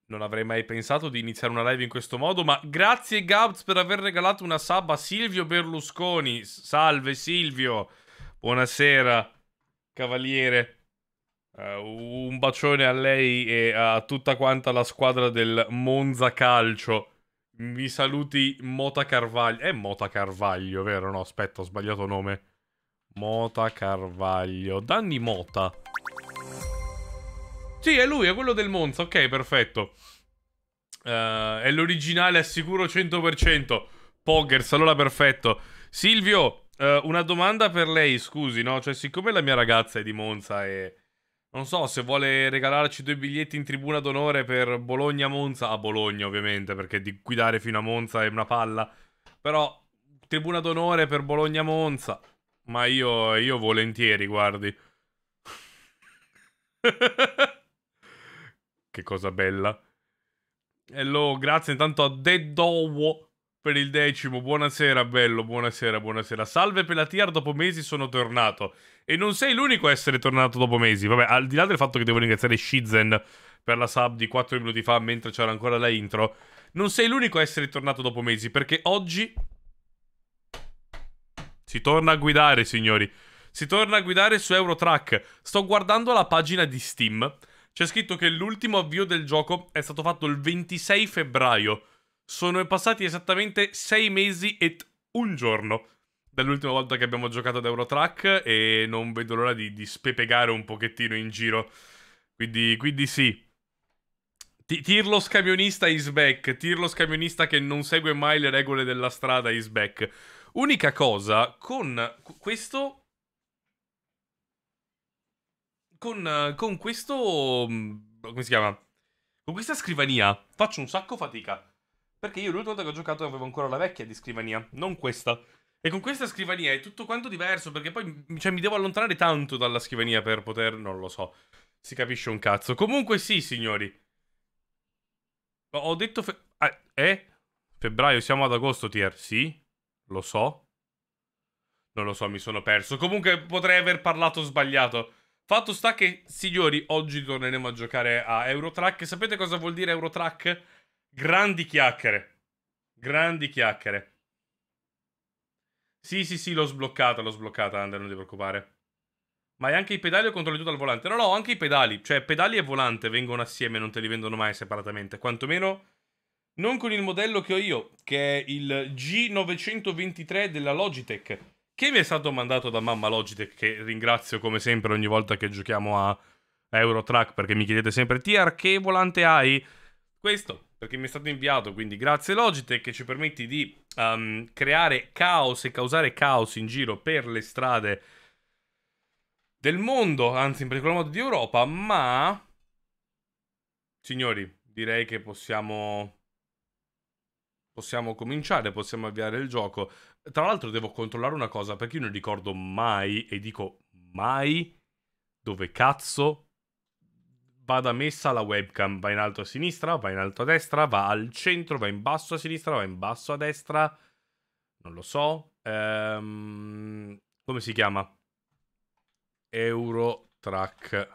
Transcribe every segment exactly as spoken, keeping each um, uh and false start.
Non avrei mai pensato di iniziare una live in questo modo, ma grazie Gabs per aver regalato una sub a Silvio Berlusconi. Salve Silvio, buonasera, cavaliere. Uh, un bacione a lei e a tutta quanta la squadra del Monza Calcio. Mi saluti Mota Carvaglio. È Mota Carvaglio, vero? No, aspetta, ho sbagliato nome. Mota Carvaglio. Danny Mota. Sì, è lui, è quello del Monza. Ok, perfetto. Uh, è l'originale, assicuro cento per cento. Poggers, allora perfetto. Silvio, uh, una domanda per lei, scusi, no? Cioè, siccome la mia ragazza è di Monza e... non so, se vuole regalarci due biglietti in tribuna d'onore per Bologna-Monza... A Bologna, ovviamente, perché di guidare fino a Monza è una palla. Però, tribuna d'onore per Bologna-Monza... Ma io, io volentieri, guardi. Che cosa bella. Hello, grazie intanto a Dedowo per il decimo. Buonasera, bello, buonasera, buonasera. Salve Pelatier, dopo mesi sono tornato. E non sei l'unico a essere tornato dopo mesi. Vabbè, al di là del fatto che devo ringraziare Shizen per la sub di quattro minuti fa mentre c'era ancora la intro, non sei l'unico a essere tornato dopo mesi, perché oggi si torna a guidare, signori. Si torna a guidare su Eurotrack. Sto guardando la pagina di Steam. C'è scritto che l'ultimo avvio del gioco è stato fatto il ventisei febbraio. Sono passati esattamente sei mesi e un giorno dall'ultima volta che abbiamo giocato ad Eurotrack e non vedo l'ora di, di spepegare un pochettino in giro. Quindi, quindi sì. T- Tirlo scamionista is back. Tirlo scamionista che non segue mai le regole della strada is back. Unica cosa, con questo... Con, con questo... come si chiama? Con questa scrivania faccio un sacco fatica. Perché io l'ultima volta che ho giocato avevo ancora la vecchia di scrivania, non questa. E con questa scrivania è tutto quanto diverso, perché poi cioè, mi devo allontanare tanto dalla scrivania per poter... non lo so. Si capisce un cazzo. Comunque sì, signori. Ho, ho detto... Fe... Ah, eh? Febbraio, siamo ad agosto, Tier. Sì? Lo so. Non lo so, mi sono perso. Comunque potrei aver parlato sbagliato. Fatto sta che, signori, oggi torneremo a giocare a Eurotrack. Sapete cosa vuol dire Eurotrack? Grandi chiacchiere. Grandi chiacchiere. Sì, sì, sì, l'ho sbloccata, l'ho sbloccata, Ander, non ti preoccupare. Ma è anche i pedali o controlli tutto al volante? No, no, anche i pedali. Cioè, pedali e volante vengono assieme, non te li vendono mai separatamente. Quantomeno non con il modello che ho io, che è il G novecentoventitré della Logitech, che mi è stato mandato da mamma Logitech, che ringrazio come sempre ogni volta che giochiamo a Eurotrack, perché mi chiedete sempre, Tier, che volante hai? Questo, perché mi è stato inviato, quindi grazie Logitech, che ci permetti di um, creare caos e causare caos in giro per le strade del mondo, anzi in particolar modo di Europa, ma... signori, direi che possiamo... possiamo cominciare, possiamo avviare il gioco. Tra l'altro devo controllare una cosa, perché io non ricordo mai, e dico mai, dove cazzo vada messa la webcam. Va in alto a sinistra, va in alto a destra, va al centro, va in basso a sinistra, va in basso a destra. Non lo so. Ehm, come si chiama? Eurotrack.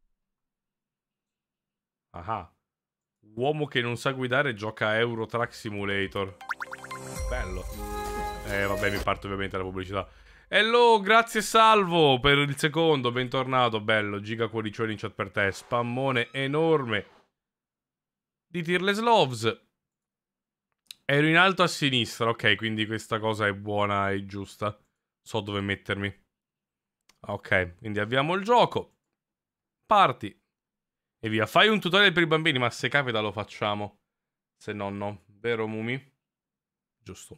Ah. Uomo che non sa guidare gioca a Eurotrack Simulator. Bello. Eh, vabbè, mi parte ovviamente la pubblicità. Hello, grazie Salvo per il secondo, bentornato, bello. Giga cuoricioni in chat per te. Spammone enorme di Tearless Loves. Ero in alto a sinistra, ok, quindi questa cosa è buona e giusta. So dove mettermi. Ok, quindi avviamo il gioco. Parti. E via. Fai un tutorial per i bambini, ma se capita lo facciamo. Se no, no. Vero, Mumi? Giusto.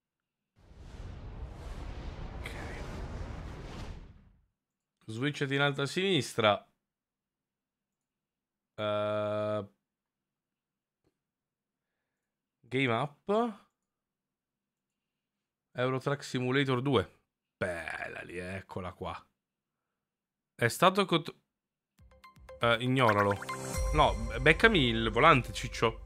Ok. Switchati in alto a sinistra. Uh... Game up. Eurotrack Simulator due. Bella lì, eccola qua. È stato... Cont- uh, ignoralo. No, beccami il volante, ciccio.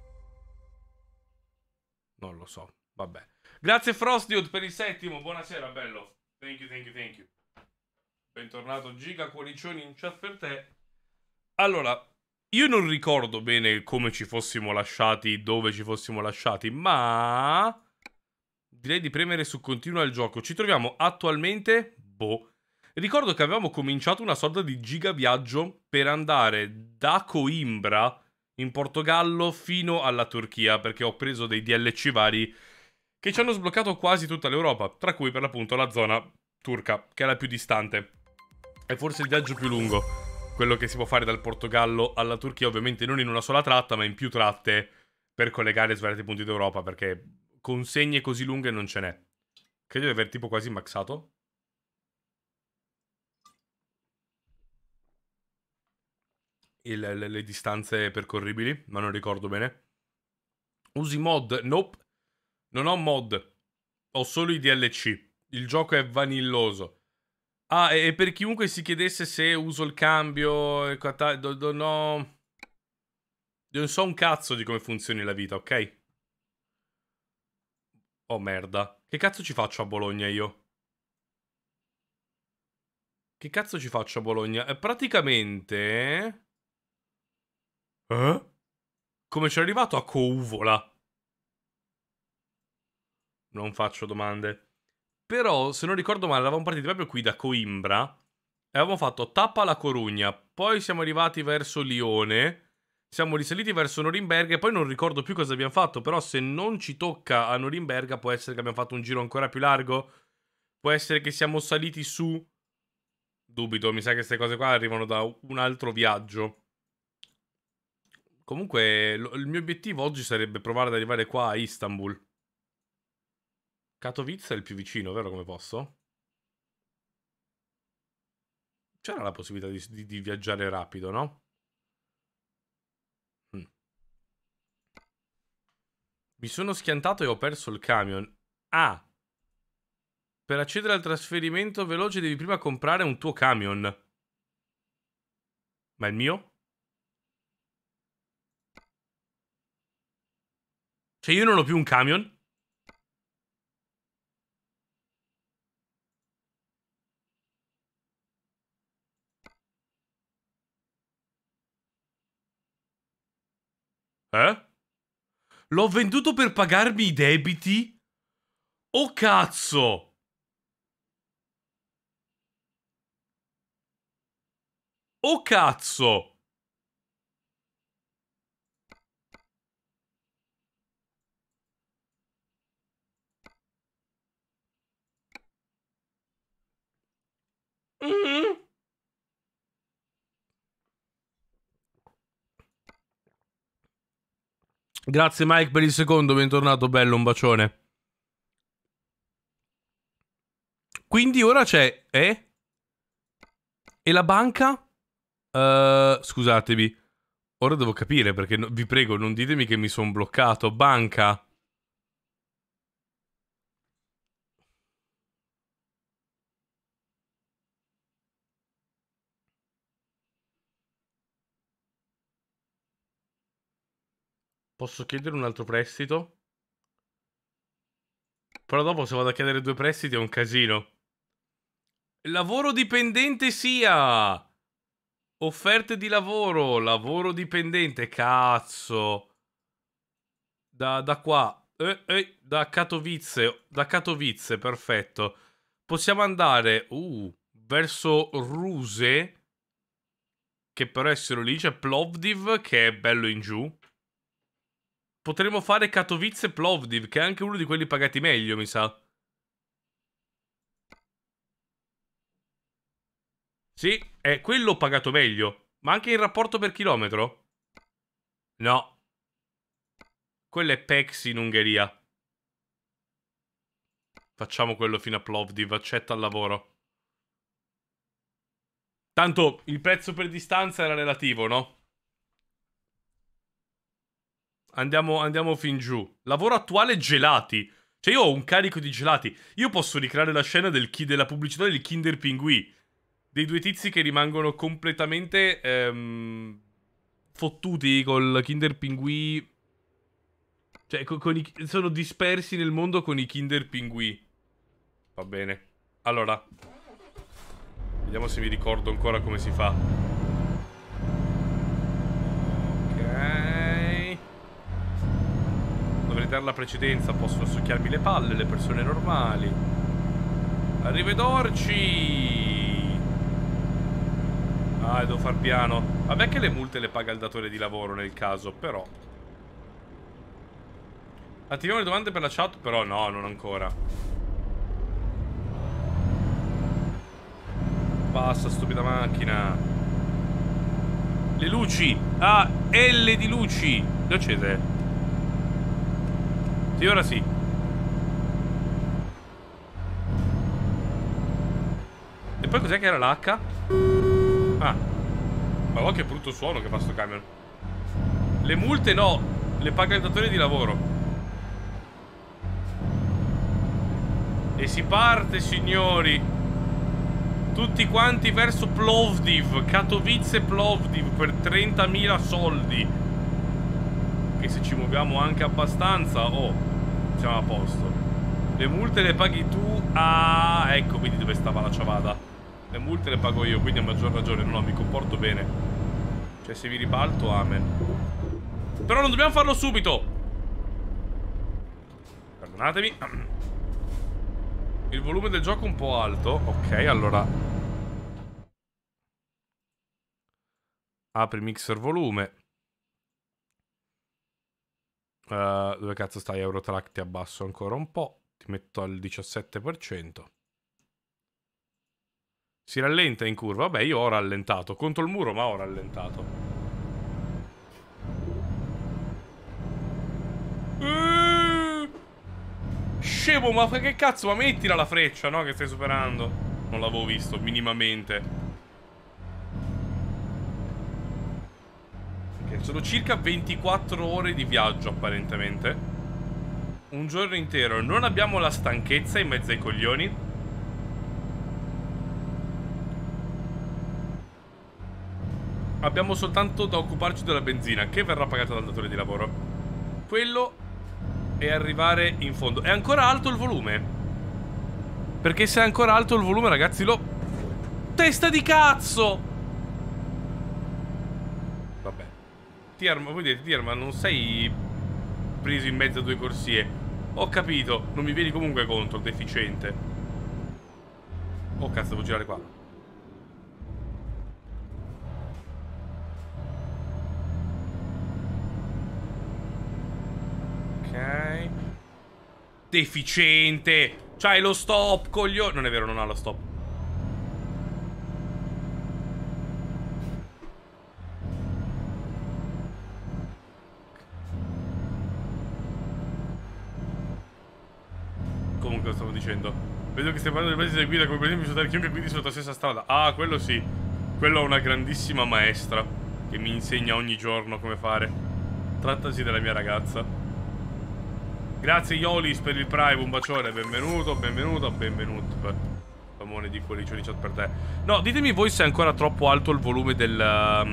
Non lo so, vabbè. Grazie Frostdude per il settimo, buonasera, bello. Thank you, thank you, thank you. Bentornato Giga Cuoricioni in chat per te. Allora, Io non ricordo bene come ci fossimo lasciati, dove ci fossimo lasciati, ma... direi di premere su continua il gioco. Ci troviamo attualmente... boh. Ricordo che avevamo cominciato una sorta di giga viaggio per andare da Coimbra, in Portogallo, fino alla Turchia, perché ho preso dei D L C vari che ci hanno sbloccato quasi tutta l'Europa, tra cui per l'appunto la zona turca, che è la più distante. È forse il viaggio più lungo, quello che si può fare dal Portogallo alla Turchia, ovviamente non in una sola tratta, ma in più tratte per collegare svariati punti d'Europa, perché consegne così lunghe non ce n'è. Credo di aver tipo quasi maxato. Il, le, le distanze percorribili, ma non ricordo bene. Usi mod? Nope. Non ho mod. Ho solo i D L C. Il gioco è vanilloso. Ah, e, e per chiunque si chiedesse se uso il cambio e quanta- do- do- no... Non so un cazzo di come funzioni la vita, ok? Oh merda. Che cazzo ci faccio a Bologna io? Che cazzo ci faccio a Bologna? Eh, praticamente... Eh? Come ci è arrivato a Couvola? Non faccio domande. Però, se non ricordo male, eravamo partiti proprio qui da Coimbra. E avevamo fatto tappa alla Corugna. Poi siamo arrivati verso Lione. Siamo risaliti verso Norimberga. E poi non ricordo più cosa abbiamo fatto. Però, se non ci tocca a Norimberga, può essere che abbiamo fatto un giro ancora più largo. Può essere che siamo saliti su. Dubito, mi sa che queste cose qua arrivano da un altro viaggio. Comunque, lo- il mio obiettivo oggi sarebbe provare ad arrivare qua a Istanbul. Katowice è il più vicino, vero come posso? C'era la possibilità di, di- di viaggiare rapido, no? Mm. Mi sono schiantato e ho perso il camion. Ah, per accedere al trasferimento veloce devi prima comprare un tuo camion. Ma il mio? Cioè io non ho più un camion? Eh? L'ho venduto per pagarmi i debiti? Oh cazzo! Oh cazzo! Mm. Grazie Mike per il secondo, bentornato bello, un bacione. Quindi ora c'è... Eh? E la banca? Uh, scusatemi. Ora devo capire perché no- vi prego non ditemi che mi sono bloccato. Banca. Posso chiedere un altro prestito? Però dopo se vado a chiedere due prestiti è un casino. Lavoro dipendente sia! Offerte di lavoro, lavoro dipendente, cazzo. Da, da qua. Eh, eh, da Katowice, da Katowice, perfetto. Possiamo andare, uh, verso Ruse, che però è solo lì, c'è Plovdiv, che è bello in giù. Potremmo fare Katowice Plovdiv, che è anche uno di quelli pagati meglio, mi sa. Sì, è quello pagato meglio. Ma anche in rapporto per chilometro? No. Quello è Pex in Ungheria. Facciamo quello fino a Plovdiv, accetta il lavoro. Tanto il prezzo per distanza era relativo, no? Andiamo, andiamo fin giù. Lavoro attuale gelati. Cioè io ho un carico di gelati. Io posso ricreare la scena del chi- della pubblicità del Kinder Pinguì. Dei due tizi che rimangono completamente ehm, fottuti col Kinder Pinguì. Cioè, co- con i- sono dispersi nel mondo con i Kinder Pinguì. Va bene. Allora, vediamo se mi ricordo ancora come si fa. vedere la precedenza possono succhiarmi le palle, le persone normali. Arrivederci. Ah, devo far piano. Vabbè che le multe le paga il datore di lavoro nel caso, però. Attiviamo le domande per la chat, però no, non ancora. Passa, stupida macchina. Le luci. Ah, L di luci. Le ho accese? Sì, ora sì. E poi cos'è che era l'H? Ah. Ma guarda che brutto suono che fa sto camion. Le multe no. Le paga il datore di lavoro. E si parte, signori. Tutti quanti verso Plovdiv. Katowice Plovdiv per trentamila soldi. Che se ci muoviamo anche abbastanza, oh, siamo a posto. Le multe le paghi tu. Ah, ecco quindi dove stava la ciavada. Le multe le pago io, quindi a maggior ragione. No, no, mi comporto bene. Cioè se vi ribalto, amen. Però non dobbiamo farlo subito. Perdonatemi. Il volume del gioco è un po' alto. Ok, allora apri mixer volume. uh, Dove cazzo stai, Eurotrack? Ti abbasso ancora un po'. Ti metto al diciassette per cento. Si rallenta in curva. Vabbè, io ho rallentato. Contro il muro, ma ho rallentato. uh, Scemo, ma che cazzo? Ma mettila la freccia, no? Che stai superando. Non l'avevo visto, minimamente. Ok, sono circa ventiquattro ore di viaggio, apparentemente. Un giorno intero. Non abbiamo la stanchezza in mezzo ai coglioni. Abbiamo soltanto da occuparci della benzina, che verrà pagata dal datore di lavoro. Quello è arrivare in fondo. È ancora alto il volume? Perché se è ancora alto il volume, ragazzi, lo... Testa di cazzo! Vabbè. Tierma, vuoi dire, Tierma, non sei preso in mezzo a due corsie. Ho capito, non mi vieni comunque contro, deficiente. Oh, cazzo, devo girare qua. Ok. Deficiente. C'hai lo stop, coglione. Non è vero, non ha lo stop. Comunque lo stavo dicendo. Vedo che stai parlando dei mezzi di guida, come per esempio saltare chiunque guidi sulla tua stessa strada. Ah, quello sì. Quello è una grandissima maestra che mi insegna ogni giorno come fare. Trattasi della mia ragazza. Grazie Iolis per il prime, un bacione, benvenuto, benvenuto, benvenuto. Famone di cuoricioni chat per te. No, ditemi voi se è ancora troppo alto il volume del...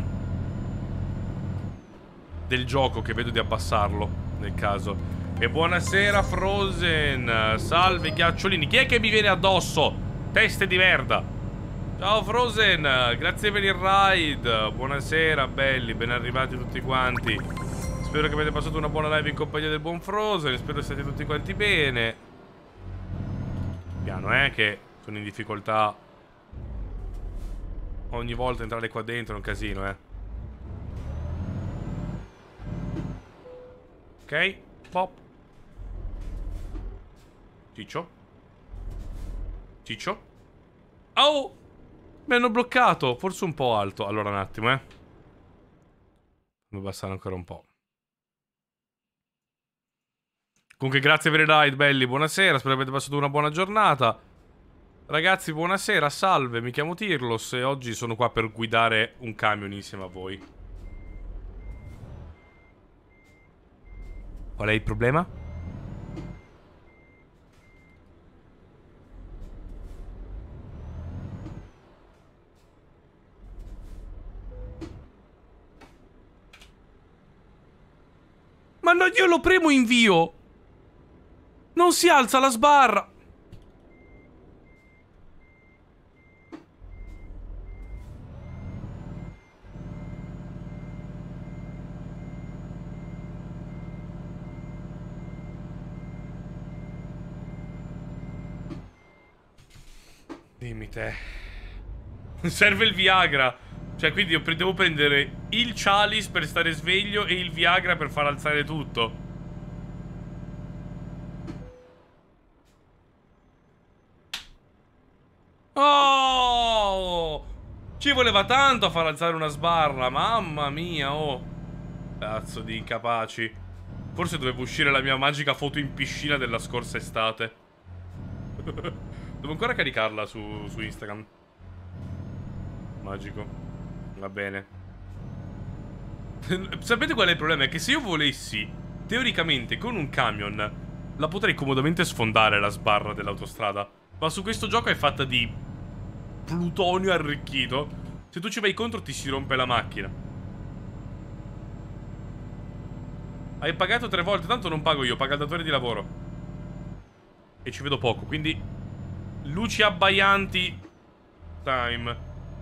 del gioco, che vedo di abbassarlo, nel caso. E buonasera Frozen, salve ghiacciolini. Chi è che mi viene addosso? Teste di merda. Ciao Frozen, grazie per il ride. Buonasera belli, ben arrivati tutti quanti. Spero che avete passato una buona live in compagnia del buon Frozen. Spero siate tutti quanti bene. Piano, eh, che sono in difficoltà. Ogni volta entrare qua dentro è un casino, eh. Ok, pop. Ciccio. Ciccio. Oh, mi hanno bloccato. Forse un po' alto. Allora un attimo, eh. Devo abbassare ancora un po'. Comunque grazie per il ride, belli, buonasera, spero avete passato una buona giornata. Ragazzi, buonasera, salve, mi chiamo Tirlos e oggi sono qua per guidare un camion insieme a voi. Qual è il problema? Ma no, io lo premo invio! Non si alza la sbarra! Dimmi te. Serve il Viagra. Cioè, quindi io devo prendere il Chalice per stare sveglio e il Viagra per far alzare tutto. Oh! Ci voleva tanto a far alzare una sbarra. Mamma mia, oh. Cazzo di incapaci. Forse dovevo uscire la mia magica foto in piscina della scorsa estate. Devo ancora caricarla su, su Instagram. Magico. Va bene. Sapete qual è il problema? È che se io volessi, teoricamente, con un camion, la potrei comodamente sfondare la sbarra dell'autostrada. Ma su questo gioco è fatta di plutonio arricchito. Se tu ci vai contro ti si rompe la macchina. Hai pagato tre volte, tanto non pago io, paga il datore di lavoro. E ci vedo poco, quindi luci abbaianti. Time.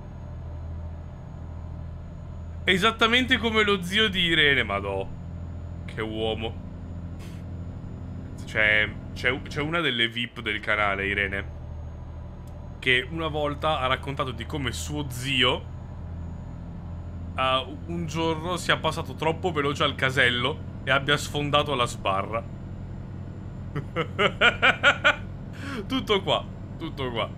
Esattamente come lo zio di Irene, madò. Che uomo. C'è C'è una delle V I P del canale, Irene, che una volta ha raccontato di come suo zio uh, un giorno sia passato troppo veloce al casello e abbia sfondato la sbarra. Tutto qua. Tutto qua.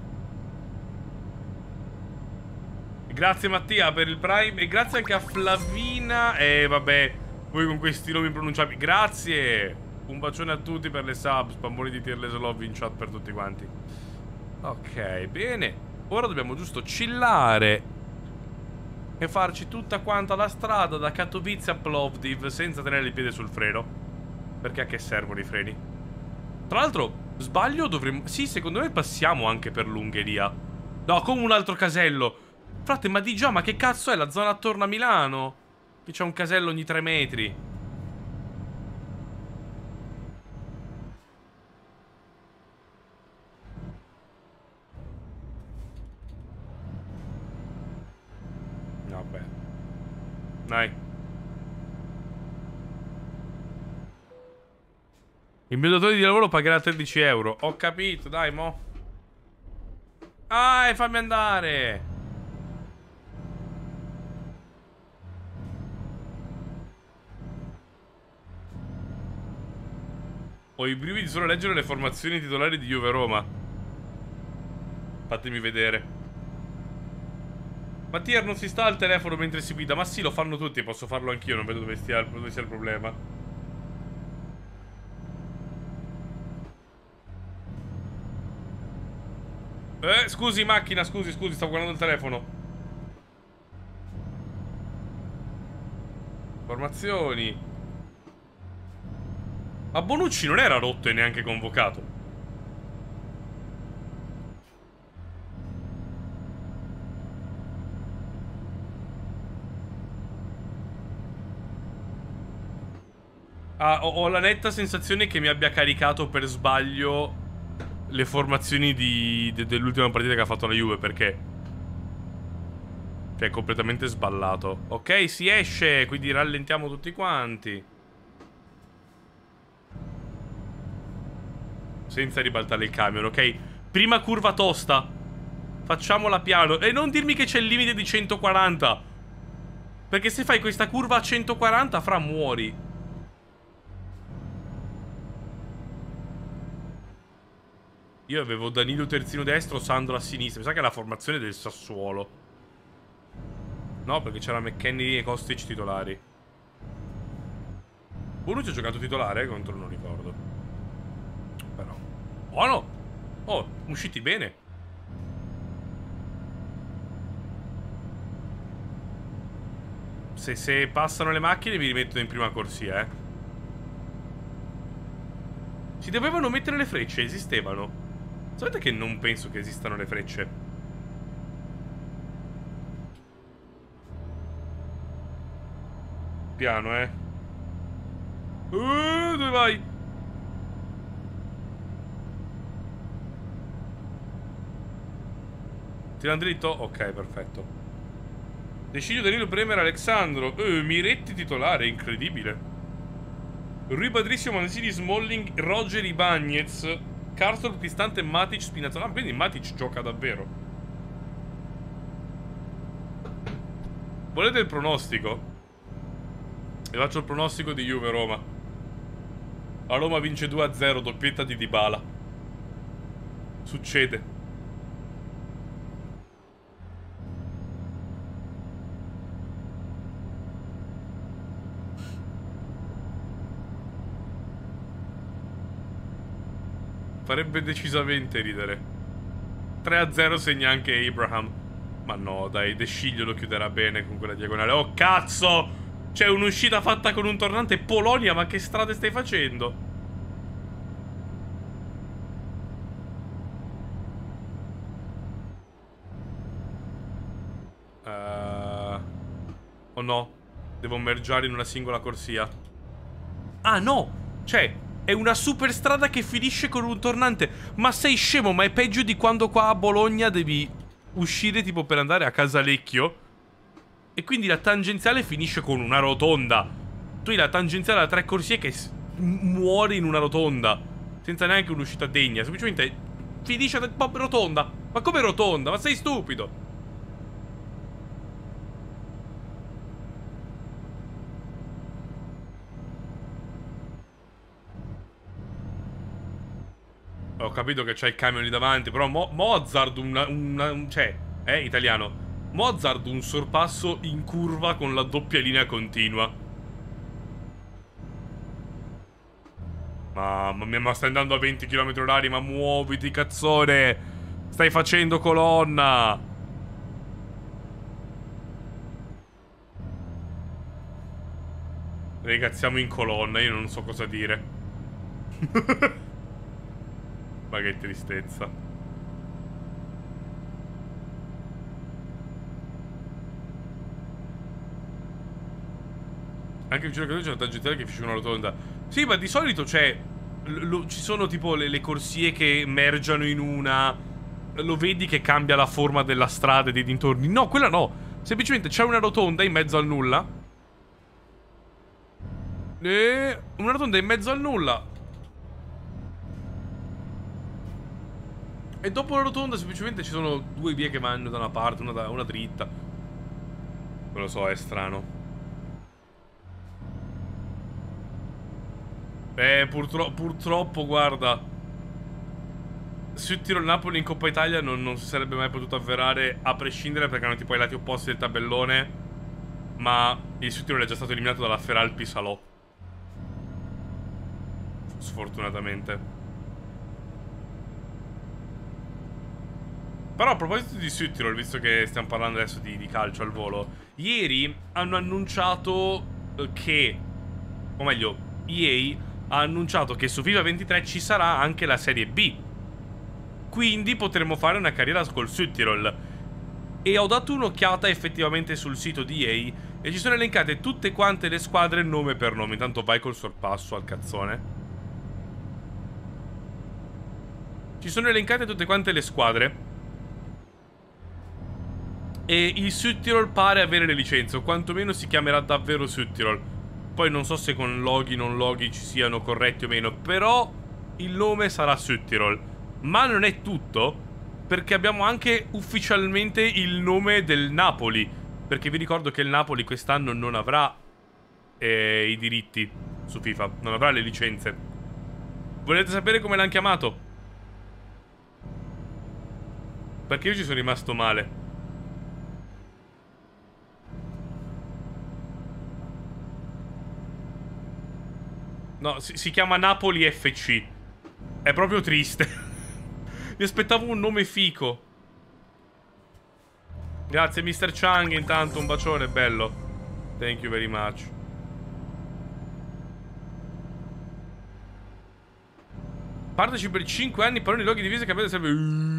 Grazie Mattia per il Prime. E grazie anche a Flavina. E eh, vabbè, voi con questi nomi pronunciabili. Grazie. Un bacione a tutti per le subs. Spammoni di Tearless Love in chat per tutti quanti. Ok, bene. Ora dobbiamo giusto chillare e farci tutta quanta la strada da Katowice a Plovdiv senza tenere il piede sul freno. Perché a che servono i freni? Tra l'altro, sbaglio, dovremmo... Sì, secondo me passiamo anche per l'Ungheria. No, come un altro casello. Frate, ma di già, ma che cazzo è la zona attorno a Milano? Che c'è un casello ogni tre metri. Vabbè. Dai. Il mio datore di lavoro pagherà tredici euro. Ho capito, dai, mo. Ah, e fammi andare. Ho i brividi solo a leggere le formazioni titolari di Juve Roma. Fatemi vedere. Mattia non si sta al telefono mentre si guida. Ma sì, lo fanno tutti, posso farlo anch'io. Non vedo dove stia, dove sia il problema. Eh, scusi macchina, scusi, scusi, stavo guardando il telefono. Formazioni. Ma Bonucci non era rotto e neanche convocato. Ah, ho, ho la netta sensazione che mi abbia caricato per sbaglio le formazioni di, de, dell'ultima partita che ha fatto la Juve, perché cioè è completamente sballato. Ok, si esce, quindi rallentiamo tutti quanti. Senza ribaltare il camion, ok? Prima curva tosta. Facciamola piano. E non dirmi che c'è il limite di centoquaranta. Perché se fai questa curva a centoquaranta, fra muori. Io avevo Danilo terzino destro, Sandro a sinistra. Mi sa che è la formazione del Sassuolo. No, perché c'era McKennie e Kostic titolari. Bonucci ha giocato titolare eh, contro, non ricordo. Però buono. Oh, usciti bene. Se, se passano le macchine mi rimettono in prima corsia, eh. Si dovevano mettere le frecce, esistevano. Sapete che non penso che esistano le frecce? Piano, eh. Uh, dove vai? Tira dritto? Ok, perfetto. Decidio Danilo Bremer Alexandro. Uh, Miretti titolare, incredibile. Rui Patricio Mancini Smalling Roger Ibagnez Karsdorp Cristante Matic Spinazzola. Ah, quindi Matic gioca davvero. Volete il pronostico? Vi faccio il pronostico di Juve-Roma. La Roma vince due a zero, doppietta di Dybala. Succede. Farebbe decisamente ridere. tre a zero segna anche Abraham. Ma no, dai, De Sciglio lo chiuderà bene con quella diagonale. Oh, cazzo! C'è un'uscita fatta con un tornante. Polonia, ma che strade stai facendo? Uh... Oh no. Devo mergiare in una singola corsia. Ah, no! Cioè... È una super strada che finisce con un tornante. Ma sei scemo, ma è peggio di quando qua a Bologna devi uscire tipo per andare a Casalecchio. E quindi la tangenziale finisce con una rotonda. Tu hai la tangenziale a tre corsie che muore in una rotonda. Senza neanche un'uscita degna. Semplicemente finisce da rotonda. Ma come rotonda? Ma sei stupido? Ho capito che c'è il camion lì davanti. Però Mo Mozart una, una, un, cioè, eh, italiano Mozart un sorpasso in curva con la doppia linea continua. Mamma mia, ma stai andando a venti chilometri orari. Ma muoviti, cazzone. Stai facendo colonna. Raga, siamo in colonna. Io non so cosa dire. Ma che tristezza. Anche vicino a casa c'è una tangenziale che finisce con una rotonda. Sì, ma di solito c'è... Ci sono tipo le, le corsie che mergiano in una... Lo vedi che cambia la forma della strada e dei dintorni. No, quella no. Semplicemente c'è una rotonda in mezzo al nulla. E... Una rotonda in mezzo al nulla. E dopo la rotonda semplicemente ci sono due vie che vanno da una parte, una, da, una dritta. Non lo so, è strano. Eh, purtro purtroppo, guarda, Südtirol-Napoli in Coppa Italia non, non si sarebbe mai potuto avverare, a prescindere, perché hanno tipo i lati opposti del tabellone. Ma il Südtirol è già stato eliminato dalla Feralpi-Salò, sfortunatamente. Però a proposito di Südtirol, visto che stiamo parlando adesso di, di calcio al volo, ieri hanno annunciato che, o meglio, E A ha annunciato che su FIFA ventitré ci sarà anche la Serie B. Quindi potremo fare una carriera col Südtirol. E ho dato un'occhiata effettivamente sul sito di E A e ci sono elencate tutte quante le squadre nome per nome. Intanto vai col sorpasso al cazzone. Ci sono elencate tutte quante le squadre. E il Südtirol pare avere le licenze, o quantomeno si chiamerà davvero Südtirol. Poi non so se con loghi non loghi ci siano corretti o meno, però il nome sarà Südtirol. Ma non è tutto, perché abbiamo anche ufficialmente il nome del Napoli. Perché vi ricordo che il Napoli quest'anno non avrà eh, i diritti su FIFA, non avrà le licenze. Volete sapere come l'hanno chiamato? Perché io ci sono rimasto male. No, si, si chiama Napoli F C. È proprio triste. Mi aspettavo un nome fico. Grazie mister Chang, intanto un bacione, bello. Thank you very much. Parteci per cinque anni, parole, loghi divise, capite serve.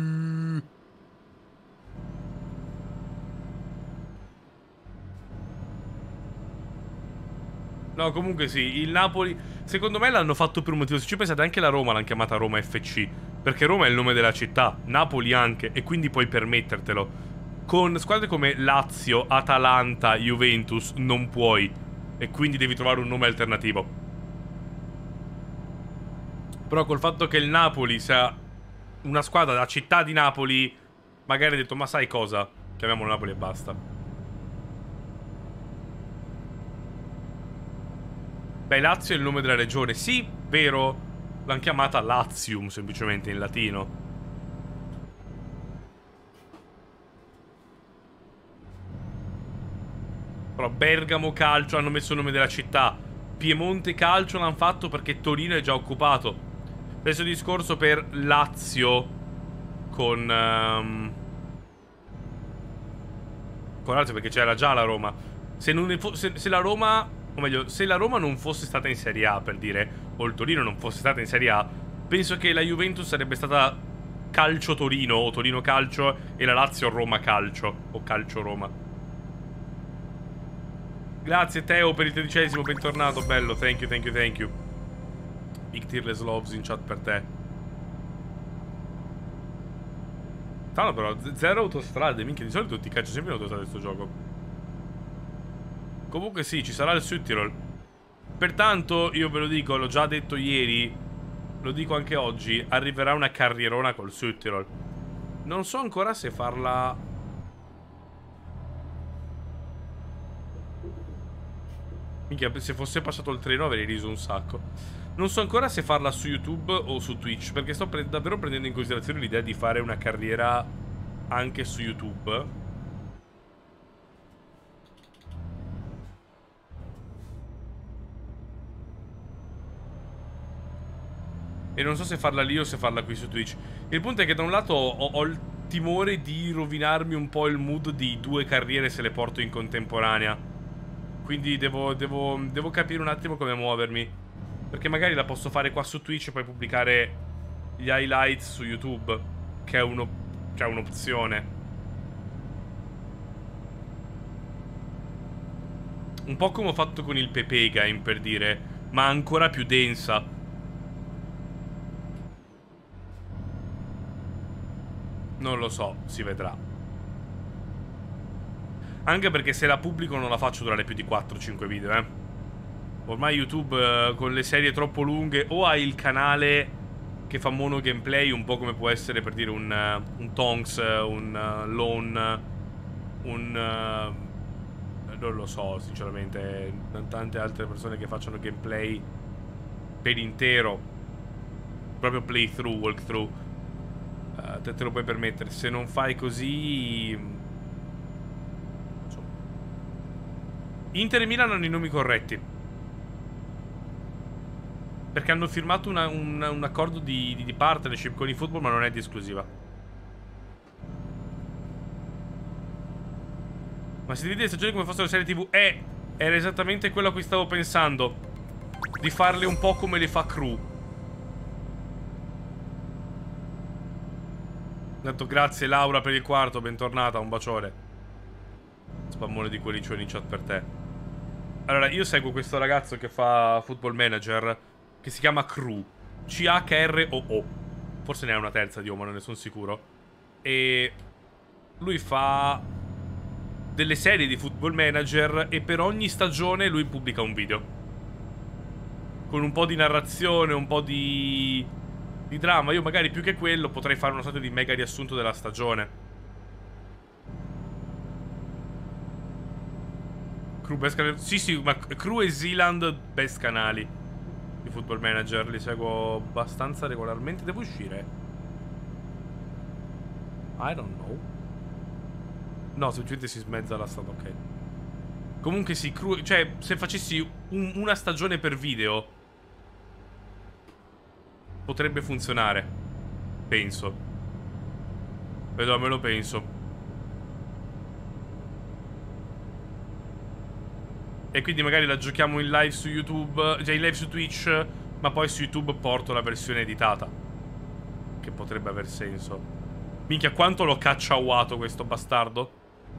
No, comunque sì, il Napoli, secondo me l'hanno fatto per un motivo. Se ci pensate, anche la Roma l'hanno chiamata Roma F C, perché Roma è il nome della città, Napoli anche, e quindi puoi permettertelo. Con squadre come Lazio, Atalanta, Juventus non puoi, e quindi devi trovare un nome alternativo. Però col fatto che il Napoli sia una squadra della città di Napoli, magari hai detto, ma sai cosa? Chiamiamolo Napoli e basta. Beh, Lazio è il nome della regione. Sì, vero. L'hanno chiamata Latium, semplicemente, in latino. Però Bergamo Calcio hanno messo il nome della città. Piemonte Calcio l'hanno fatto perché Torino è già occupato. Stesso discorso per Lazio con... Um, con Lazio, perché c'era già la Roma. Se, non ne se, se la Roma... O meglio, se la Roma non fosse stata in Serie A, per dire, o il Torino non fosse stata in Serie A, penso che la Juventus sarebbe stata Calcio Torino o Torino Calcio e la Lazio Roma Calcio o Calcio Roma. Grazie Teo per il tredicesimo, bentornato, bello, thank you, thank you, thank you. Big Tearless Loves in chat per te. Strano però, zero autostrade, minchia, di solito ti caccia sempre in autostrade questo gioco. Comunque sì, ci sarà il Südtirol. Pertanto, io ve lo dico, l'ho già detto ieri, lo dico anche oggi, arriverà una carrierona col Südtirol. Non so ancora se farla... Minchia, se fosse passato il treno avrei riso un sacco. Non so ancora se farla su YouTube o su Twitch, perché sto pre davvero prendendo in considerazione l'idea di fare una carriera anche su YouTube. E non so se farla lì o se farla qui su Twitch. Il punto è che da un lato ho, ho il timore di rovinarmi un po' il mood di due carriere se le porto in contemporanea. Quindi devo, devo, devo capire un attimo come muovermi. Perché magari la posso fare qua su Twitch e poi pubblicare gli highlights su YouTube, che è uno, che è un'opzione. Un po' come ho fatto con il Pepe Game, per dire, ma ancora più densa. Non lo so, si vedrà. Anche perché se la pubblico non la faccio durare più di quattro cinque video, eh. Ormai YouTube eh, con le serie troppo lunghe o hai il canale che fa mono gameplay, un po' come può essere per dire un, uh, un Tonks, un uh, Lone, un... Uh, non lo so, sinceramente. Tante altre persone che facciano gameplay per intero, proprio playthrough, walkthrough. Uh, te, te lo puoi permettere. Se non fai così, insomma. Inter e Milan hanno i nomi corretti, perché hanno firmato una, un, un accordo di, di, di partnership con i football, ma non è di esclusiva. Ma si divide le stagioni come fossero serie tv. Eh, era esattamente quello a cui stavo pensando, di farle un po' come le fa Crew. Detto grazie Laura per il quarto, bentornata, un bacione. Spammone di cuoricioni in chat per te. Allora, io seguo questo ragazzo che fa Football Manager, che si chiama Crew, C H R O O. Forse ne ha una terza di O, ma non ne sono sicuro. E lui fa delle serie di Football Manager e per ogni stagione lui pubblica un video con un po' di narrazione, un po' di... di dramma. Io magari più che quello potrei fare una sorta di mega riassunto della stagione. Crew best canali. Sì sì, ma Crew e Zealand best canali di Football Manager. Li seguo abbastanza regolarmente. Devo uscire? I don't know. No, semplicemente si smezza la strada, ok. Comunque sì, Crew... Cioè, se facessi un, una stagione per video potrebbe funzionare. Penso. Vedo, me lo penso. E quindi magari la giochiamo in live su YouTube, cioè in live su Twitch, ma poi su YouTube porto la versione editata, che potrebbe aver senso. Minchia, quanto l'ho cacciauato questo bastardo.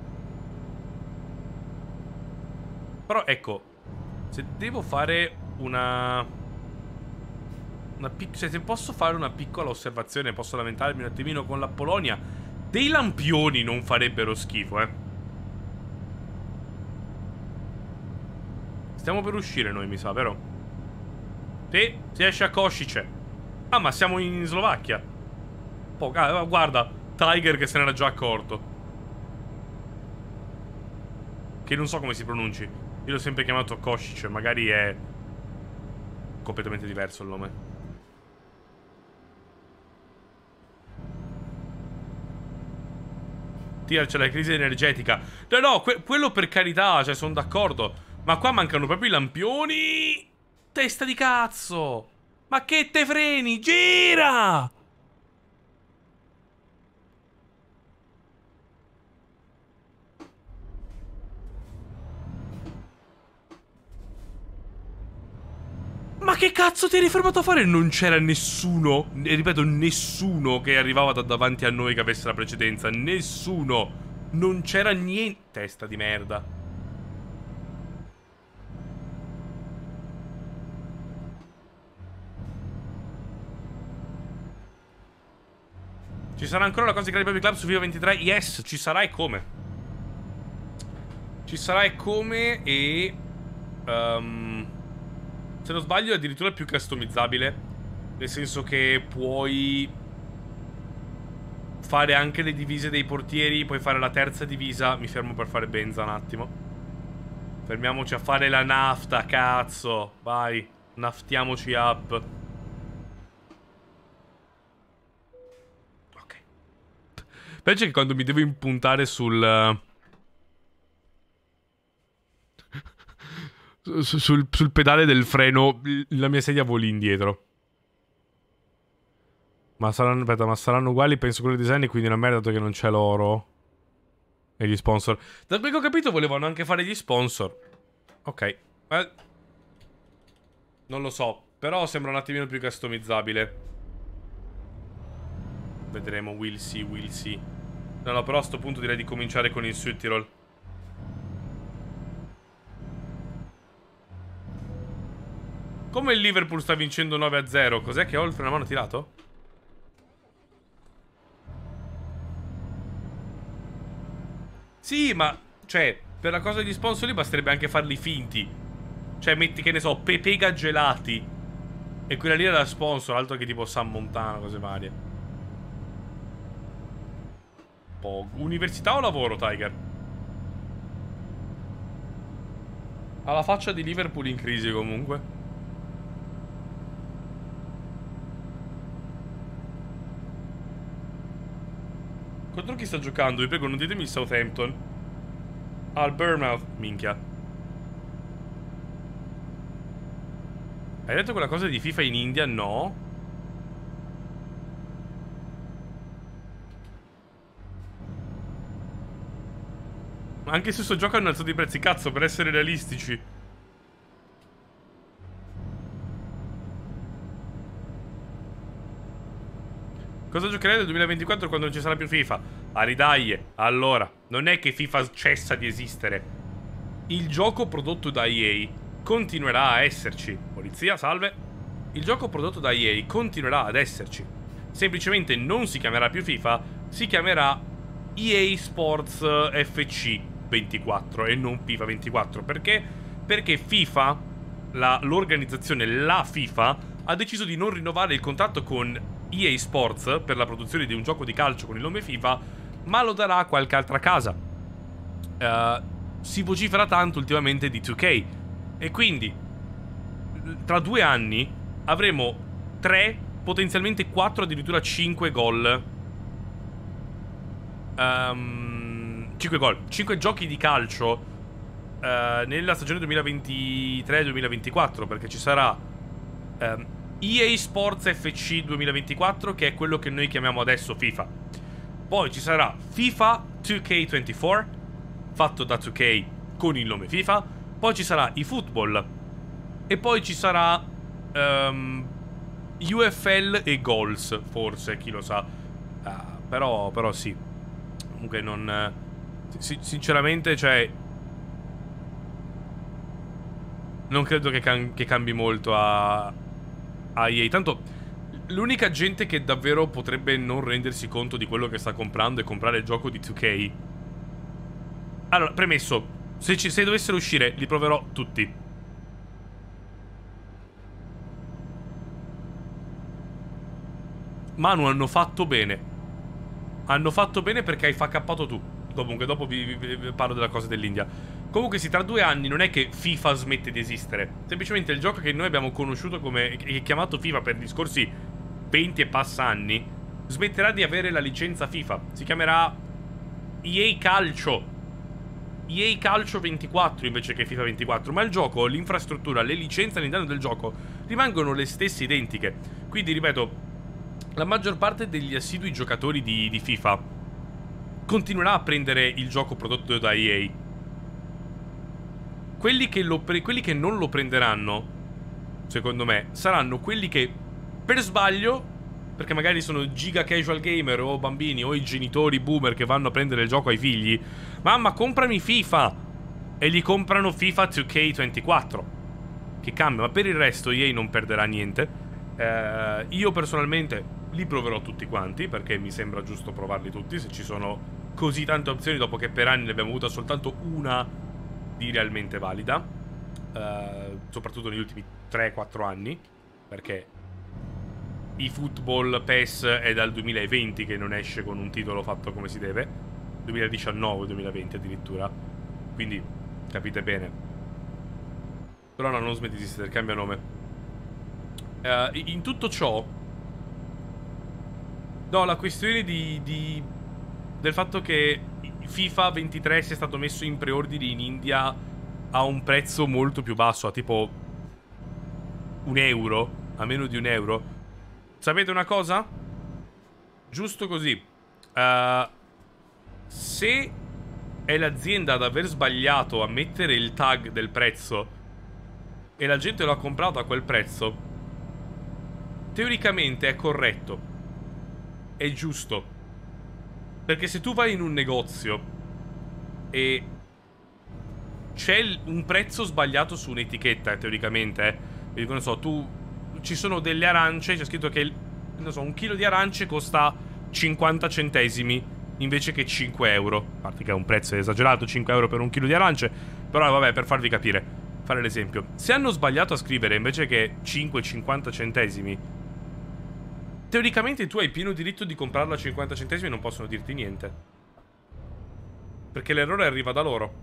Però ecco, se devo fare una... Una pic- cioè, se posso fare una piccola osservazione, posso lamentarmi un attimino con la Polonia, dei lampioni non farebbero schifo, eh. Stiamo per uscire noi, mi sa, vero? Sì, si esce a Košice. Ah, ma siamo in Slovacchia. Oh, ah, guarda, Tiger che se n'era già accorto. Che non so come si pronunci. Io l'ho sempre chiamato Košice, magari è completamente diverso il nome. Tier, c'è la crisi energetica. No, no, que quello per carità, cioè, sono d'accordo. Ma qua mancano proprio i lampioni. Testa di cazzo. Ma che te freni? Gira! Ma che cazzo ti eri fermato a fare? Non c'era nessuno, e ripeto, nessuno che arrivava da davanti a noi che avesse la precedenza. Nessuno. Non c'era niente. Testa di merda. Ci sarà ancora la cosa di Crazy Baby Club su FIFA ventitré? Yes, ci sarà e come. Ci sarà e come e... Um, se non sbaglio è addirittura più customizzabile. Nel senso che puoi fare anche le divise dei portieri. Puoi fare la terza divisa. Mi fermo per fare benza un attimo. Fermiamoci a fare la nafta, cazzo. Vai, naftiamoci up. Ok. Penso che quando mi devo impuntare sul... Sul, sul pedale del freno la mia sedia voli indietro. Ma saranno, aspetta, ma saranno uguali, penso, quelli design, quindi una merda dato che non c'è l'oro. E gli sponsor. Da quel che ho capito volevano anche fare gli sponsor. Ok. Eh, non lo so. Però sembra un attimino più customizzabile. Vedremo, we'll see, we'll see. No, no, però a sto punto direi di cominciare con il Südtirol. Come il Liverpool sta vincendo nove a zero? Cos'è che ho il freno a mano tirato? Sì, ma... Cioè, per la cosa degli sponsor lì basterebbe anche farli finti. Cioè, metti, che ne so, Pepega Gelati. E quella lì era da sponsor, altro che tipo San Montano, cose varie. Pog. Università o lavoro, Tiger? Ha la faccia di Liverpool in crisi, comunque. Contro chi sta giocando? Vi prego, non ditemi il Southampton. Al Bournemouth. Minchia. Hai detto quella cosa di FIFA in India? No. Ma anche se sto gioco hanno alzato i prezzi, cazzo, per essere realistici. Cosa giocherei nel duemilaventiquattro quando non ci sarà più FIFA? A ridaglie. Allora, non è che FIFA cessa di esistere. Il gioco prodotto da E A continuerà a esserci. Polizia, salve. Il gioco prodotto da E A continuerà ad esserci. Semplicemente non si chiamerà più FIFA, si chiamerà E A Sports F C ventiquattro e non FIFA ventiquattro. Perché? Perché FIFA, l'organizzazione, la, la FIFA, ha deciso di non rinnovare il contratto con E A Sports per la produzione di un gioco di calcio con il nome FIFA, ma lo darà a qualche altra casa. Uh, si vocifera tanto ultimamente di due K. E quindi, tra due anni, avremo tre, potenzialmente quattro, addirittura cinque gol. Um, cinque gol, cinque giochi di calcio uh, nella stagione duemilaventitré duemilaventiquattro, perché ci sarà um, E A Sports F C duemilaventiquattro, che è quello che noi chiamiamo adesso FIFA. Poi ci sarà FIFA due K ventiquattro, fatto da due K con il nome FIFA. Poi ci sarà eFootball. E poi ci sarà um, U F L e Goals, forse, chi lo sa. uh, Però, però sì. Comunque non... si sinceramente, cioè... non credo che, cam che cambi molto a... a E A. Tanto l'unica gente che davvero potrebbe non rendersi conto di quello che sta comprando e comprare il gioco di due K. Allora, premesso, se, ci, se dovessero uscire li proverò tutti. Manu, hanno fatto bene. Hanno fatto bene perché hai fa cappato tu. Comunque dopo vi, vi, vi parlo della cosa dell'India. Comunque sì, tra due anni non è che FIFA smette di esistere. Semplicemente il gioco che noi abbiamo conosciuto come... e chiamato FIFA per gli scorsi venti e passa anni, smetterà di avere la licenza FIFA. Si chiamerà E A Calcio. E A Calcio ventiquattro invece che FIFA ventiquattro. Ma il gioco, l'infrastruttura, le licenze all'interno del gioco rimangono le stesse identiche. Quindi, ripeto, la maggior parte degli assidui giocatori di, di FIFA continuerà a prendere il gioco prodotto da E A. Quelli che, lo quelli che non lo prenderanno, secondo me, saranno quelli che per sbaglio, perché magari sono giga casual gamer o bambini o i genitori boomer che vanno a prendere il gioco ai figli, mamma comprami FIFA, e gli comprano FIFA due K ventiquattro, che cambia. Ma per il resto E A non perderà niente. eh, Io personalmente li proverò tutti quanti, perché mi sembra giusto provarli tutti, se ci sono così tante opzioni dopo che per anni ne abbiamo avuta soltanto una di realmente valida, uh, soprattutto negli ultimi tre quattro anni, perché eFootball PES è dal duemilaventi che non esce con un titolo fatto come si deve, duemiladiciannove duemilaventi addirittura, quindi capite bene. Però no, non smette di esistere, cambia nome. uh, In tutto ciò, no, la questione di, di del fatto che FIFA ventitré sia stato messo in preordine in India a un prezzo molto più basso, a tipo un euro, a meno di un euro. Sapete una cosa? Giusto così. Uh, se è l'azienda ad aver sbagliato a mettere il tag del prezzo e la gente lo ha comprato a quel prezzo, teoricamente è corretto. È giusto. Perché se tu vai in un negozio e c'è un prezzo sbagliato su un'etichetta, eh, teoricamente, eh, quindi non so, tu... ci sono delle arance, c'è scritto che, non so, un chilo di arance costa cinquanta centesimi invece che cinque euro. A parte che è un prezzo esagerato, cinque euro per un chilo di arance, però vabbè, per farvi capire, fare l'esempio. Se hanno sbagliato a scrivere invece che cinque cinquanta centesimi, teoricamente tu hai pieno diritto di comprarlo a cinquanta centesimi e non possono dirti niente, perché l'errore arriva da loro.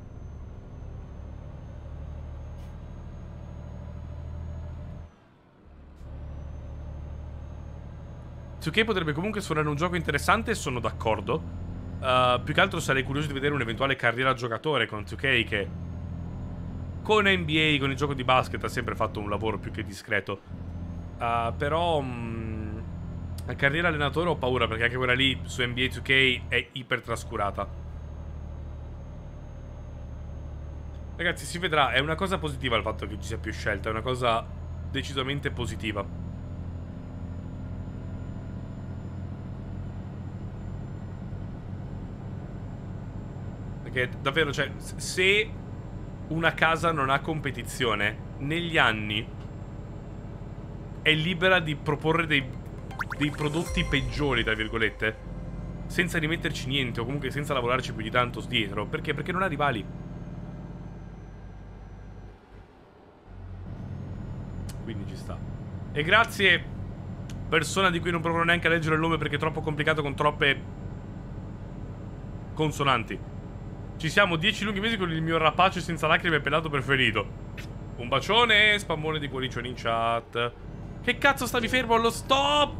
due K potrebbe comunque suonare un gioco interessante e sono d'accordo. uh, Più che altro sarei curioso di vedere un'eventuale carriera giocatore con due K, che con N B A, con il gioco di basket, ha sempre fatto un lavoro più che discreto. uh, Però mh, la carriera allenatore ho paura, perché anche quella lì su N B A due K è iper trascurata. Ragazzi, si vedrà. È una cosa positiva il fatto che ci sia più scelta. È una cosa decisamente positiva. Perché davvero, cioè, se una casa non ha competizione, negli anni è libera di proporre dei, dei prodotti peggiori, tra virgolette, senza rimetterci niente, o comunque senza lavorarci più di tanto dietro. Perché? Perché non ha rivali. Quindi ci sta. E grazie, persona di cui non proverò neanche a leggere il nome perché è troppo complicato con troppe consonanti. Ci siamo dieci lunghi mesi con il mio rapace senza lacrime e pelato preferito. Un bacione, spammone di cuoricioni in chat. Che cazzo stavi fermo allo stop?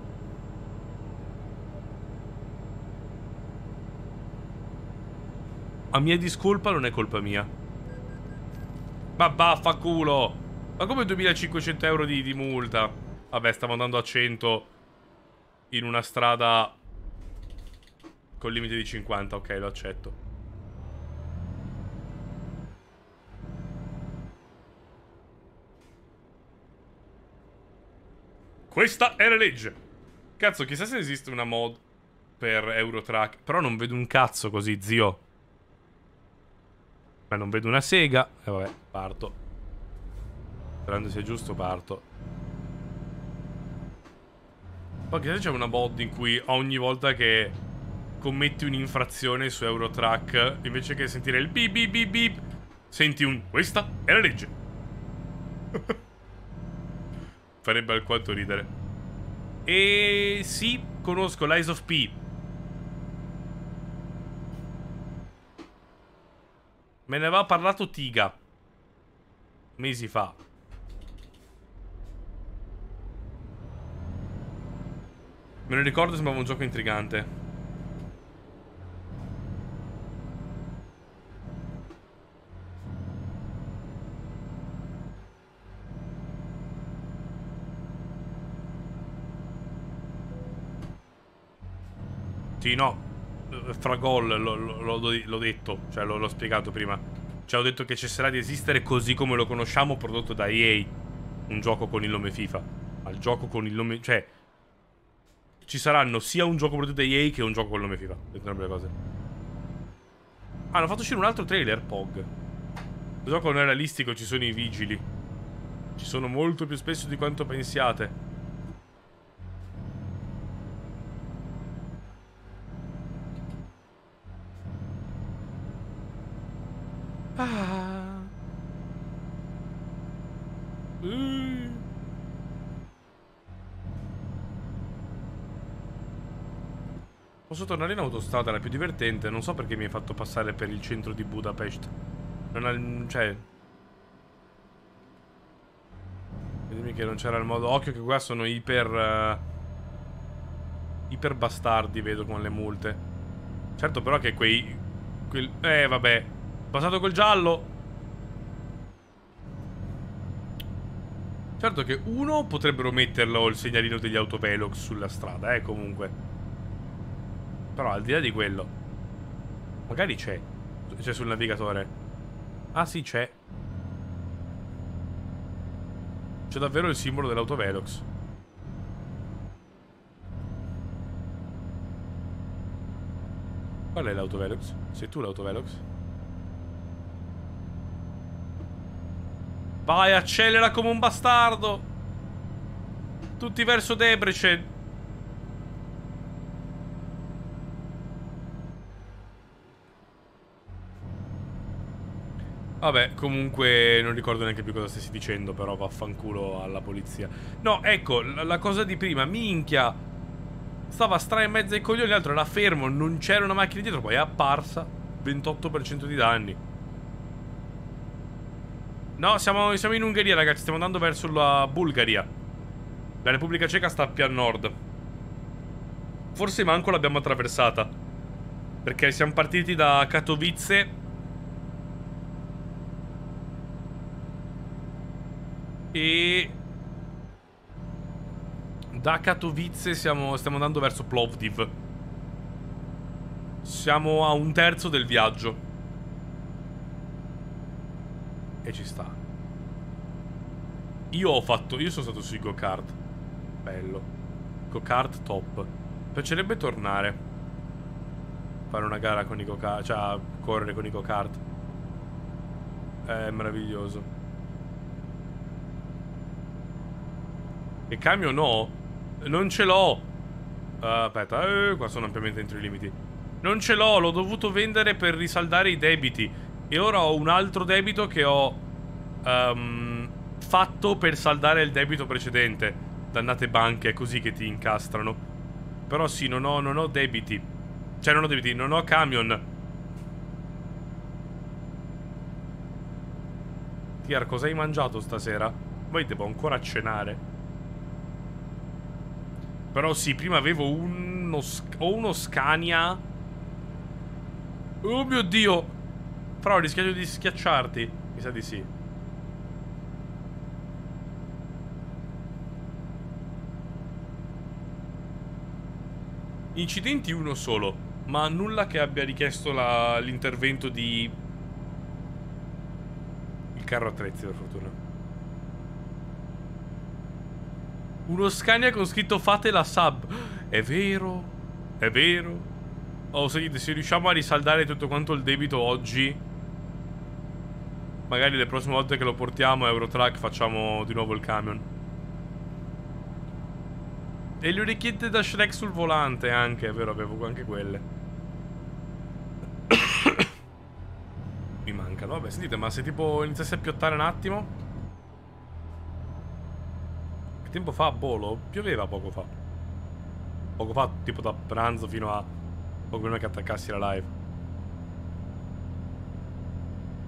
A mia discolpa, non è colpa mia. Ma vaffanculo. Ma come duemilacinquecento euro di, di multa? Vabbè, stavo andando a cento in una strada con limite di cinquanta. Ok, lo accetto. Questa è la legge. Cazzo, chissà se esiste una mod per Eurotrack. Però non vedo un cazzo così, zio. Ma non vedo una sega. E eh, vabbè, parto. Sperando sia giusto, parto. Poi chissà se c'è una mod in cui ogni volta che commetti un'infrazione su Eurotrack, invece che sentire il bip bip bip bip, senti un questa è la legge. Farebbe alquanto ridere. E sì, conosco l'Eyes of P. Me ne aveva parlato Tiga. Mesi fa. Me lo ricordo, sembrava un gioco intrigante. Sì, no. Fra gol, l'ho detto. Cioè, l'ho spiegato prima. Cioè, ho detto che cesserà di esistere così come lo conosciamo, prodotto da E A. Un gioco con il nome FIFA. Ma il gioco con il nome... Cioè... Ci saranno sia un gioco prodotto da E A che un gioco con il nome FIFA. Entrambe le cose. Ah, hanno fatto uscire un altro trailer, Pog. Il gioco non è realistico, ci sono i vigili. Ci sono molto più spesso di quanto pensiate. Ah. Uh. Posso tornare in autostrada, la più divertente. Non so perché mi hai fatto passare per il centro di Budapest. Non ha... cioè... Vedimi che non c'era il modo... Occhio che qua sono iper... Uh... Iper bastardi, vedo, con le multe. Certo però che quei... Quel... Eh, vabbè. Passato col giallo. Certo che uno potrebbero metterlo il segnalino degli autovelox sulla strada, eh, comunque. Però al di là di quello, magari c'è. C'è sul navigatore. Ah sì, c'è. C'è davvero il simbolo dell'autovelox. Qual è l'autovelox? Sei tu l'autovelox? Vai, accelera come un bastardo. Tutti verso Debrecen. Vabbè, comunque non ricordo neanche più cosa stessi dicendo, però vaffanculo alla polizia. No, ecco, la, la cosa di prima, minchia. Stava stra in mezzo ai coglioni, l'altro era fermo, non c'era una macchina dietro, poi è apparsa. ventotto per cento di danni. No, siamo, siamo in Ungheria, ragazzi, stiamo andando verso la Bulgaria. La Repubblica Ceca sta più a nord. Forse manco l'abbiamo attraversata, perché siamo partiti da Katowice. E... Da Katowice siamo, stiamo andando verso Plovdiv. Siamo a un terzo del viaggio. E ci sta. Io ho fatto... Io sono stato sui go-kart. Bello. Go-kart top. Piacerebbe tornare. Fare una gara con i go-kart. Cioè, correre con i go-kart. È meraviglioso. E camion no? Non ce l'ho. uh, Aspetta, eh, qua sono ampiamente entro i limiti. Non ce l'ho, l'ho dovuto vendere per risaldare i debiti. E ora ho un altro debito che ho um, fatto per saldare il debito precedente. Dannate banche, è così che ti incastrano. Però sì, non ho, non ho debiti. Cioè non ho debiti, non ho camion. Tiar, cosa hai mangiato stasera? Poi devo ancora cenare. Però sì, prima avevo uno, ho uno Scania. Oh mio Dio. Però ho rischiato di schiacciarti. Mi sa di sì. Incidenti uno solo, ma nulla che abbia richiesto l'intervento di... Il carro attrezzi, per fortuna. Uno Scania con scritto fate la sub. È vero. È vero. Oh, se, se riusciamo a risaldare tutto quanto il debito oggi, magari le prossime volte che lo portiamo a Eurotruck facciamo di nuovo il camion. E le orecchiette da Shrek sul volante anche, è vero, avevo anche quelle. Mi mancano. Vabbè, sentite, ma se tipo iniziasse a piottare un attimo. Che tempo fa? Bolo? Pioveva poco fa. Poco fa, tipo da pranzo fino a poco prima che attaccassi la live.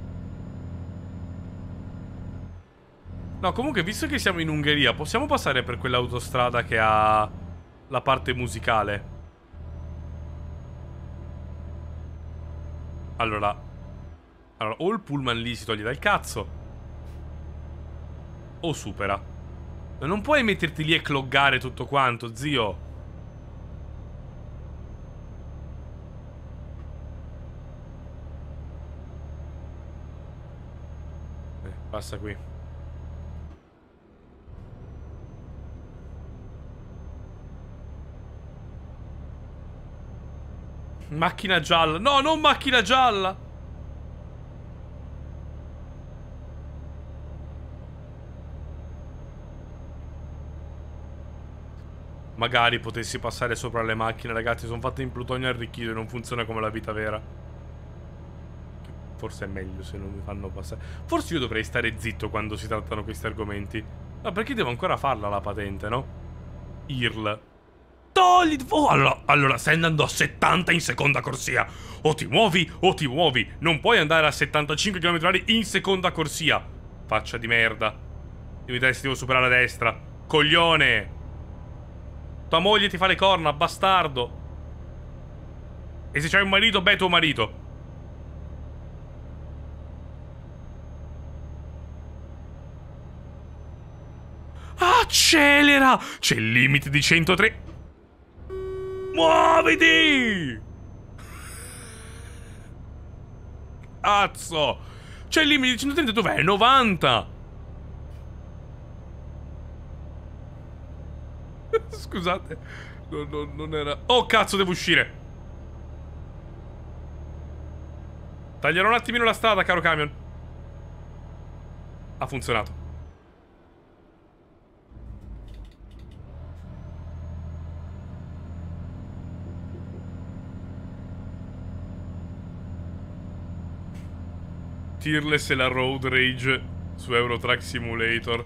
No, comunque, visto che siamo in Ungheria, possiamo passare per quell'autostrada che ha la parte musicale? Allora, allora, o il pullman lì si toglie dal cazzo, o supera. Ma non puoi metterti lì e cloggare tutto quanto, zio. Eh, passa qui. Macchina gialla. No, non macchina gialla. Magari potessi passare sopra le macchine, ragazzi. Sono fatte in plutonio arricchito e non funziona come la vita vera. Forse è meglio se non mi fanno passare. Forse io dovrei stare zitto quando si trattano questi argomenti. No, perché devo ancora farla la patente, no? I R L. Togli... Oh, allora, allora, stai andando a settanta in seconda corsia. O ti muovi o ti muovi. Non puoi andare a settantacinque chilometri orari in seconda corsia. Faccia di merda. Io mi devo superare a destra. Coglione. Tua moglie ti fa le corna, bastardo. E se c'hai un marito, beh, tuo marito. Accelera! C'è il limite di centotre. Muoviti! Cazzo! C'è il limite di centotrenta, dov'è? novanta! Scusate. No, no, non era... Oh, cazzo, devo uscire. Taglierò un attimino la strada, caro camion. Ha funzionato. Tearless e la Road Rage su Euro Truck Simulator.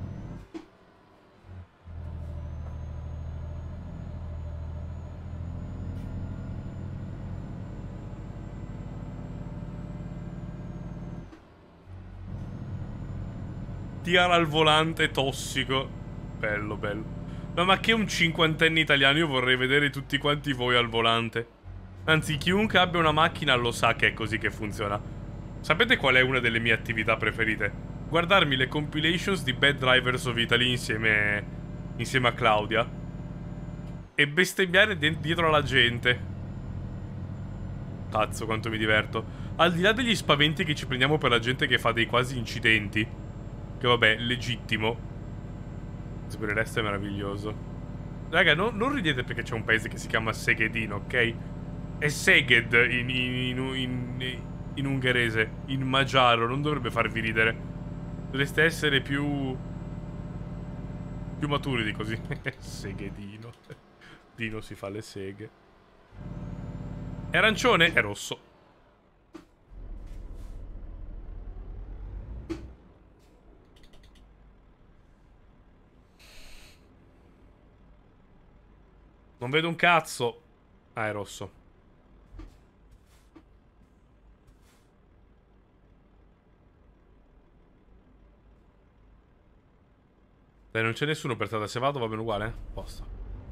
Tiara al volante tossico. Bello, bello. No, ma che un cinquantenne italiano. Io vorrei vedere tutti quanti voi al volante. Anzi, chiunque abbia una macchina lo sa che è così che funziona. Sapete qual è una delle mie attività preferite? Guardarmi le compilations di Bad Drivers of Italy insieme, insieme a Claudia e bestemmiare dietro alla gente. Cazzo, quanto mi diverto. Al di là degli spaventi che ci prendiamo per la gente che fa dei quasi incidenti, che vabbè, legittimo, per il resto è meraviglioso. Raga, no, non ridete perché c'è un paese che si chiama Segedino, ok? È Szeged in, in, in, in, in ungherese, in magiaro, non dovrebbe farvi ridere. Dovreste essere più... più maturi di così. Segedino. Dino si fa le seghe. È arancione? È rosso. Non vedo un cazzo. Ah, è rosso. Dai, non c'è nessuno per strada. Se vado va bene uguale, eh? Posta.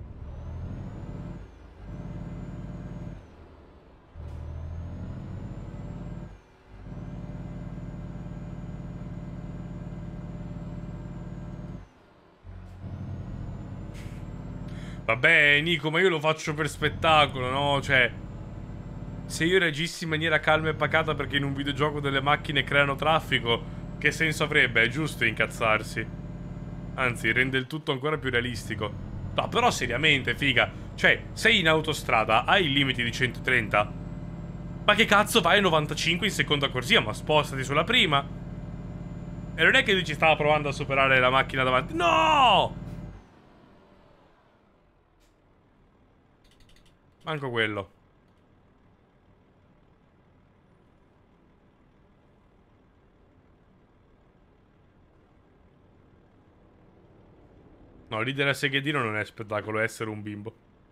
Vabbè, Nico, ma io lo faccio per spettacolo, no? Cioè, se io reagissi in maniera calma e pacata perché in un videogioco delle macchine creano traffico, che senso avrebbe? È giusto incazzarsi. Anzi, rende il tutto ancora più realistico. No, però seriamente, figa. Cioè, sei in autostrada, hai il limite di centotrenta. Ma che cazzo vai a novantacinque in seconda corsia? Ma spostati sulla prima. E non è che lui ci stava provando a superare la macchina davanti. No! Manco quello. No, ridere a Seghedino non è spettacolo, è essere un bimbo.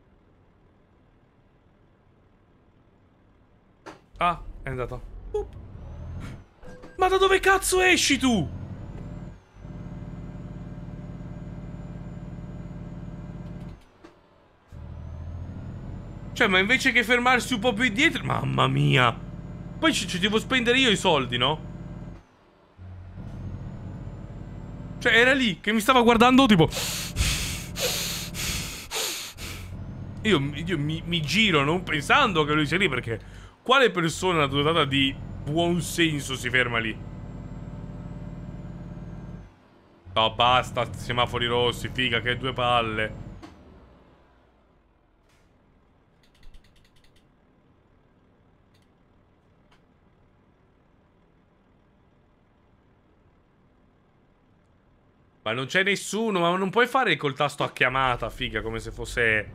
Ah, è andato. Uh. Ma da dove cazzo esci tu? Cioè, ma invece che fermarsi un po' più indietro... Mamma mia. Poi ci, ci devo spendere io i soldi, no? Cioè, era lì che mi stava guardando, tipo... Io, io mi, mi giro non pensando che lui sia lì, perché... Quale persona dotata di buon senso si ferma lì? No, basta, semafori rossi, figa, che due palle. Ma non c'è nessuno, ma non puoi fare col tasto a chiamata, figa, come se fosse...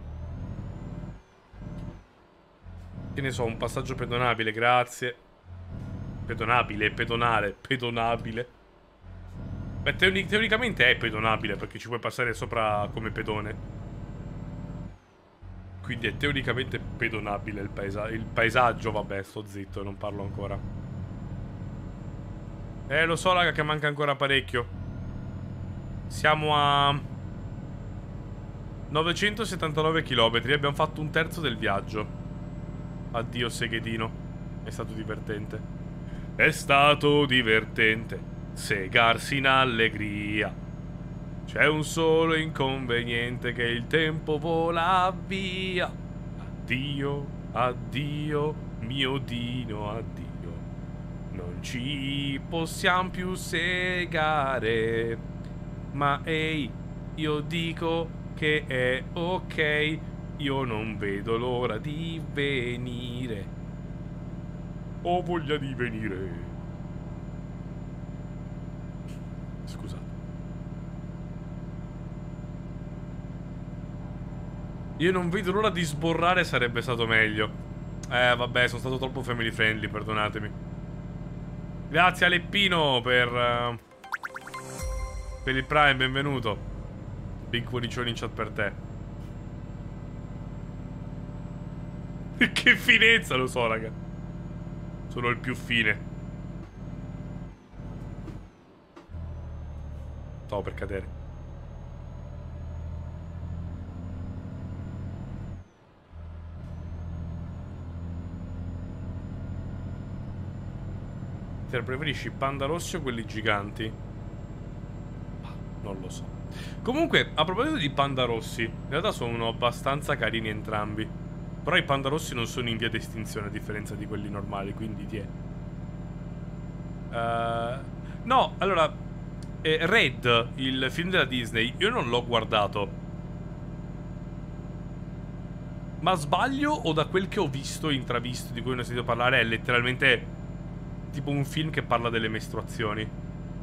Che ne so, un passaggio pedonabile, grazie. Pedonabile, pedonale, pedonabile. Beh, teori teoricamente è pedonabile, perché ci puoi passare sopra come pedone. Quindi è teoricamente pedonabile il, paesa il paesaggio, vabbè, sto zitto, non parlo ancora. Eh, lo so, raga, che manca ancora parecchio. Siamo a... novecentosettantanove chilometri, abbiamo fatto un terzo del viaggio. Addio, seghedino. È stato divertente. È stato divertente segarsi in allegria. C'è un solo inconveniente, che il tempo vola via. Addio, addio, mio Dino, addio. Non ci possiamo più segare. Ma ehi, io dico che è ok. Io non vedo l'ora di venire. Ho voglia di venire. Scusate. Io non vedo l'ora di sborrare, sarebbe stato meglio. Eh, vabbè, sono stato troppo family friendly, perdonatemi. Grazie Aleppino per... Uh, per il Prime, benvenuto. Big cuoricione in chat per te. Che finezza, lo so, raga. Sono il più fine. Stavo per cadere. Te preferisci i panda rossi o quelli giganti? Non lo so. Comunque, a proposito di panda rossi, in realtà sono abbastanza carini entrambi. Però i panda rossi non sono in via d'estinzione, a differenza di quelli normali, quindi ti è. Uh, no, allora, eh, Red, il film della Disney, io non l'ho guardato. Ma sbaglio, o da quel che ho visto, intravisto, di cui ne ho sentito parlare, è letteralmente tipo un film che parla delle mestruazioni?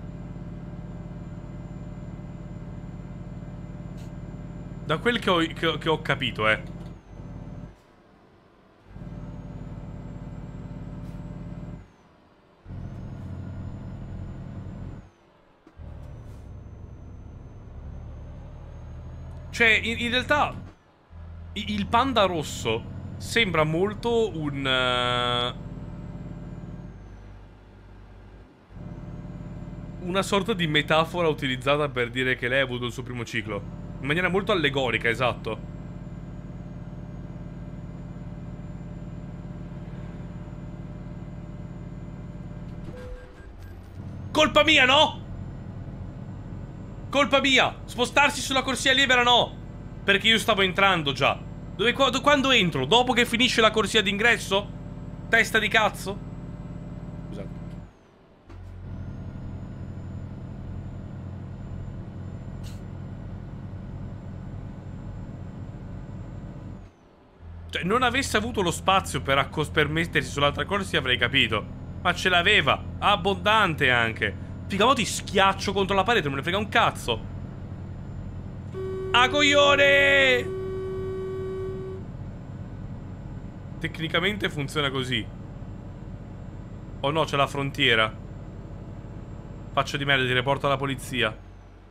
Da quel che ho, che, che ho capito, eh. Cioè, in, in realtà, il panda rosso sembra molto un... Uh, una sorta di metafora utilizzata per dire che lei ha avuto il suo primo ciclo. In maniera molto allegorica, esatto. Colpa mia, no? Colpa mia. Spostarsi sulla corsia libera, no. Perché io stavo entrando già. Dove, quando, quando entro? Dopo che finisce la corsia d'ingresso? Testa di cazzo? Scusate. Cioè, non avesse avuto lo spazio per, per mettersi sull'altra corsia, avrei capito. Ma ce l'aveva. Abbondante anche. Figa, mo ti schiaccio contro la parete, non me ne frega un cazzo. A coglione! Tecnicamente funziona così. Oh no, c'è la frontiera. Faccio di merda, ti riporto alla polizia.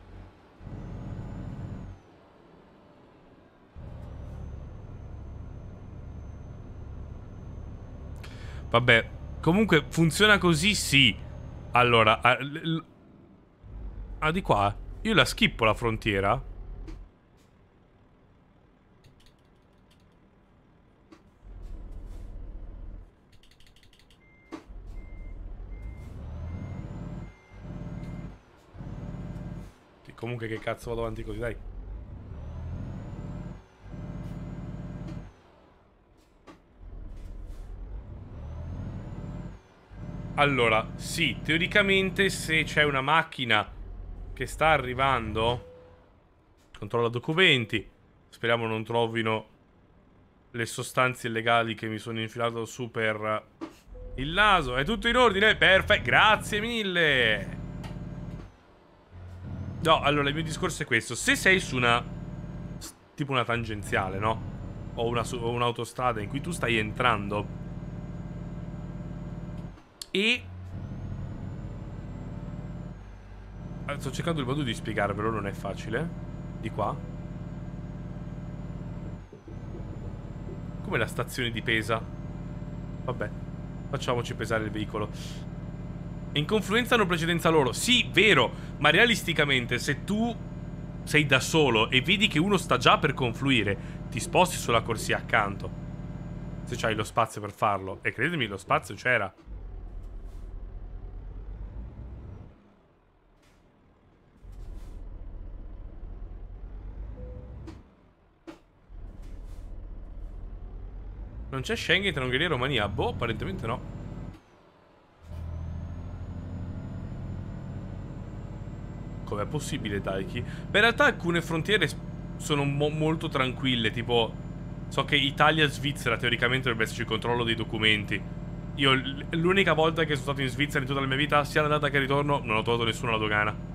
Vabbè, comunque funziona così, sì. Allora, ah, ah, di qua? Io la skippo la frontiera? comunque che cazzo vado avanti così, dai. Allora, sì, teoricamente se c'è una macchina che sta arrivando, controlla documenti, speriamo non trovino le sostanze illegali che mi sono infilato su per il naso. È tutto in ordine? Perfetto, grazie mille. No, allora il mio discorso è questo. Se sei su una, tipo una tangenziale, no? O una, o un'autostrada in cui tu stai entrando e... sto cercando il modo di spiegarvelo, non è facile. Di qua. Come la stazione di Pesa. Vabbè, facciamoci pesare il veicolo. In confluenza hanno precedenza loro. Sì, vero. Ma realisticamente, se tu sei da solo e vedi che uno sta già per confluire, ti sposti sulla corsia accanto, se c'hai lo spazio per farlo. E credimi, lo spazio c'era. Non c'è Schengen tra Ungheria e Romania? Boh, apparentemente no. Com'è possibile, Daiki? Beh, in realtà alcune frontiere sono mo molto tranquille. Tipo, so che Italia e Svizzera teoricamente dovrebbe esserci il controllo dei documenti. Io l'unica volta che sono stato in Svizzera in tutta la mia vita, sia l'andata che il ritorno, non ho trovato nessuno alla dogana.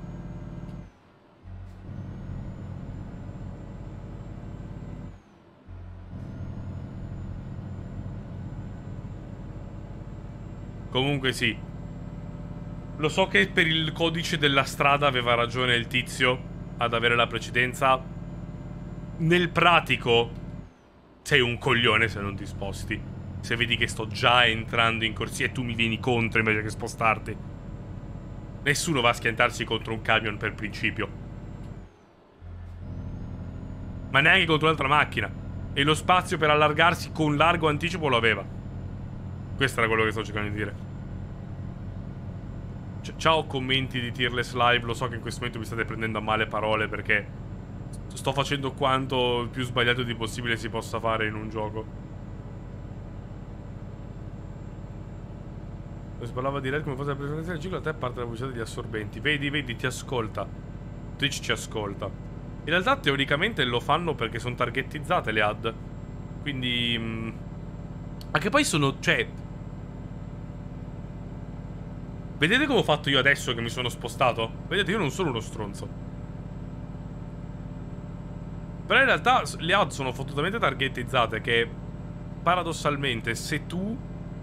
Comunque sì. Lo so che per il codice della strada aveva ragione il tizio ad avere la precedenza. Nel pratico sei un coglione se non ti sposti. Se vedi che sto già entrando in corsia e tu mi vieni contro invece che spostarti. Nessuno va a schiantarsi contro un camion per principio. Ma neanche contro un'altra macchina. E lo spazio per allargarsi con largo anticipo lo aveva. Questo era quello che sto cercando di dire. Ciao commenti di Tearless Live. Lo so che in questo momento mi state prendendo a male parole perché sto facendo quanto il più sbagliato di possibile si possa fare in un gioco. Si parlava di Red come fosse la presentazione del ciclo. A te parte la pubblicità degli assorbenti. Vedi, vedi, ti ascolta. Twitch ci ascolta. In realtà teoricamente lo fanno perché sono targetizzate le ad. Quindi mh, anche poi sono, cioè, vedete come ho fatto io adesso che mi sono spostato? Vedete, io non sono uno stronzo. Però in realtà le ad sono fottutamente targetizzate che, paradossalmente, se tu,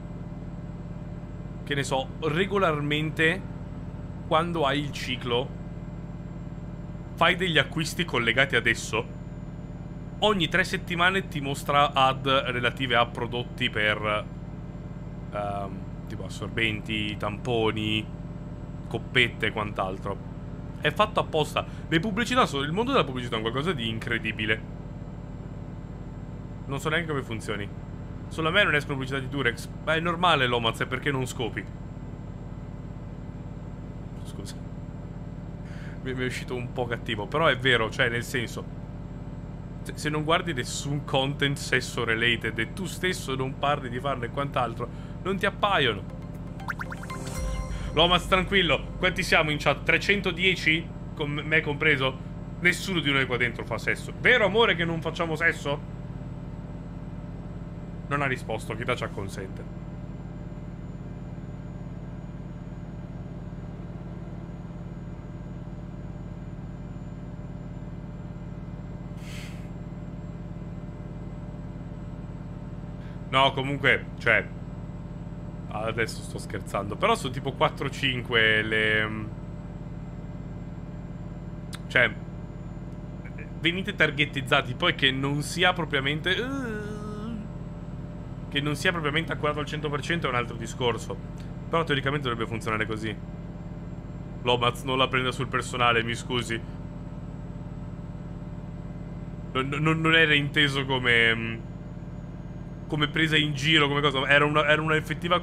che ne so, regolarmente, quando hai il ciclo, fai degli acquisti collegati ad esso, ogni tre settimane ti mostra ad relative a prodotti per um, tipo assorbenti, tamponi, coppette e quant'altro. È fatto apposta. Le pubblicità sono... il mondo della pubblicità è un qualcosa di incredibile. Non so neanche come funzioni. Solo a me non escono pubblicità di Durex. Ma è normale, Lomaz, è perché non scopi. Scusa. Mi è uscito un po' cattivo. Però è vero, cioè nel senso, se non guardi nessun content sesso related e tu stesso non parli di farlo e quant'altro, non ti appaiono. Lomaz, tranquillo. Quanti siamo in chat? trecentodieci? Con me compreso? Nessuno di noi qua dentro fa sesso. Vero, amore, che non facciamo sesso? Non ha risposto. Chi ci acconsente? No, comunque, cioè, adesso sto scherzando. Però sono tipo quattro cinque le... cioè, venite targetizzati. Poi che non sia propriamente... che non sia propriamente accurato al cento per cento è un altro discorso. Però teoricamente dovrebbe funzionare così. Lomaz, non la prenda sul personale, mi scusi. Non, non, non era inteso come... come presa in giro, come cosa. Era una, era una effettiva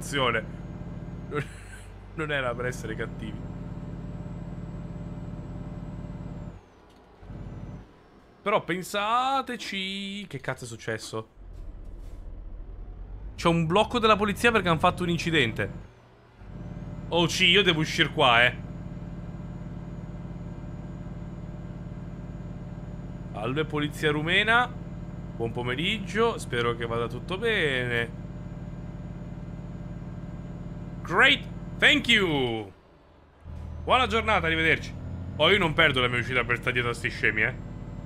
constatazione. Non era per essere cattivi. Però pensateci... Che cazzo è successo? C'è un blocco della polizia perché hanno fatto un incidente. Oh, sì, io devo uscire qua, eh. Salve, polizia rumena. Buon pomeriggio, spero che vada tutto bene. Great, thank you. Buona giornata, arrivederci. Oh, io non perdo la mia uscita per stare dietro a sti scemi, eh.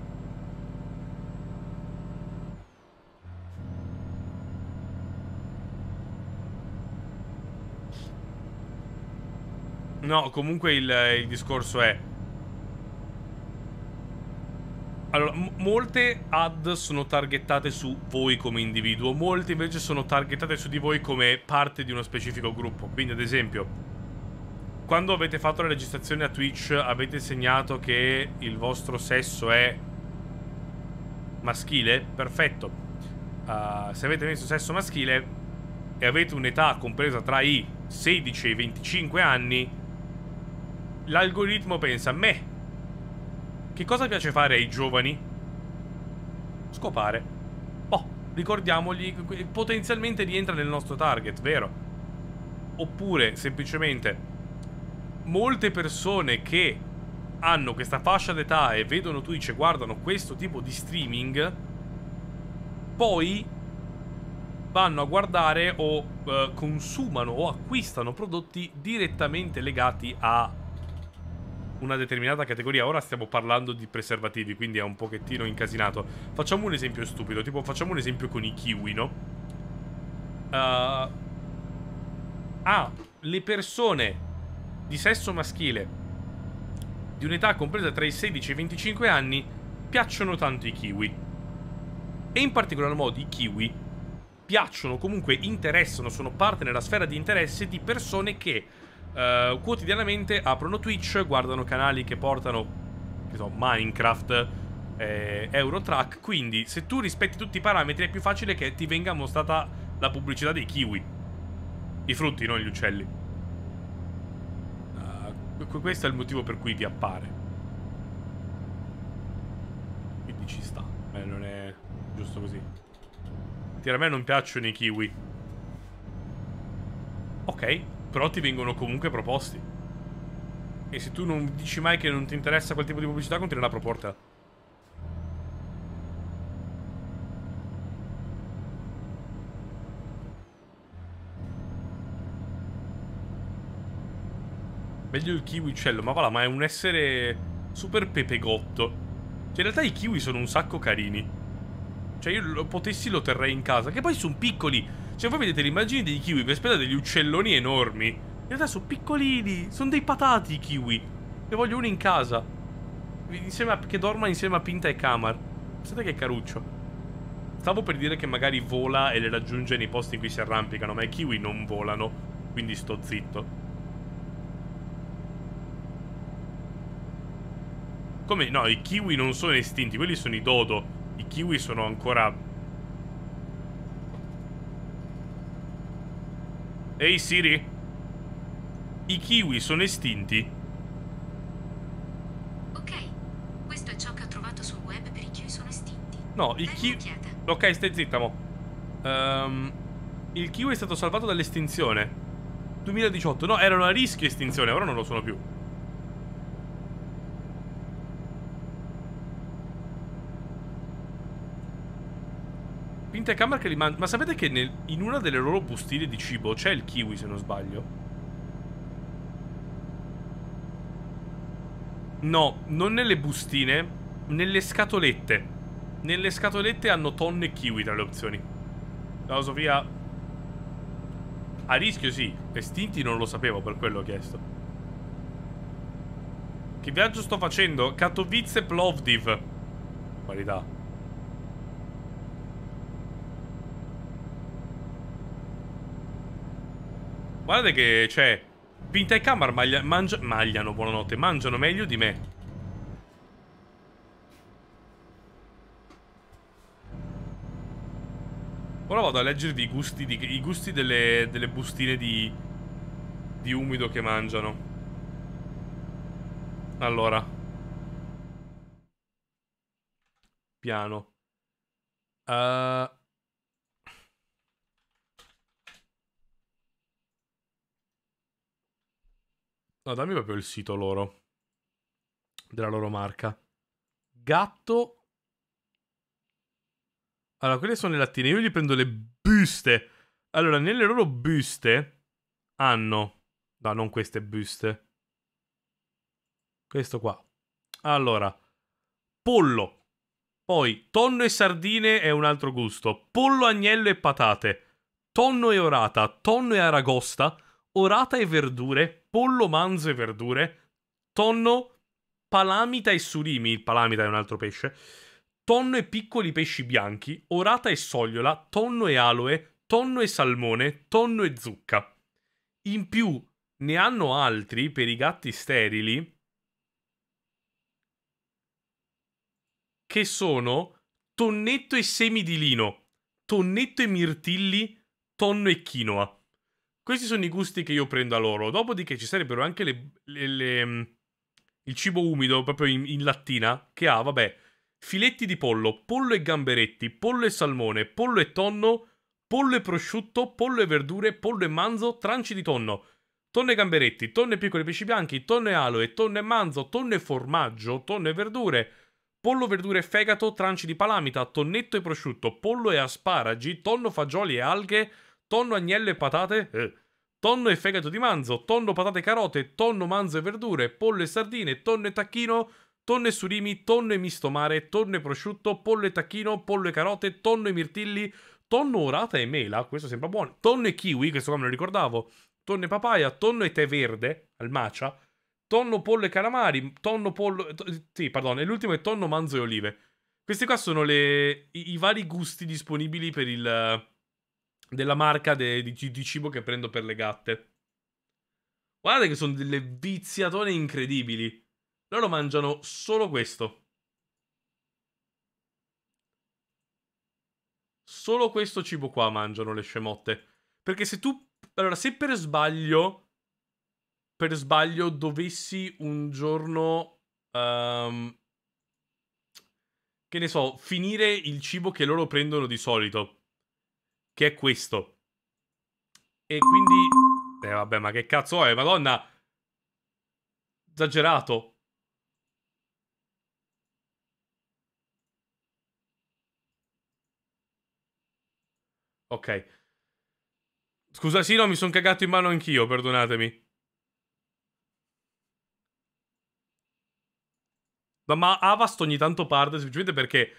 No, comunque il, il discorso è... Allora, molte ad sono targettate su voi come individuo, molte invece sono targetate su di voi come parte di uno specifico gruppo. Quindi, ad esempio, quando avete fatto la registrazione a Twitch, avete segnato che il vostro sesso è maschile? Perfetto. Uh, se avete messo sesso maschile e avete un'età compresa tra i sedici e i venticinque anni, l'algoritmo pensa: me, che cosa piace fare ai giovani? Scopare. Oh, ricordiamogli, potenzialmente rientra nel nostro target, vero? Oppure, semplicemente, molte persone che hanno questa fascia d'età e vedono Twitch e guardano questo tipo di streaming, poi vanno a guardare o uh, consumano o acquistano prodotti direttamente legati a una determinata categoria. Ora stiamo parlando di preservativi, quindi è un pochettino incasinato. Facciamo un esempio stupido, tipo facciamo un esempio con i kiwi, no? Uh, ah, le persone di sesso maschile di un'età compresa tra i sedici e i venticinque anni piacciono tanto i kiwi. E in particolar modo i kiwi piacciono, comunque interessano, sono parte nella sfera di interesse di persone che Uh, quotidianamente aprono Twitch, guardano canali che portano, che so, Minecraft, eh, Eurotrack. Quindi se tu rispetti tutti i parametri è più facile che ti venga mostrata la pubblicità dei kiwi. I frutti, non gli uccelli. uh, Questo è il motivo per cui vi appare. Quindi ci sta. Eh, non è giusto così. A me non piacciono i kiwi. Ok, però ti vengono comunque proposti. E se tu non dici mai che non ti interessa quel tipo di pubblicità, continuerà a proportela. Meglio il kiwi uccello, ma va là, ma è un essere super pepegotto. Cioè, in realtà i kiwi sono un sacco carini. Cioè, io lo potessi lo terrei in casa. Che poi sono piccoli. Cioè, voi vedete le immagini dei kiwi, vi aspettate degli uccelloni enormi. In realtà sono piccolini, sono dei patati i kiwi. Ne voglio uno in casa. Insieme a, che dorma insieme a Pinta e Kamar. Pensate che caruccio. Stavo per dire che magari vola e le raggiunge nei posti in cui si arrampicano, ma i kiwi non volano, quindi sto zitto. Come? No, i kiwi non sono estinti, quelli sono i dodo. I kiwi sono ancora... Ehi hey Siri, i kiwi sono estinti? Ok, questo è ciò che ho trovato sul web per i kiwi sono estinti. No, il kiwi... Ok, stai zitta mo. um, Il kiwi è stato salvato dall'estinzione duemiladiciotto. No, erano a rischio estinzione, ora non lo sono più. Pinta e Kamar che li mangiano. Ma sapete che nel, in una delle loro bustine di cibo c'è il kiwi, se non sbaglio? No, non nelle bustine, nelle scatolette. Nelle scatolette hanno tonne kiwi tra le opzioni. Ciao Sofia. A rischio sì, estinti non lo sapevo, per quello ho chiesto. Che viaggio sto facendo? Katowice Plovdiv. Qualità. Guardate che c'è Pinta e Kamar maglia, mangia, magliano, buonanotte, mangiano meglio di me. Ora vado a leggervi i gusti, di, i gusti delle, delle bustine di, di umido che mangiano. Allora, piano. Uh... No, dammi proprio il sito loro. Della loro marca. Gatto. Allora, quelle sono le lattine. Io gli prendo le buste. Allora, nelle loro buste hanno... No, non queste buste. Questo qua. Allora, pollo. Poi, tonno e sardine è un altro gusto. Pollo, agnello e patate. Tonno e orata. Tonno e aragosta. Orata e verdure. Pollo, manzo e verdure. Tonno, palamita e surimi. Il palamita è un altro pesce. Tonno e piccoli pesci bianchi. Orata e sogliola. Tonno e aloe. Tonno e salmone. Tonno e zucca. In più ne hanno altri per i gatti sterili, che sono tonnetto e semi di lino, tonnetto e mirtilli, tonno e quinoa. Questi sono i gusti che io prendo a loro. Dopodiché ci sarebbero anche le, le, le, il cibo umido, proprio in, in lattina, che ha, vabbè, filetti di pollo, pollo e gamberetti, pollo e salmone, pollo e tonno, pollo e prosciutto, pollo e verdure, pollo e manzo, tranci di tonno, tonno e gamberetti, tonno e piccoli pesci bianchi, tonno e aloe, tonno e manzo, tonno e formaggio, tonno e verdure, pollo, verdure e fegato, tranci di palamita, tonnetto e prosciutto, pollo e asparagi, tonno, fagioli e alghe, tonno, agnello e patate, eh. tonno e fegato di manzo, tonno, patate e carote, tonno, manzo e verdure, pollo e sardine, tonno e tacchino, tonno e surimi, tonno e misto mare, tonno e prosciutto, pollo e tacchino, pollo e carote, tonno e mirtilli, tonno, orata e mela, questo sembra buono, tonno e kiwi, questo qua me lo ricordavo, tonno e papaya, tonno e tè verde, al matcha, tonno, pollo e calamari, tonno, pollo... To- sì, pardon, e l'ultimo è tonno, manzo e olive. Questi qua sono le, i, i vari gusti disponibili per il... della marca de, di, di cibo che prendo per le gatte. Guardate che sono delle viziatone incredibili. Loro mangiano solo questo. Solo questo cibo qua mangiano le scemotte. Perché se tu... Allora, se per sbaglio... Per sbaglio dovessi un giorno... Um, che ne so, finire il cibo che loro prendono di solito. Che è questo. E quindi... Eh vabbè, ma che cazzo è? Madonna! Esagerato. Ok. Scusa, sì, no, mi sono cagato in mano anch'io, perdonatemi. Ma, ma Avast ogni tanto parte semplicemente perché...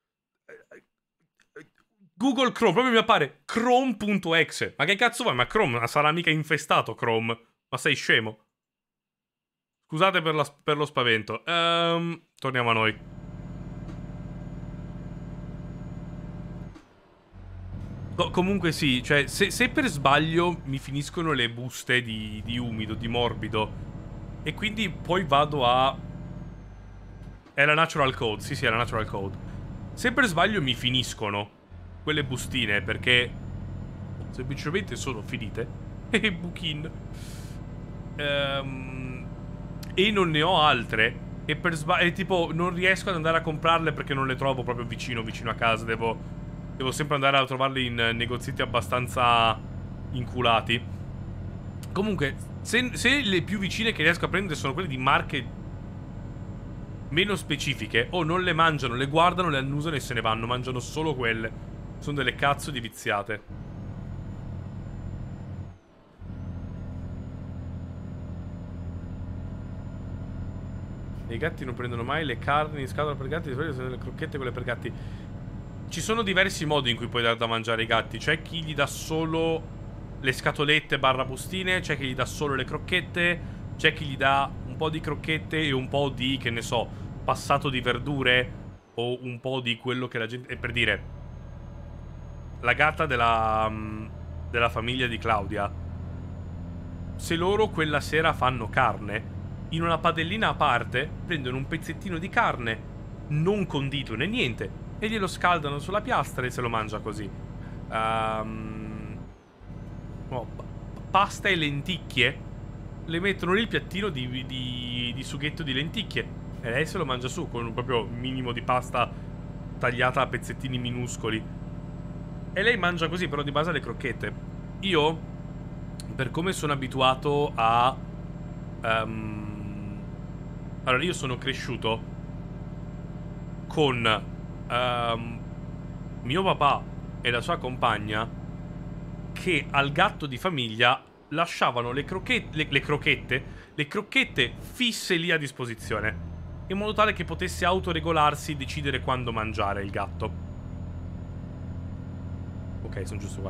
Google Chrome, proprio mi appare Chrome punto exe. Ma che cazzo vuoi? Ma Chrome sarà mica infestato, Chrome. Ma sei scemo? Scusate per, la, per lo spavento. Um, torniamo a noi. Co- comunque sì, cioè, se, se per sbaglio mi finiscono le buste di, di umido, di morbido, e quindi poi vado a... È la natural code, sì sì, è la natural code. Se per sbaglio mi finiscono quelle bustine perché semplicemente sono finite, e buchin, um, e non ne ho altre, e per sbaglio, tipo, non riesco ad andare a comprarle perché non le trovo proprio vicino, vicino a casa, devo... Devo sempre andare a trovarle in negozietti abbastanza inculati. Comunque, se, se le più vicine che riesco a prendere sono quelle di marche meno specifiche, o non le mangiano, le guardano, le annusano e se ne vanno. Mangiano solo quelle. Sono delle cazzo di viziate. I gatti non prendono mai le carni in scatola per gatti, di solito sono le crocchette quelle per gatti. Ci sono diversi modi in cui puoi dar da mangiare ai gatti. C'è chi gli dà solo le scatolette barra bustine, c'è chi gli dà solo le crocchette, c'è chi gli dà un po' di crocchette e un po' di, che ne so, passato di verdure o un po' di quello che la gente... E per dire, la gatta della, della famiglia di Claudia, se loro quella sera fanno carne, in una padellina a parte prendono un pezzettino di carne, non condito né niente, e glielo scaldano sulla piastra e se lo mangia così. Um, oh, pasta e lenticchie. Le mettono lì il piattino di, di, di sughetto di lenticchie e lei se lo mangia su con un proprio minimo di pasta tagliata a pezzettini minuscoli. E lei mangia così, però di base le crocchette. Io, per come sono abituato a... Um, allora, io sono cresciuto con um, mio papà e la sua compagna che al gatto di famiglia lasciavano le, crocchette, le, le crocchette, le crocchette fisse lì a disposizione, in modo tale che potesse autoregolarsi e decidere quando mangiare il gatto. Ok, sono giusto qua.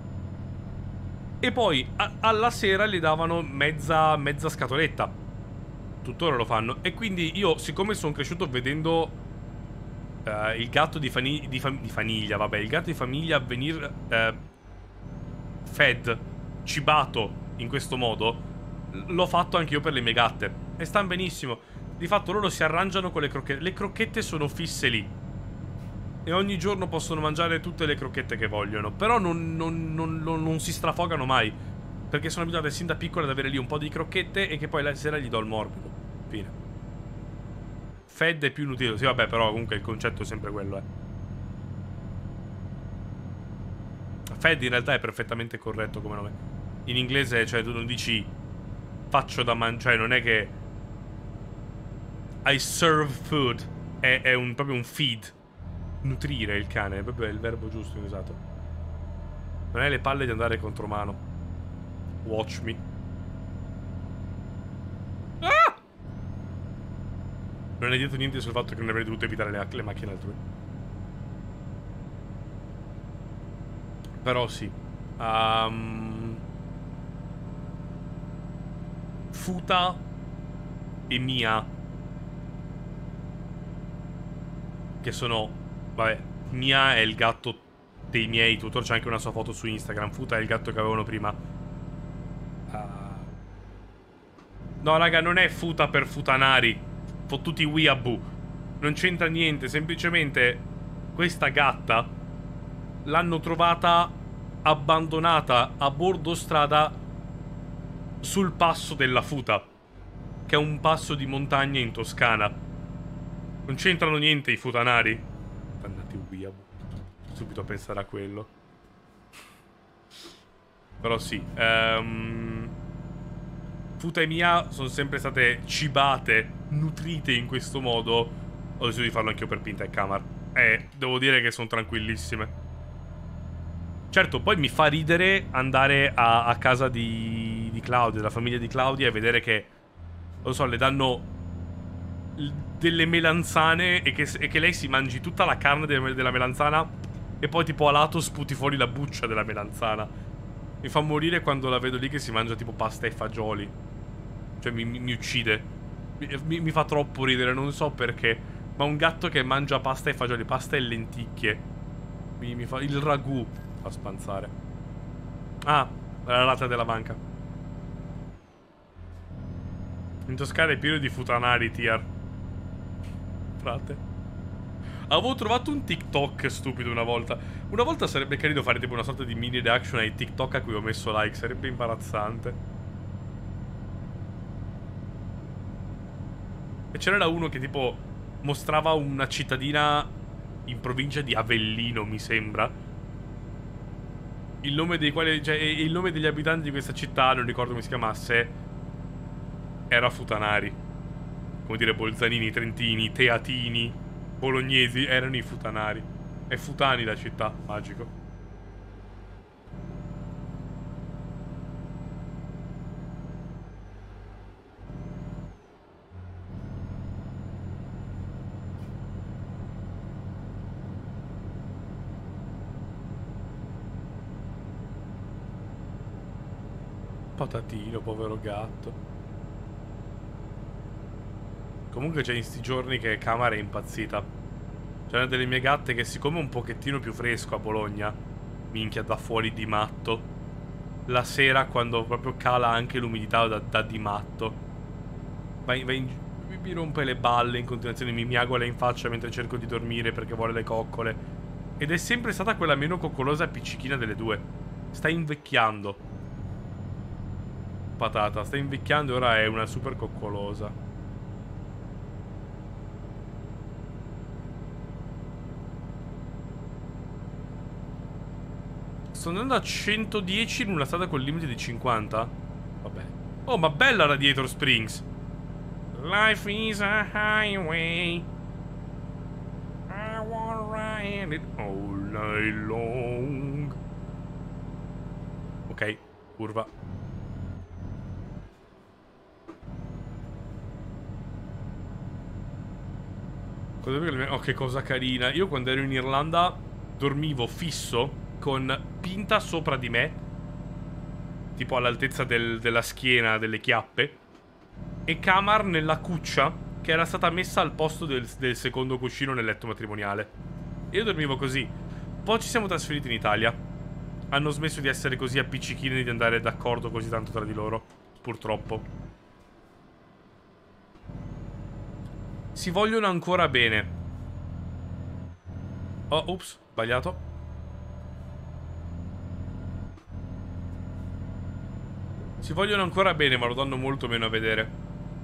E poi a, alla sera le davano mezza, mezza scatoletta. Tuttora lo fanno. E quindi io, siccome sono cresciuto vedendo uh, il gatto di, fani, di, fam, di famiglia, vabbè, il gatto di famiglia venire uh, fed, cibato in questo modo, l'ho fatto anche io per le mie gatte. E stanno benissimo. Di fatto loro si arrangiano con le crocchette. Le crocchette sono fisse lì. E ogni giorno possono mangiare tutte le crocchette che vogliono. Però non, non, non, non, non si strafogano mai, perché sono abituate sin da piccole ad avere lì un po' di crocchette e che poi la sera gli do il morbido. Fine. Fed è più nutrito. Sì, vabbè, però comunque il concetto è sempre quello, eh. Fed in realtà è perfettamente corretto come nome. In inglese, cioè, tu non dici faccio da mangiare, cioè non è che I serve food. È, è un, proprio un feed. Nutrire il cane, è proprio il verbo giusto usato. Non hai le palle di andare contro mano. Watch me. Ah! Non hai detto niente sul fatto che non avrei dovuto evitare le, le macchine altrui. Però sì. um, Futa e Mia, che sono, vabbè, Mia è il gatto dei miei tutor. C'è anche una sua foto su Instagram. Futa è il gatto che avevano prima. uh, No raga, non è Futa per futanari, fottuti weeaboo. Non c'entra niente. Semplicemente questa gatta l'hanno trovata abbandonata a bordo strada sul passo della Futa, che è un passo di montagna in Toscana. Non c'entrano niente i futanari. Dannati weeaboo. Subito a pensare a quello. Però sì, um, Futa e Mia sono sempre state cibate, nutrite in questo modo. Ho deciso di farlo anch'io per Pinta e Camar. E devo dire che sono tranquillissime. Certo, poi mi fa ridere andare a, a casa di, di Claudia, della famiglia di Claudia, e vedere che, non so, le danno delle melanzane e che, e che lei si mangi tutta la carne de, della melanzana e poi tipo a lato sputi fuori la buccia della melanzana. Mi fa morire quando la vedo lì che si mangia tipo pasta e fagioli. Cioè mi, mi, mi uccide. Mi, mi fa troppo ridere, non so perché. Ma un gatto che mangia pasta e fagioli, pasta e lenticchie, mi, mi fa il ragù. A spanzare. Ah, la rata della banca. In Toscana è pieno di futanari, tier. Frate. Avevo trovato un TikTok stupido una volta. Una volta sarebbe carino fare tipo una sorta di mini reaction ai TikTok a cui ho messo like. Sarebbe imbarazzante. E c'era uno che tipo mostrava una cittadina in provincia di Avellino, mi sembra. Il nome dei quali, cioè, il nome degli abitanti di questa città, non ricordo come si chiamasse, era Futanari. Come dire, Bolzanini, Trentini, Teatini, Bolognesi, erano i Futanari. È Futani la città, magico. Patatino, povero gatto. Comunque c'è in sti giorni che Camera è impazzita. C'è una delle mie gatte che, siccome è un pochettino più fresco a Bologna, minchia, da fuori di matto. La sera, quando proprio cala anche l'umidità, da, da di matto. Vai, vai in, mi, mi rompe le balle in continuazione, mi miagola in faccia mentre cerco di dormire perché vuole le coccole. Ed è sempre stata quella meno coccolosa e appiccichina delle due. Sta invecchiando. Patata, sta invecchiando e ora è una super coccolosa. Sto andando a centodieci in una strada con il limite di cinquanta. Vabbè. Oh, ma bella Radiator Springs. Life is a highway. I wanna ride it all night long. Ok, curva. Oh, che cosa carina. Io quando ero in Irlanda dormivo fisso con Pinta sopra di me, tipo all'altezza del, della schiena, delle chiappe, e Kamar nella cuccia che era stata messa al posto del, del secondo cuscino nel letto matrimoniale. Io dormivo così. Poi ci siamo trasferiti in Italia. Hanno smesso di essere così appiccichini, di andare d'accordo così tanto tra di loro, purtroppo. Si vogliono ancora bene. Oh, ups, sbagliato. Si vogliono ancora bene, ma lo danno molto meno a vedere.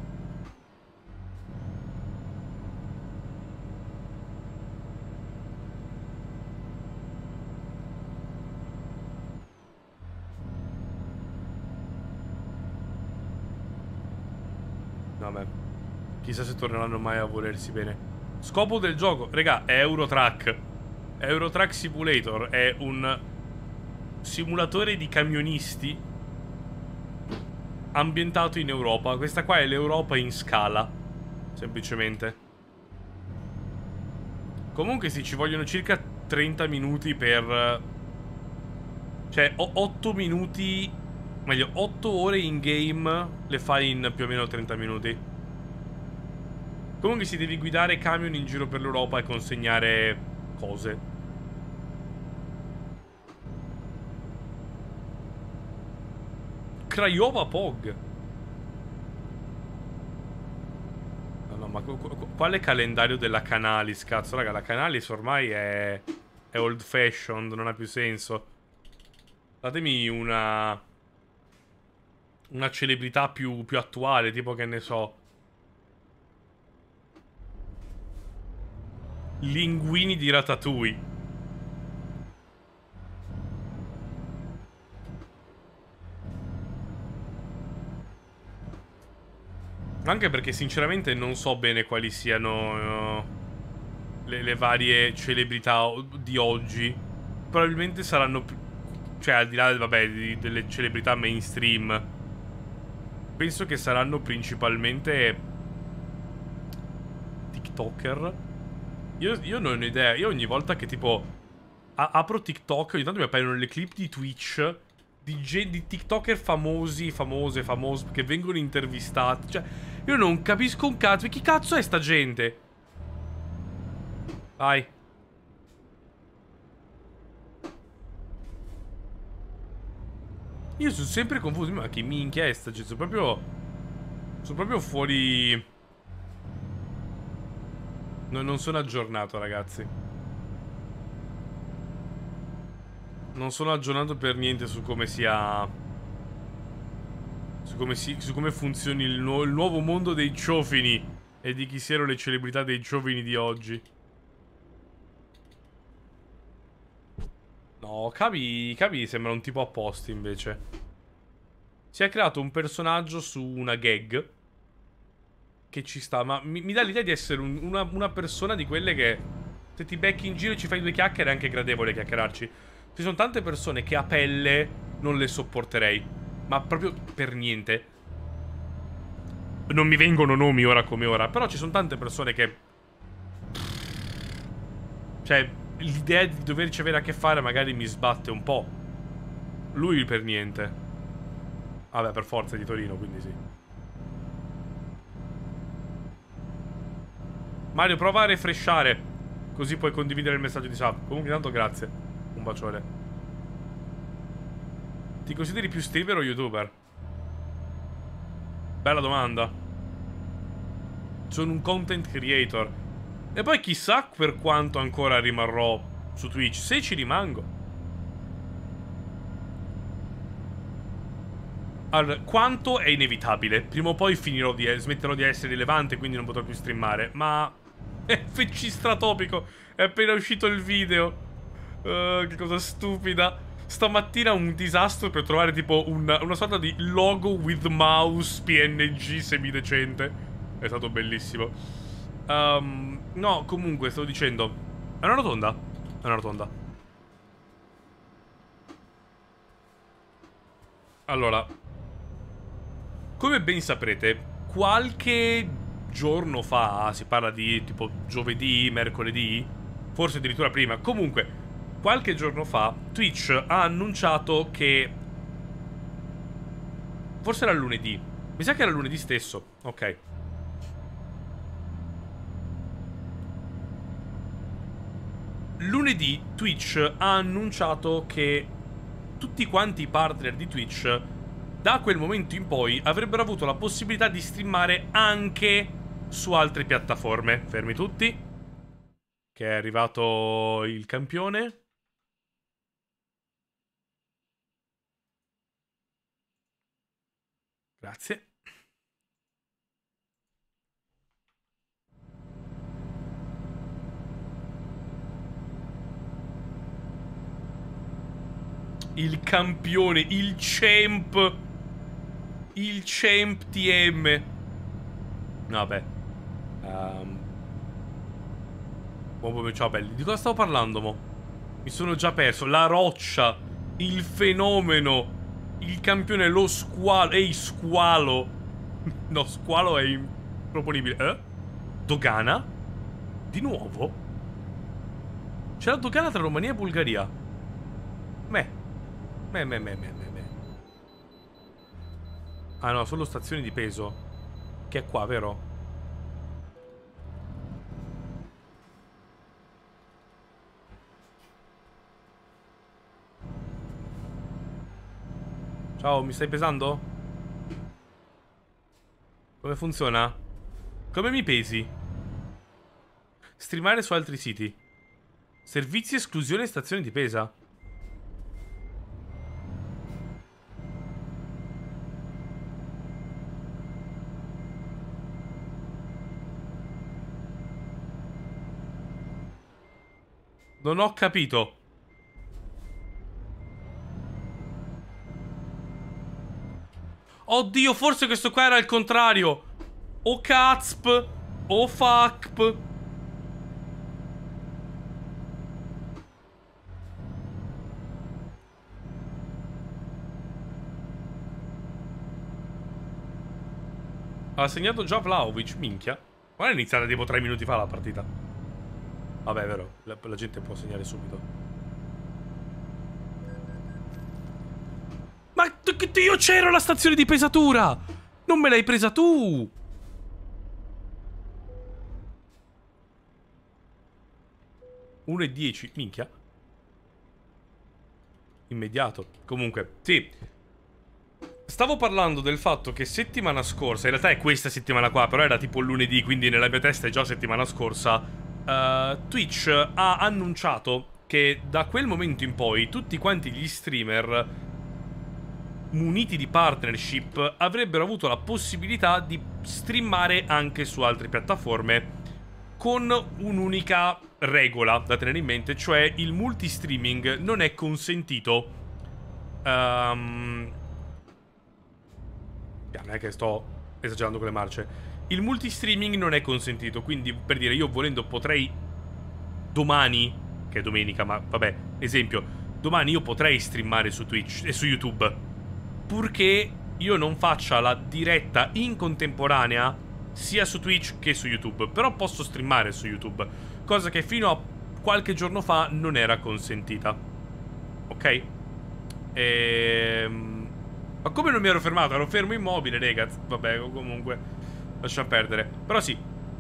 Vabbè. Chissà se torneranno mai a volersi bene. Scopo del gioco, regà, è Eurotrack. Eurotrack Simulator è un simulatore di camionisti ambientato in Europa. Questa qua è l'Europa in scala, semplicemente. Comunque sì, ci vogliono circa trenta minuti per... Cioè, otto minuti... Meglio, otto ore in game le fai in più o meno trenta minuti. Comunque si devi guidare camion in giro per l'Europa e consegnare cose. Craiova Pog. No, no, ma quale calendario della Canalis? Cazzo, raga, la Canalis ormai è... È old fashioned, non ha più senso. Datemi una... Una celebrità più, più attuale, tipo che ne so... Linguini di Ratatouille. Anche perché sinceramente non so bene quali siano uh, le, le varie celebrità di oggi. Probabilmente saranno... Cioè al di là, vabbè, di, delle celebrità mainstream, penso che saranno principalmente TikToker. Io, io non ho idea. Io ogni volta che tipo a apro TikTok, ogni tanto mi appaiono le clip di Twitch di, di TikToker famosi, famose, famosi, che vengono intervistati. Cioè, io non capisco un cazzo. Chi cazzo è sta gente? Vai. Io sono sempre confuso. Ma che minchia è sta gente? Sono proprio... Sono proprio fuori... No, non sono aggiornato, ragazzi. Non sono aggiornato per niente su come sia... Su come, si... su come funzioni il, nu il nuovo mondo dei ciofini e di chi siano le celebrità dei ciofini di oggi. No, Kabi, Kabi sembra un tipo a posto invece. Si è creato un personaggio su una gag che ci sta, ma mi, mi dà l'idea di essere un, una, una persona di quelle che se ti becchi in giro e ci fai due chiacchiere è anche gradevole chiacchierarci. Ci sono tante persone che a pelle non le sopporterei, ma proprio per niente. Non mi vengono nomi ora come ora, però ci sono tante persone che... Cioè, l'idea di doverci avere a che fare magari mi sbatte un po'. Lui per niente. Vabbè, per forza di Torino, quindi sì. Mario, prova a refreshare, così puoi condividere il messaggio di sub. Comunque tanto grazie. Un bacione. Ti consideri più streamer o youtuber? Bella domanda. Sono un content creator. E poi chissà per quanto ancora rimarrò su Twitch, se ci rimango. Allora, quanto è inevitabile. Prima o poi finirò di... smetterò di essere rilevante, quindi non potrò più streamare. Ma... F C stratopico. È appena uscito il video. Uh, che cosa stupida. stamattina un disastro per trovare tipo una, una sorta di logo with mouse P N G semidecente. È stato bellissimo. um, No, comunque, stavo dicendo, è una rotonda. È una rotonda. Allora, come ben saprete, qualche giorno fa, si parla di tipo giovedì, mercoledì, forse addirittura prima, comunque qualche giorno fa Twitch ha annunciato che forse era lunedì. Mi sa che era lunedì stesso. Ok. Lunedì Twitch ha annunciato che tutti quanti i partner di Twitch da quel momento in poi avrebbero avuto la possibilità di streamare anche su altre piattaforme. Fermi tutti, che è arrivato il campione. Grazie. Il campione, il champ. Il champ T M. Vabbè. Um. Buon pomeriggio, ciao belli. Di cosa stavo parlando, mo? Mi sono già perso. La roccia. Il fenomeno. Il campione, lo squalo. Ehi, squalo. No, squalo è improponibile. Eh? Dogana? Di nuovo? C'è la dogana tra Romania e Bulgaria. Meh. Meh, meh, meh, meh, meh, meh. Ah no, solo stazioni di peso. Che è qua, vero? Ciao, mi stai pesando? Come funziona? Come mi pesi? Streamare su altri siti. Servizi esclusione stazioni di pesa. Non ho capito. Oddio, forse questo qua era il contrario. O cazp o facp. Ha segnato già Vlahovic, minchia. Ma è iniziata tipo tre minuti fa la partita. Vabbè, è vero, la, la gente può segnare subito. Ma io c'ero alla stazione di pesatura! Non me l'hai presa tu! uno e dieci, minchia. Immediato. Comunque, sì. Stavo parlando del fatto che settimana scorsa, in realtà è questa settimana qua, però era tipo lunedì, quindi nella mia testa è già settimana scorsa. Uh, Twitch ha annunciato che da quel momento in poi tutti quanti gli streamer muniti di partnership avrebbero avuto la possibilità di streamare anche su altre piattaforme con un'unica regola da tenere in mente, cioè il multistreaming non è consentito. Um, non è che sto esagerando con le marce. Il multistreaming non è consentito, quindi per dire, io volendo potrei domani, che è domenica, ma vabbè, esempio, domani io potrei streamare su Twitch e su YouTube, purché io non faccia la diretta in contemporanea sia su Twitch che su YouTube. Però posso streamare su YouTube, cosa che fino a qualche giorno fa non era consentita. Ok? Ehm... Ma come non mi ero fermato? Ero fermo immobile, ragazzi. Vabbè, comunque lascia perdere. Però sì.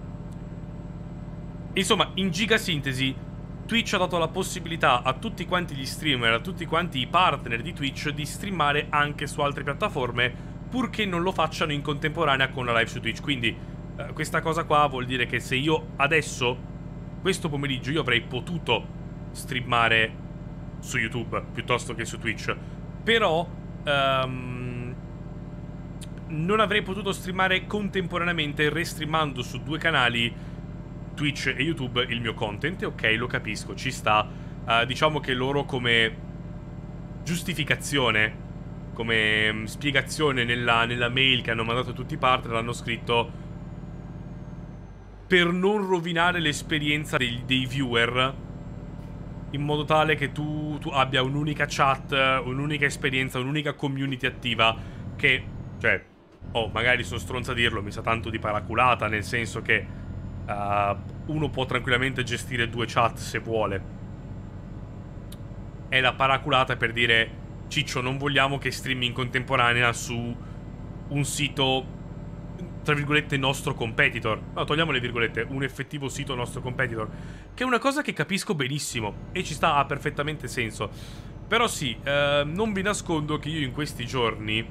Insomma, in gigasintesi, Twitch ha dato la possibilità a tutti quanti gli streamer, a tutti quanti i partner di Twitch di streamare anche su altre piattaforme, purché non lo facciano in contemporanea con la live su Twitch. Quindi eh, questa cosa qua vuol dire che se io adesso, questo pomeriggio, io avrei potuto streamare su YouTube piuttosto che su Twitch, però um, non avrei potuto streamare contemporaneamente, restreamando su due canali, Twitch e YouTube, il mio content. Ok, lo capisco, ci sta. uh, Diciamo che loro come giustificazione, come mh, spiegazione nella, nella mail che hanno mandato a tutti i partner, hanno scritto: per non rovinare l'esperienza dei, dei viewer, in modo tale che tu, tu abbia un'unica chat, un'unica esperienza, un'unica community attiva che, cioè, oh, magari sono stronza a dirlo, mi sa tanto di paraculata, nel senso che uh, uno può tranquillamente gestire due chat se vuole. È la paraculata per dire: Ciccio, non vogliamo che streami in contemporanea su un sito, tra virgolette, nostro competitor. No, togliamo le virgolette, un effettivo sito nostro competitor. Che è una cosa che capisco benissimo e ci sta, ha perfettamente senso. Però sì, eh, non vi nascondo che io in questi giorni...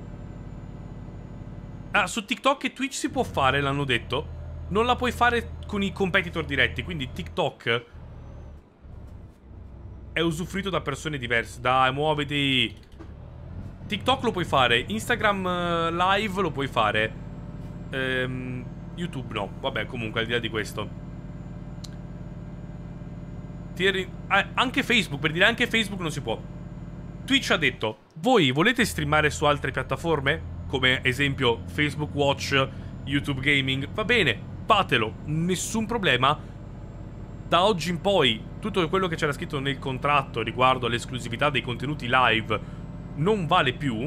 Ah, su TikTok e Twitch si può fare, l'hanno detto. Non la puoi fare con i competitor diretti, quindi TikTok è usufruito da persone diverse. Dai, muoviti. TikTok lo puoi fare, Instagram uh, Live lo puoi fare, ehm, YouTube no. Vabbè, comunque, al di là di questo, Ti ah, anche Facebook, per dire, anche Facebook non si può. Twitch ha detto: voi volete streamare su altre piattaforme? Come esempio Facebook Watch, YouTube Gaming. Va bene, fatelo, nessun problema. Da oggi in poi tutto quello che c'era scritto nel contratto riguardo all'esclusività dei contenuti live non vale più,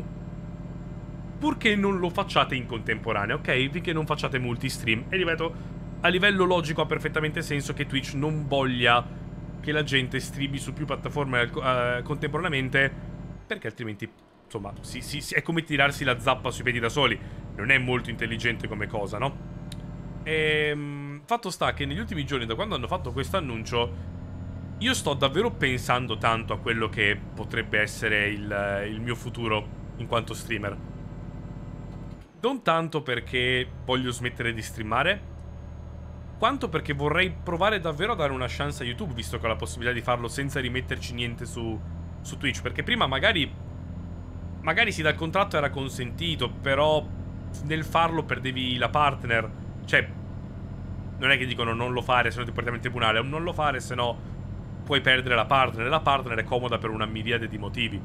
purché non lo facciate in contemporanea, ok? Finché non facciate multi-stream. E ripeto, a livello logico ha perfettamente senso che Twitch non voglia che la gente streami su più piattaforme uh, contemporaneamente, perché altrimenti, insomma, si, si, si, è come tirarsi la zappa sui piedi da soli. Non è molto intelligente come cosa, no? Ehm, fatto sta che negli ultimi giorni, da quando hanno fatto questo annuncio, io sto davvero pensando tanto a quello che potrebbe essere il, il mio futuro in quanto streamer. Non tanto perché voglio smettere di streamare, quanto perché vorrei provare davvero a dare una chance a YouTube, visto che ho la possibilità di farlo senza rimetterci niente su, su Twitch. Perché prima magari, magari sì, dal contratto era consentito, però nel farlo perdevi la partner. Cioè, non è che dicono non lo fare se no ti portiamo in tribunale, è un non lo fare se no puoi perdere la partner. E la partner è comoda per una miriade di motivi.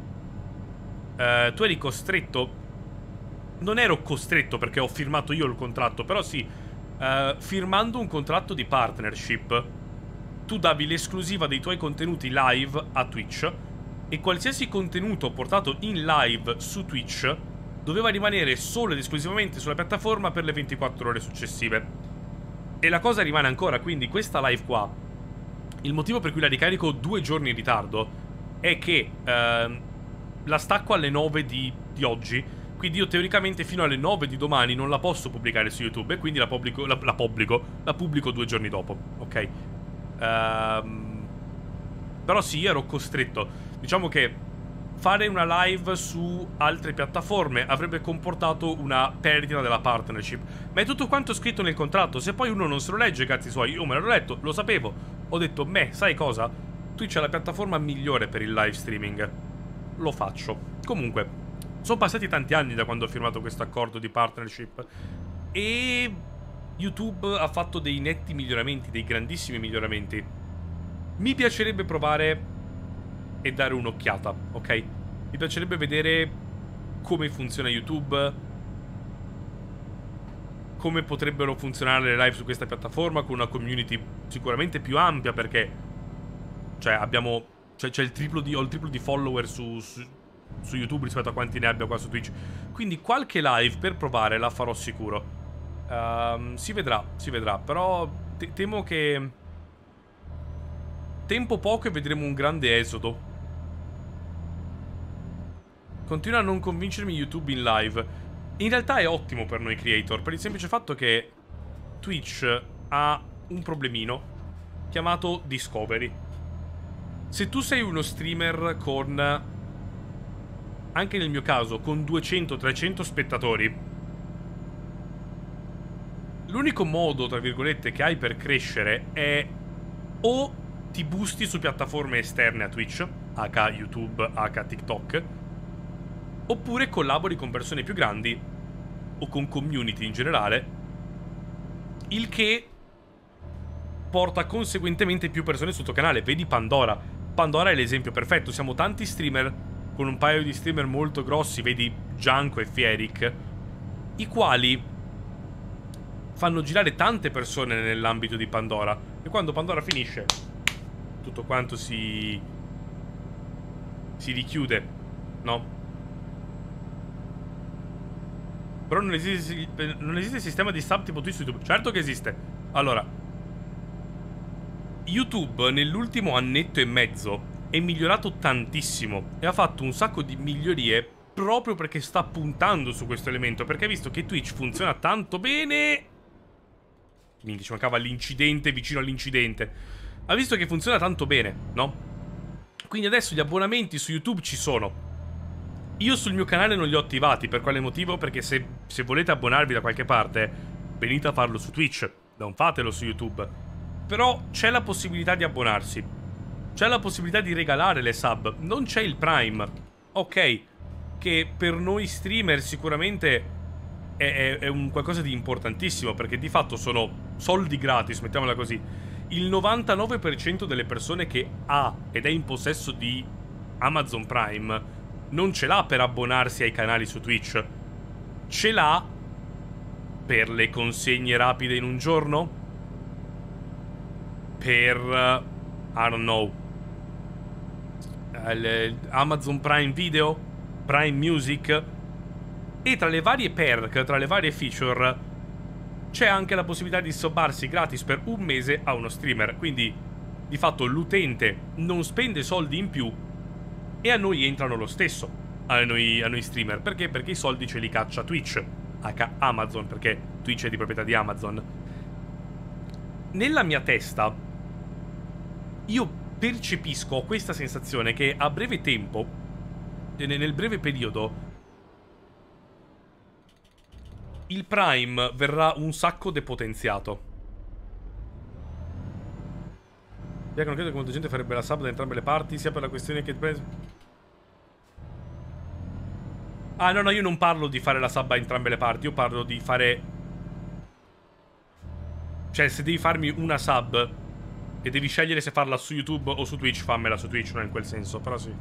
uh, Tu eri costretto. Non ero costretto perché ho firmato io il contratto, però sì, uh, firmando un contratto di partnership, tu davi l'esclusiva dei tuoi contenuti live a Twitch, e qualsiasi contenuto portato in live su Twitch doveva rimanere solo ed esclusivamente sulla piattaforma per le ventiquattro ore successive. E la cosa rimane ancora, quindi questa live qua, il motivo per cui la ricarico due giorni in ritardo è che uh, la stacco alle nove di, di oggi. Quindi io teoricamente fino alle nove di domani non la posso pubblicare su YouTube, e quindi la pubblico, la, la pubblico, la pubblico due giorni dopo, ok? Ehm, però sì, io ero costretto. Diciamo che fare una live su altre piattaforme avrebbe comportato una perdita della partnership. Ma è tutto quanto scritto nel contratto. Se poi uno non se lo legge, cazzi suoi, io me l'ho letto, lo sapevo. Ho detto, me, sai cosa? Twitch è la piattaforma migliore per il live streaming. Lo faccio. Comunque, sono passati tanti anni da quando ho firmato questo accordo di partnership e YouTube ha fatto dei netti miglioramenti, dei grandissimi miglioramenti. Mi piacerebbe provare e dare un'occhiata, ok? Mi piacerebbe vedere come funziona YouTube, come potrebbero funzionare le live su questa piattaforma con una community sicuramente più ampia, perché cioè abbiamo cioè, c'è il triplo di, ho il triplo di follower su, su su YouTube rispetto a quanti ne abbia qua su Twitch. Quindi qualche live per provare la farò sicuro. um, Si vedrà, si vedrà. Però te temo che tempo poco e vedremo un grande esodo. Continua a non convincermi YouTube in live. In realtà è ottimo per noi creator, per il semplice fatto che Twitch ha un problemino chiamato Discovery. Se tu sei uno streamer con, anche nel mio caso, con duecento trecento spettatori, l'unico modo, tra virgolette, che hai per crescere è o ti boosti su piattaforme esterne a Twitch, aka YouTube, aka TikTok, oppure collabori con persone più grandi o con community in generale, il che porta conseguentemente più persone sul tuo canale. Vedi Pandora. Pandora è l'esempio perfetto. Siamo tanti streamer, con un paio di streamer molto grossi, vedi Gianco e Fieric, i quali fanno girare tante persone nell'ambito di Pandora. E quando Pandora finisce, tutto quanto si... si richiude, no? Però non esiste, non esiste sistema di sub tipo Twitch su YouTube. Certo che esiste. Allora, YouTube nell'ultimo annetto e mezzo è migliorato tantissimo e ha fatto un sacco di migliorie proprio perché sta puntando su questo elemento. Perché ha visto che Twitch funziona tanto bene... Minchia, ci mancava l'incidente vicino all'incidente. Ha visto che funziona tanto bene, no? Quindi adesso gli abbonamenti su YouTube ci sono. Io sul mio canale non li ho attivati. Per quale motivo? Perché se, se volete abbonarvi da qualche parte, venite a farlo su Twitch, non fatelo su YouTube. Però c'è la possibilità di abbonarsi, c'è la possibilità di regalare le sub. Non c'è il Prime, ok, che per noi streamer sicuramente è, è, è un qualcosa di importantissimo, perché di fatto sono soldi gratis, mettiamola così. Il novantanove per cento delle persone che ha ed è in possesso di Amazon Prime non ce l'ha per abbonarsi ai canali su Twitch. Ce l'ha per le consegne rapide in un giorno? Per... Uh, I don't know. Uh, Amazon Prime Video? Prime Music? E tra le varie perk, tra le varie feature, c'è anche la possibilità di sobbarsi gratis per un mese a uno streamer. Quindi, di fatto, l'utente non spende soldi in più e a noi entrano lo stesso, a noi, a noi streamer. Perché? Perché i soldi ce li caccia Twitch, H Amazon, perché Twitch è di proprietà di Amazon. Nella mia testa io percepisco questa sensazione che a breve tempo, nel breve periodo, il Prime verrà un sacco depotenziato. Io non credo che molta gente farebbe la sub da entrambe le parti, sia per la questione che... Ah, no, no, io non parlo di fare la sub a entrambe le parti, io parlo di fare... Cioè, se devi farmi una sub e devi scegliere se farla su YouTube o su Twitch, fammela su Twitch, non in quel senso, però sì.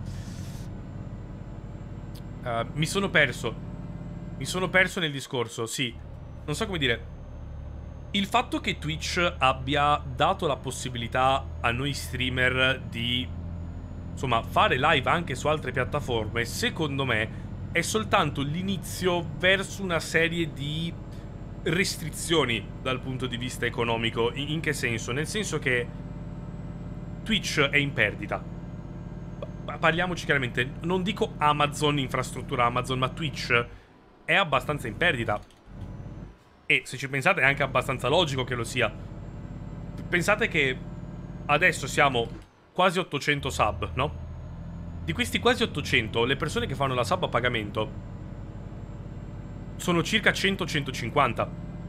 Uh, mi sono perso. Mi sono perso nel discorso, sì. Non so come dire. Il fatto che Twitch abbia dato la possibilità a noi streamer di, insomma, fare live anche su altre piattaforme, secondo me è soltanto l'inizio verso una serie di restrizioni dal punto di vista economico. In, in che senso? Nel senso che Twitch è in perdita. Parliamoci chiaramente, non dico Amazon, infrastruttura Amazon, ma Twitch è abbastanza in perdita. E se ci pensate è anche abbastanza logico che lo sia. Pensate che adesso siamo quasi ottocento sub, no? Di questi quasi ottocento, le persone che fanno la sub a pagamento sono circa cento centocinquanta.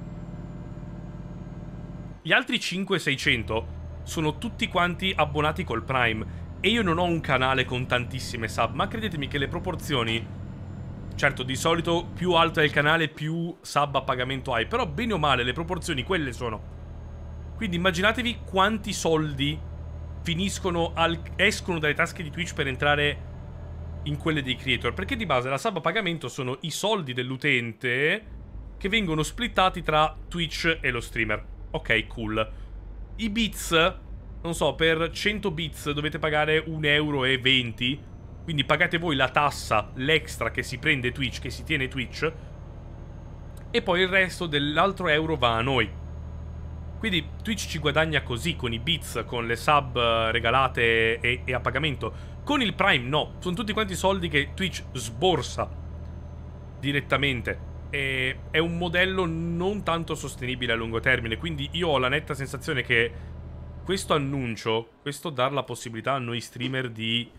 Gli altri cinquecento seicento sono tutti quanti abbonati col Prime. E io non ho un canale con tantissime sub, ma credetemi che le proporzioni... Certo, di solito più alto è il canale, più sub a pagamento hai. Però bene o male le proporzioni quelle sono. Quindi immaginatevi quanti soldi finiscono al... escono dalle tasche di Twitch per entrare in quelle dei creator. Perché di base la sub a pagamento sono i soldi dell'utente che vengono splittati tra Twitch e lo streamer. Ok, cool. I bits, non so, per cento bits dovete pagare un euro e venti. Quindi pagate voi la tassa, l'extra che si prende Twitch, che si tiene Twitch, e poi il resto dell'altro euro va a noi. Quindi Twitch ci guadagna così, con i bits, con le sub regalate e, e a pagamento. Con il Prime no, sono tutti quanti soldi che Twitch sborsa direttamente. E è un modello non tanto sostenibile a lungo termine. Quindi io ho la netta sensazione che questo annuncio, questo dar la possibilità a noi streamer di...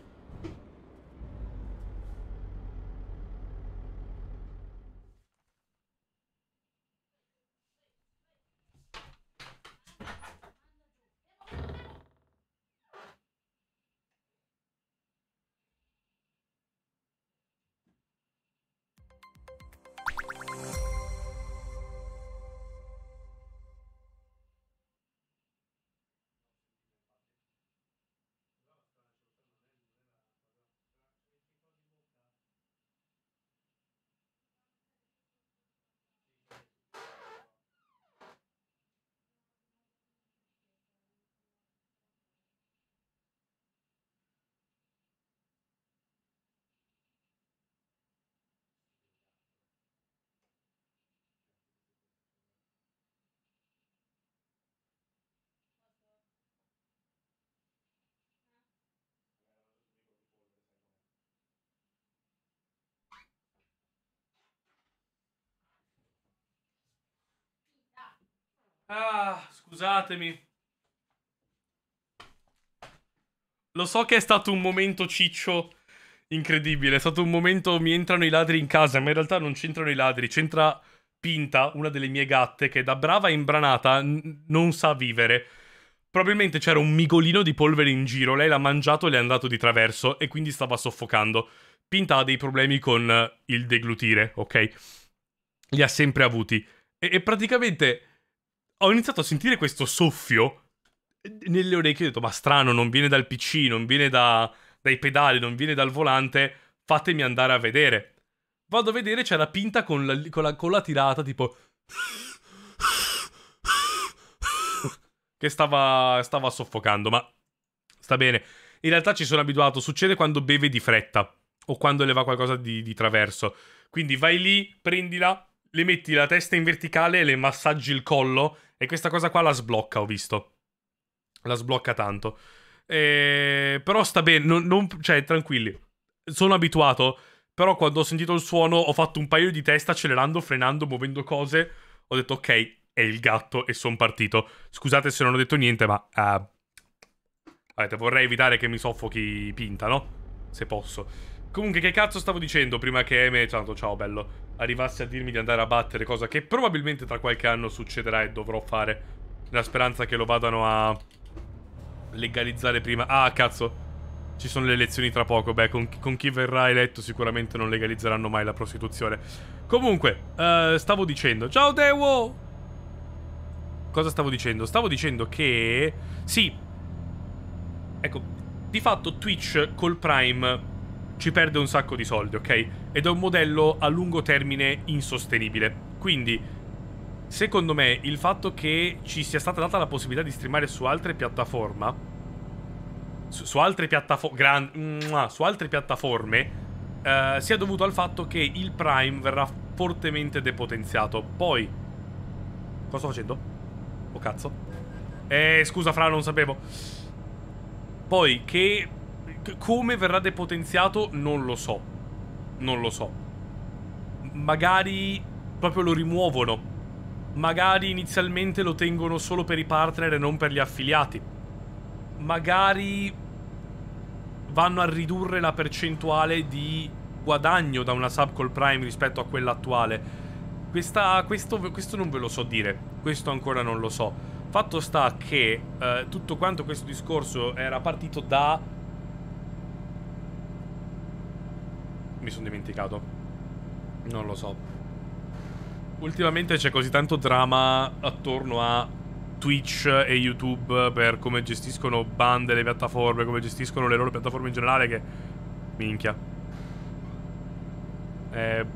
Ah, scusatemi. Lo so che è stato un momento ciccio incredibile. È stato un momento mi entrano i ladri in casa, ma in realtà non c'entrano i ladri. C'entra Pinta, una delle mie gatte, che da brava imbranata n- non sa vivere. Probabilmente c'era un migolino di polvere in giro. Lei l'ha mangiato e le è andato di traverso e quindi stava soffocando. Pinta ha dei problemi con eh, il deglutire, ok? Li ha sempre avuti. E, e praticamente ho iniziato a sentire questo soffio nelle orecchie. Ho detto, ma strano, non viene dal P C, non viene da, dai pedali, non viene dal volante. Fatemi andare a vedere. Vado a vedere, c'è la Pinta con la, con la, con la tirata, tipo... che stava, stava soffocando, ma sta bene. In realtà ci sono abituato, succede quando beve di fretta o quando le va qualcosa di, di traverso. Quindi vai lì, prendila, le metti la testa in verticale e le massaggi il collo e questa cosa qua la sblocca, ho visto. La sblocca tanto. E... Però sta bene, non, non- cioè tranquilli. Sono abituato, però quando ho sentito il suono ho fatto un paio di test accelerando, frenando, muovendo cose. Ho detto ok, è il gatto e sono partito. Scusate se non ho detto niente, ma... Uh, Vabbè, vorrei evitare che mi soffochi Pinta, no? Se posso. Comunque, che cazzo stavo dicendo prima che Eme, tanto ciao bello, arrivasse a dirmi di andare a battere, cosa che probabilmente tra qualche anno succederà e dovrò fare. Nella speranza che lo vadano a legalizzare prima. Ah, cazzo. Ci sono le elezioni tra poco. Beh, con, con chi verrà eletto sicuramente non legalizzeranno mai la prostituzione. Comunque, uh, stavo dicendo... Ciao Dewo! Cosa stavo dicendo? Stavo dicendo che... Sì. Ecco, di fatto Twitch col Prime ci perde un sacco di soldi, ok? Ed è un modello a lungo termine insostenibile. Quindi, secondo me, il fatto che ci sia stata data la possibilità di streamare su altre piattaforme... Su, su altre piattaforme... Su altre piattaforme... Eh, sia dovuto al fatto che il Prime verrà fortemente depotenziato. Poi... Cosa sto facendo? Oh cazzo. Eh, scusa Fra, non sapevo. Poi che... Come verrà depotenziato non lo so. Non lo so. Magari proprio lo rimuovono. Magari inizialmente lo tengono solo per i partner e non per gli affiliati. Magari vanno a ridurre la percentuale di guadagno da una sub col Prime rispetto a quella attuale. Questa, questo, questo non ve lo so dire. Questo ancora non lo so. Fatto sta che eh, tutto quanto questo discorso era partito da... Mi sono dimenticato. Non lo so. Ultimamente c'è così tanto drama attorno a Twitch e YouTube per come gestiscono bande le piattaforme, come gestiscono le loro piattaforme in generale che... Minchia. È...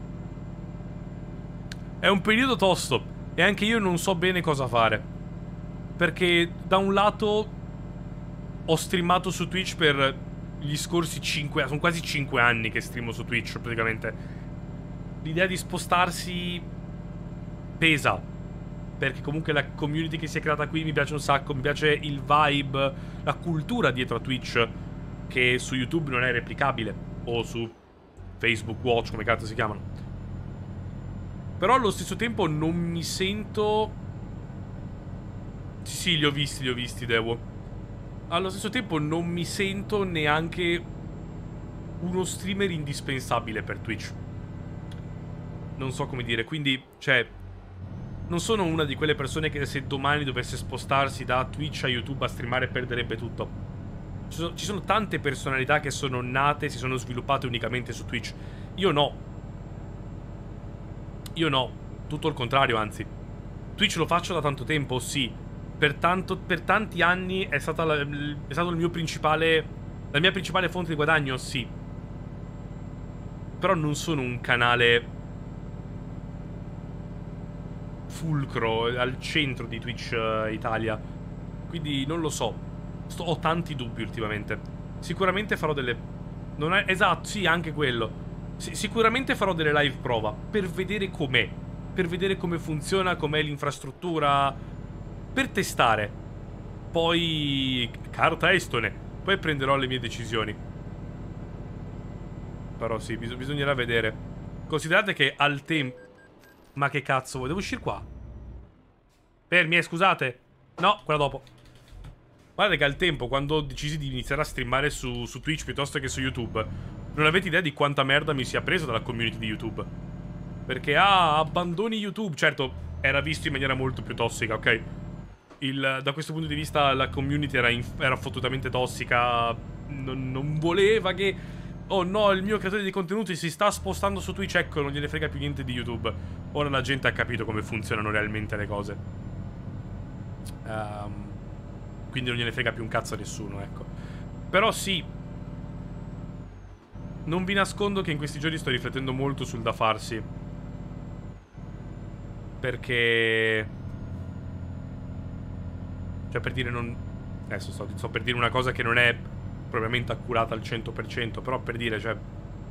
È un periodo tosto e anche io non so bene cosa fare. Perché da un lato ho streamato su Twitch per gli scorsi cinque... Sono quasi cinque anni che streamo su Twitch praticamente. L'idea di spostarsi pesa, perché comunque la community che si è creata qui mi piace un sacco. Mi piace il vibe, la cultura dietro a Twitch, che su YouTube non è replicabile, o su Facebook Watch, come cazzo si chiamano. Però allo stesso tempo non mi sento... Sì, sì, li ho visti, li ho visti, Devo. Allo stesso tempo non mi sento neanche uno streamer indispensabile per Twitch. Non so come dire, quindi, cioè... Non sono una di quelle persone che se domani dovesse spostarsi da Twitch a YouTube a streamare perderebbe tutto. Ci sono, ci sono tante personalità che sono nate e si sono sviluppate unicamente su Twitch. Io no. Io no. Tutto il contrario, anzi. Twitch lo faccio da tanto tempo, sì. Per, tanto, per tanti anni è, stata la, è stato il mio principale... La mia principale fonte di guadagno, sì. Però non sono un canale... fulcro, al centro di Twitch uh, Italia. Quindi non lo so. Sto, ho tanti dubbi ultimamente. Sicuramente farò delle... Non è... Esatto, sì, anche quello. S sicuramente farò delle live prova per vedere com'è. Per vedere come funziona, com'è l'infrastruttura. Per testare. Poi... Carta estone. Poi prenderò le mie decisioni. Però sì, bis bisognerà vedere. Considerate che al tempo... Ma che cazzo vuoi? Devo uscire qua? Fermi, eh, scusate. No, quella dopo. Guarda che al tempo, quando decisi di iniziare a streamare su, su Twitch piuttosto che su YouTube, non avete idea di quanta merda mi sia preso dalla community di YouTube. Perché, ah, abbandoni YouTube. Certo, era visto in maniera molto più tossica, ok? Il, da questo punto di vista la community era, era fottutamente tossica. Non, non voleva che... Oh no, il mio creatore di contenuti si sta spostando su Twitch. Ecco, non gliene frega più niente di YouTube. Ora la gente ha capito come funzionano realmente le cose. Um, quindi non gliene frega più un cazzo a nessuno, ecco. Però sì, non vi nascondo che in questi giorni sto riflettendo molto sul da farsi. Perché... Cioè, per dire non... Adesso sto, sto per dire una cosa che non è propriamente accurata al cento per cento. Però per dire, cioè...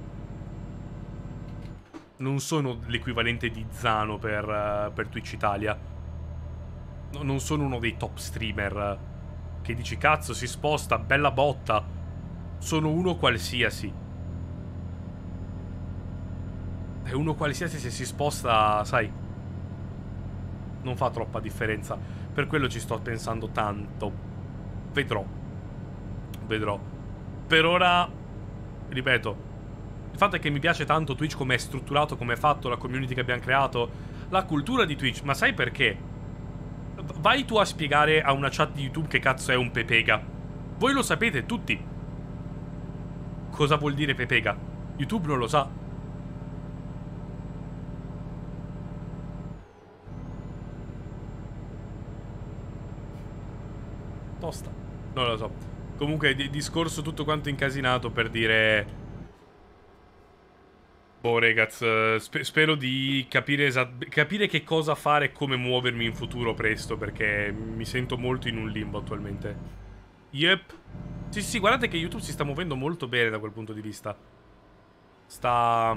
Non sono l'equivalente di Zano per, uh, per Twitch Italia. No, non sono uno dei top streamer che dici cazzo si sposta, bella botta. Sono uno qualsiasi. È uno qualsiasi, se si sposta, sai, non fa troppa differenza. Per quello ci sto pensando tanto. Vedrò. Vedrò. Per ora, ripeto, il fatto è che mi piace tanto Twitch, come è strutturato, come è fatto, la community che abbiamo creato, la cultura di Twitch. Ma sai perché? Vai tu a spiegare a una chat di YouTube che cazzo è un pepega. Voi lo sapete tutti cosa vuol dire pepega. YouTube non lo sa. Tosta. Non lo so. Comunque di discorso tutto quanto incasinato per dire... Boh, ragazzi, sp spero di capire, capire che cosa fare e come muovermi in futuro presto, perché mi sento molto in un limbo attualmente. Yep. Sì, sì, guardate che YouTube si sta muovendo molto bene da quel punto di vista. Sta...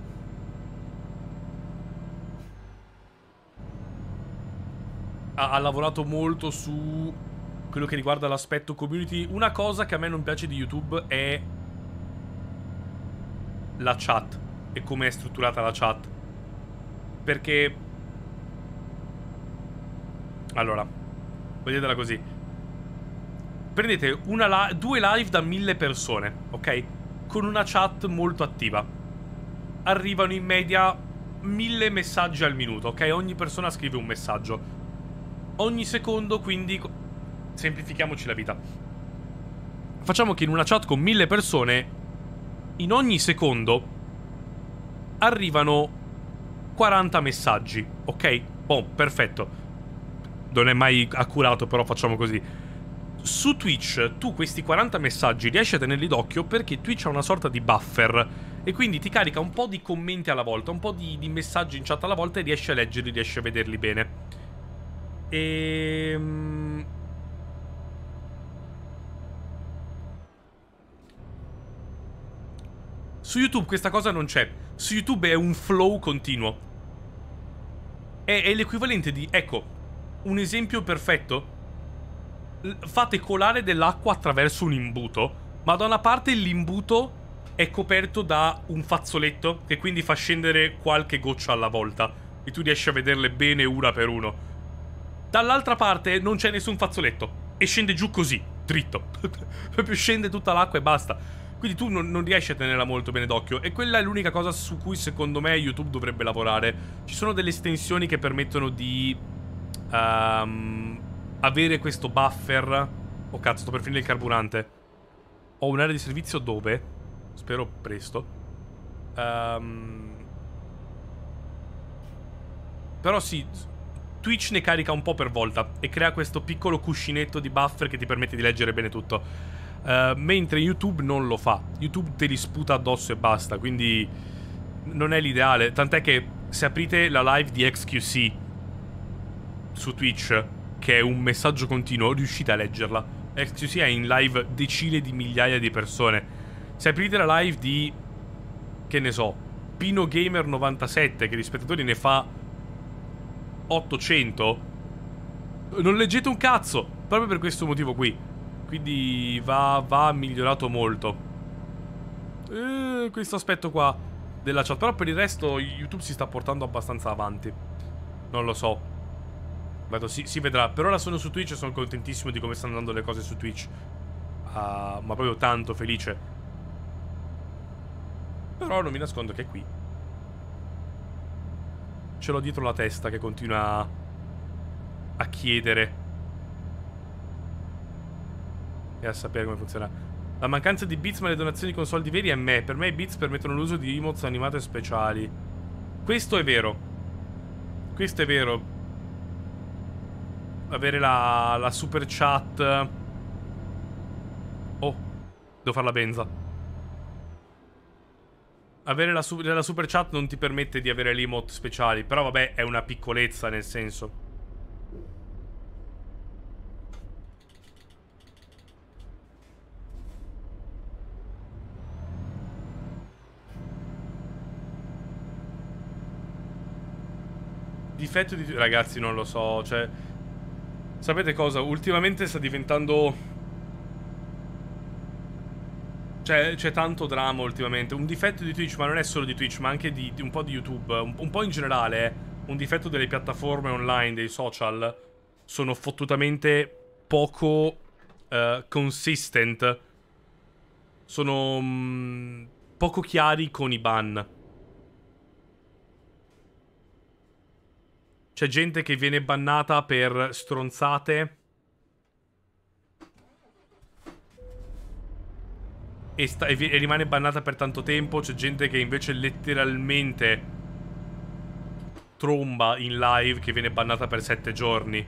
Ha, ha lavorato molto su quello che riguarda l'aspetto community. Una cosa che a me non piace di YouTube è la chat. E come è strutturata la chat. Perché... Allora, vedetela così. Prendete una li due live da mille persone, ok? Con una chat molto attiva. Arrivano in media mille messaggi al minuto, ok? Ogni persona scrive un messaggio. Ogni secondo, quindi... Semplifichiamoci la vita. Facciamo che in una chat con mille persone, in ogni secondo... arrivano quaranta messaggi, ok? Boh, perfetto. Non è mai accurato, però facciamo così. Su Twitch tu questi quaranta messaggi riesci a tenerli d'occhio perché Twitch ha una sorta di buffer e quindi ti carica un po' di commenti alla volta, un po' di, di messaggi in chat alla volta e riesci a leggerli, riesci a vederli bene. Ehm... Su YouTube questa cosa non c'è. Su YouTube è un flow continuo. È, è l'equivalente di... Ecco, un esempio perfetto. L fate colare dell'acqua attraverso un imbuto, ma da una parte l'imbuto è coperto da un fazzoletto che quindi fa scendere qualche goccia alla volta e tu riesci a vederle bene una per uno. Dall'altra parte non c'è nessun fazzoletto e scende giù così, dritto. Proprio scende tutta l'acqua e basta. Quindi tu non, non riesci a tenerla molto bene d'occhio. E quella è l'unica cosa su cui secondo me YouTube dovrebbe lavorare. Ci sono delle estensioni che permettono di um, avere questo buffer. Oh cazzo, sto per finire il carburante. Ho un'area di servizio dove? Spero presto. um, Però sì, Twitch ne carica un po' per volta e crea questo piccolo cuscinetto di buffer che ti permette di leggere bene tutto. Uh, mentre YouTube non lo fa. YouTube te li sputa addosso e basta. Quindi non è l'ideale. Tant'è che se aprite la live di X Q C su Twitch, che è un messaggio continuo, riuscite a leggerla. X Q C è in live decine di migliaia di persone. Se aprite la live di, che ne so, Pino Gamer novantasette, che di spettatori ne fa ottocento, non leggete un cazzo. Proprio per questo motivo qui. Quindi va, va migliorato molto eh, questo aspetto qua della chat. Però per il resto YouTube si sta portando abbastanza avanti. Non lo so. Vado, si, si vedrà. Per ora sono su Twitch e sono contentissimo di come stanno andando le cose su Twitch. Uh, ma proprio tanto felice. Però non mi nascondo che è qui. Ce l'ho dietro la testa che continua a chiedere e a sapere come funziona. La mancanza di bits ma le donazioni con soldi veri è me. Per me i bits permettono l'uso di emotes animate speciali. Questo è vero. Questo è vero. Avere la, la super chat. Oh, devo fare la benza. Avere la, su la super chat non ti permette di avere le emote speciali. Però vabbè, è una piccolezza nel senso. Difetto di... Ragazzi, non lo so, cioè... Sapete cosa? Ultimamente sta diventando... Cioè, c'è tanto dramma ultimamente. Un difetto di Twitch, ma non è solo di Twitch, ma anche di, di un po' di YouTube. Un, un po' in generale, eh. Un difetto delle piattaforme online, dei social, sono fottutamente poco uh, consistent. Sono mh, poco chiari con i ban. C'è gente che viene bannata per stronzate e, sta, e, e rimane bannata per tanto tempo. C'è gente che invece letteralmente tromba in live che viene bannata per sette giorni.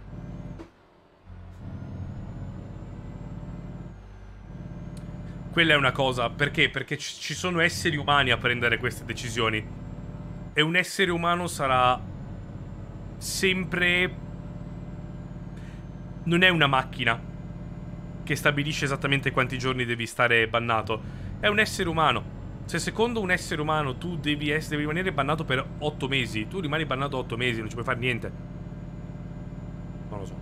Quella è una cosa. Perché? Perché ci sono esseri umani a prendere queste decisioni. E un essere umano sarà sempre... Non è una macchina che stabilisce esattamente quanti giorni devi stare bannato. È un essere umano. Se secondo un essere umano tu devi, essere, devi rimanere bannato per otto mesi, tu rimani bannato otto mesi, non ci puoi fare niente. Non lo so.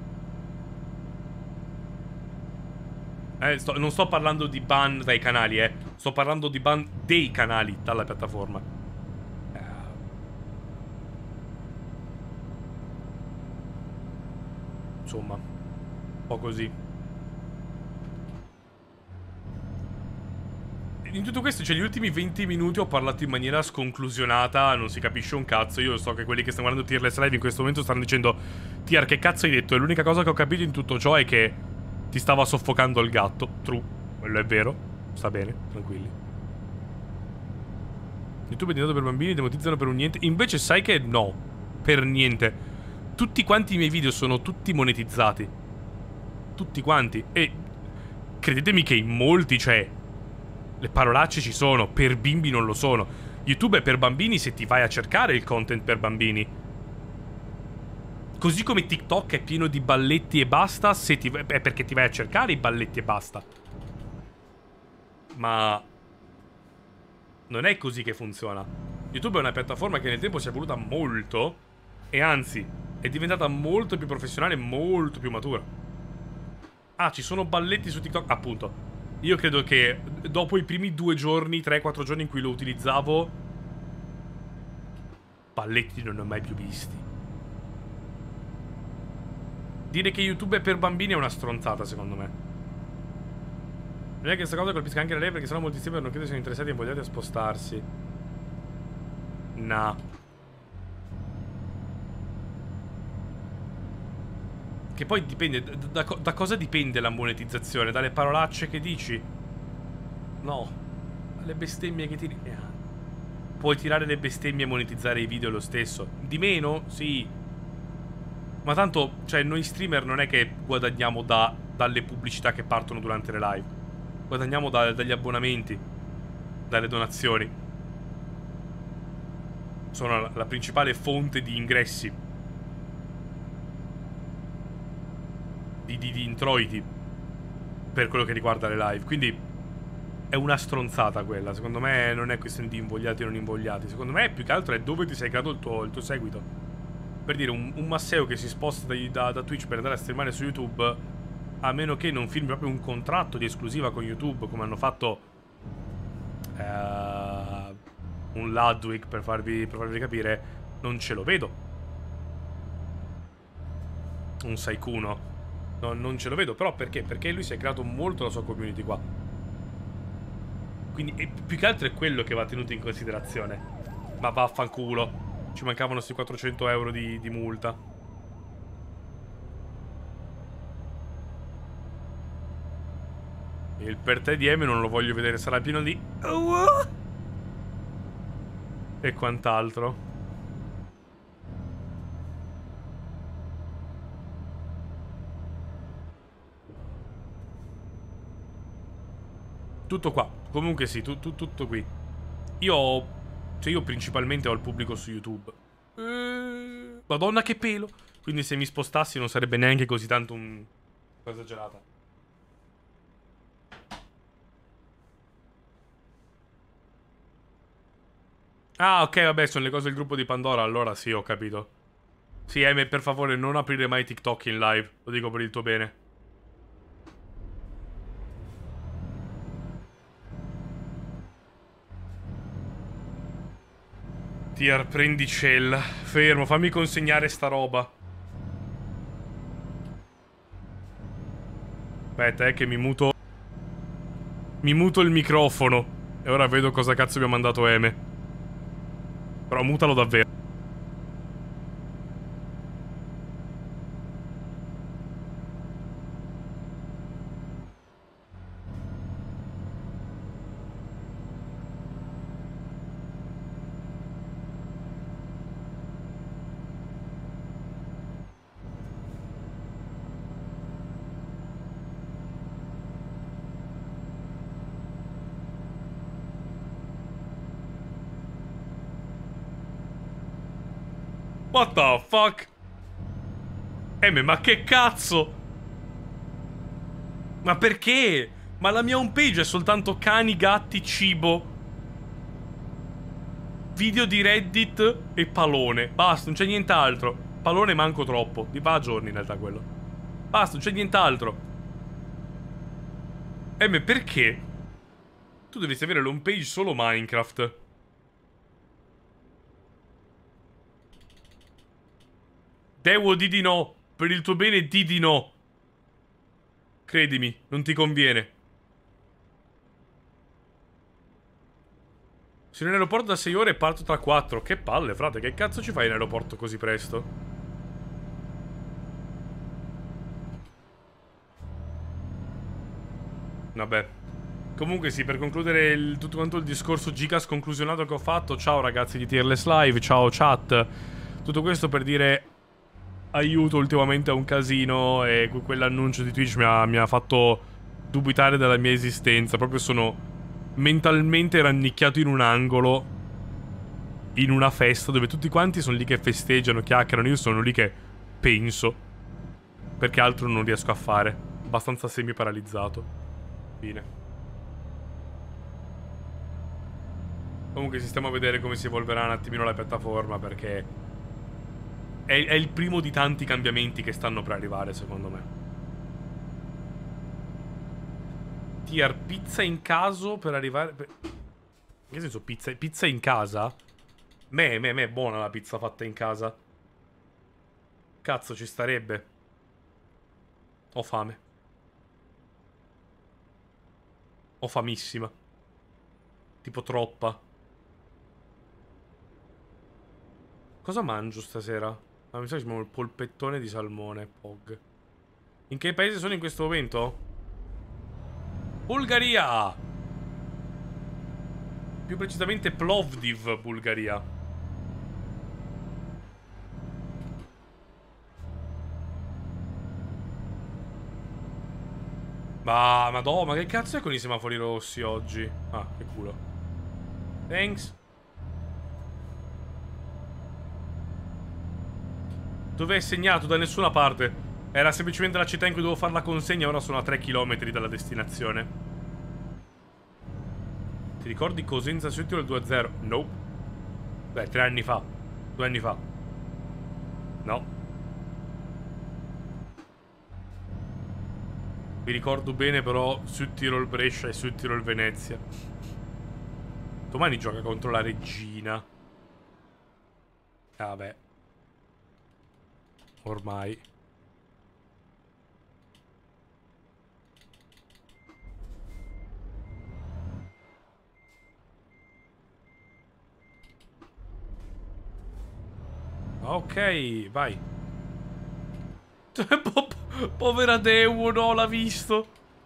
Eh, sto, non sto parlando di ban dai canali, eh. Sto parlando di ban dei canali dalla piattaforma. Insomma, un po' così. In tutto questo, cioè, gli ultimi venti minuti ho parlato in maniera sconclusionata, non si capisce un cazzo. Io so che quelli che stanno guardando Tearless Live in questo momento stanno dicendo: Tiar, che cazzo hai detto? E l'unica cosa che ho capito in tutto ciò è che ti stava soffocando il gatto. True, quello è vero. Sta bene, tranquilli. YouTube è diventato per bambini, demonetizzano per un niente. Invece sai che no, per niente. Tutti quanti i miei video sono tutti monetizzati. Tutti quanti. E credetemi che in molti, cioè, le parolacce ci sono. Per bimbi non lo sono. YouTube è per bambini se ti vai a cercare il content per bambini. Così come TikTok è pieno di balletti e basta, se ti... è perché ti vai a cercare i balletti e basta. Ma non è così che funziona. YouTube è una piattaforma che nel tempo si è evoluta molto. E anzi, è diventata molto più professionale e molto più matura. Ah, ci sono balletti su TikTok? Appunto. Io credo che dopo i primi due giorni, tre quattro giorni in cui lo utilizzavo, balletti non ne ho mai più visti. Dire che YouTube è per bambini è una stronzata, secondo me. Non è che questa cosa colpisca anche lei, perché sennò molti streamer non credo siano interessati e invogliati a spostarsi. Nah. Che poi dipende, da, da, da cosa dipende la monetizzazione? Dalle parolacce che dici? No. Dalle bestemmie che tiri. Puoi tirare le bestemmie e monetizzare i video lo stesso. Di meno? Sì. Ma tanto, cioè, noi streamer non è che guadagniamo da, dalle pubblicità che partono durante le live. Guadagniamo da, dagli abbonamenti, dalle donazioni. Sono la, la principale fonte di ingressi. Di, di, di introiti per quello che riguarda le live. Quindi è una stronzata quella. Secondo me non è questione di invogliati o non invogliati. Secondo me più che altro è dove ti sei creato il tuo, il tuo seguito. Per dire, un, un Masseo che si sposta da, da, da Twitch per andare a streamare su YouTube, a meno che non firmi proprio un contratto di esclusiva con YouTube, come hanno fatto uh, un Ludwig, per farvi, per farvi capire, non ce lo vedo. un Saikuno. No, non ce lo vedo. Però perché? Perché lui si è creato molto la sua community qua. Quindi e più che altro è quello che va tenuto in considerazione. Ma vaffanculo. Ci mancavano sti quattrocento euro di, di multa. E il per te di M non lo voglio vedere. Sarà pieno di... e quant'altro. Tutto qua. Comunque sì, tu, tu, tutto qui. Io ho... Cioè io principalmente ho il pubblico su YouTube. Eh, Madonna che pelo. Quindi se mi spostassi non sarebbe neanche così tanto un... cosa esagerata. Ah, ok, vabbè, sono le cose del gruppo di Pandora. Allora sì, ho capito. Sì, Eme, per favore, non aprire mai TikTok in live. Lo dico per il tuo bene. Tier, prendi cell. Fermo, fammi consegnare sta roba. Aspetta, eh, che mi muto. Mi muto il microfono. E ora vedo cosa cazzo mi ha mandato Eme. Però mutalo davvero. What the fuck? Eme, ma che cazzo? Ma perché? Ma la mia homepage è soltanto cani, gatti, cibo, video di Reddit e palone. Basta, non c'è nient'altro. Palone manco troppo. Di va a giorni in realtà quello. Basta, non c'è nient'altro. Eme, perché? Tu dovresti avere l'homepage solo Minecraft. Devo di di no. Per il tuo bene di di no. Credimi, non ti conviene. Sono in aeroporto da sei ore e parto tra quattro. Che palle, frate, che cazzo ci fai in aeroporto così presto? Vabbè. Comunque sì, per concludere il, tutto quanto il discorso giga sconclusionato che ho fatto. Ciao ragazzi di Tearless Live, ciao chat. Tutto questo per dire... aiuto ultimamente a un casino e quell'annuncio di Twitch mi ha, mi ha fatto dubitare della mia esistenza. Proprio sono mentalmente rannicchiato in un angolo, in una festa dove tutti quanti sono lì che festeggiano, chiacchierano. Io sono lì che penso, perché altro non riesco a fare. Abbastanza semi-paralizzato. Fine. Comunque si stiamo a vedere come si evolverà un attimino la piattaforma, perché È, è il primo di tanti cambiamenti che stanno per arrivare, secondo me. Tier, pizza in caso per arrivare... Per... In che senso pizza? Pizza in casa? Me, me, me, è buona la pizza fatta in casa. Cazzo, ci starebbe. Ho fame. Ho famissima. Tipo troppa. Cosa mangio stasera? Ah, mi sa che ci il polpettone di salmone, Pog. In che paese sono in questo momento? Bulgaria! Più precisamente Plovdiv, Bulgaria. Ma, madò, ma che cazzo è con i semafori rossi oggi? Ah, che culo. Thanks. Dove è segnato? Da nessuna parte. Era semplicemente la città in cui dovevo fare la consegna. Ora sono a tre chilometri dalla destinazione. Ti ricordi Cosenza Settimo del due a zero? Nope. Beh, tre anni fa. Due anni fa. No. Mi ricordo bene però Südtirol Brescia e Südtirol Venezia. Domani gioca contro la regina. Ah, vabbè. Ormai. Ok, vai. Po povera Deu, no, l'ha visto.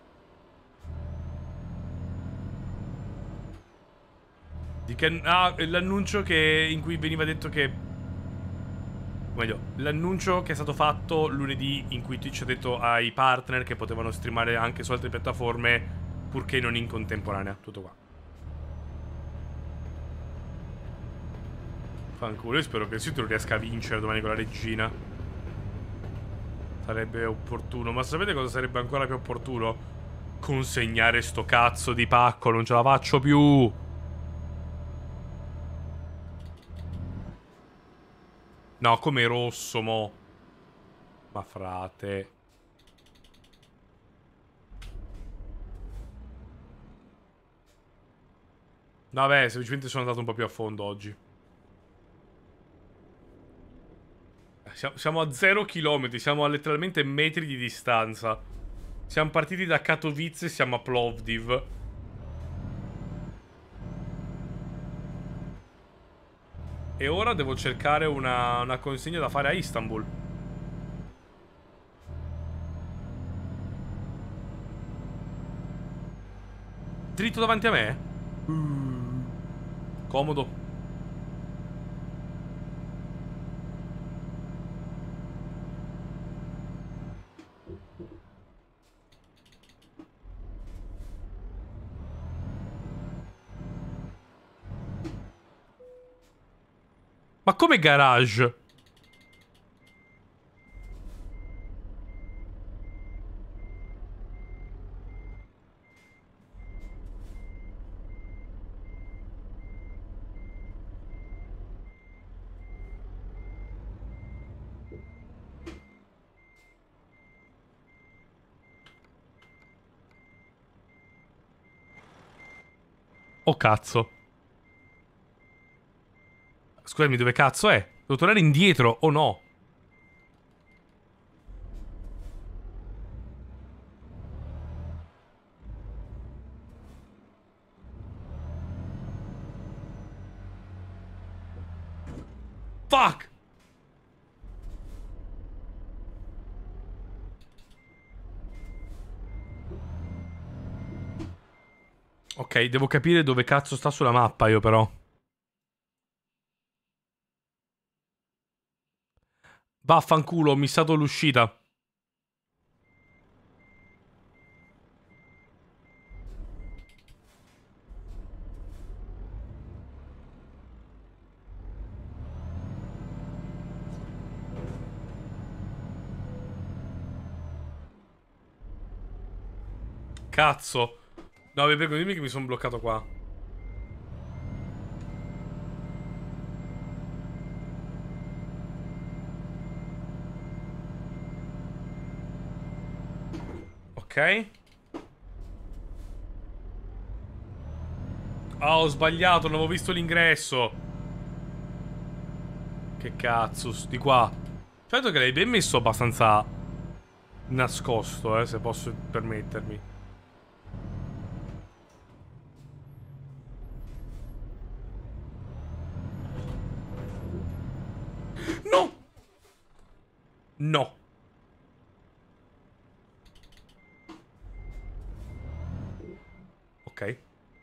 Di che... Ah, l'annuncio che... in cui veniva detto che... O meglio, l'annuncio che è stato fatto lunedì in cui Twitch ha detto ai partner che potevano streamare anche su altre piattaforme purché non in contemporanea. Tutto qua. Fanculo, io spero che il sito riesca a vincere domani con la regina. Sarebbe opportuno. Ma sapete cosa sarebbe ancora più opportuno? Consegnare sto cazzo di pacco, non ce la faccio più. No, come rosso, mo. Ma frate. Vabbè, semplicemente sono andato un po' più a fondo oggi. Siamo a zero chilometri, siamo a letteralmente metri di distanza. Siamo partiti da Katowice e siamo a Plovdiv. E ora devo cercare una, una consegna da fare a Istanbul. Dritto davanti a me? Uh, comodo. Ma come garage? Oh cazzo. Scusami, dove cazzo è? Devo tornare indietro o no? Fuck! Ok, devo capire dove cazzo sta sulla mappa io però. Vaffanculo, ho missato l'uscita. Cazzo. No, vi prego, dimmi che mi sono bloccato qua. Ok. Ah, ho sbagliato, non avevo visto l'ingresso. Che cazzo, di qua. Certo che l'hai ben messo abbastanza nascosto, eh, se posso permettermi. No! No. Ok.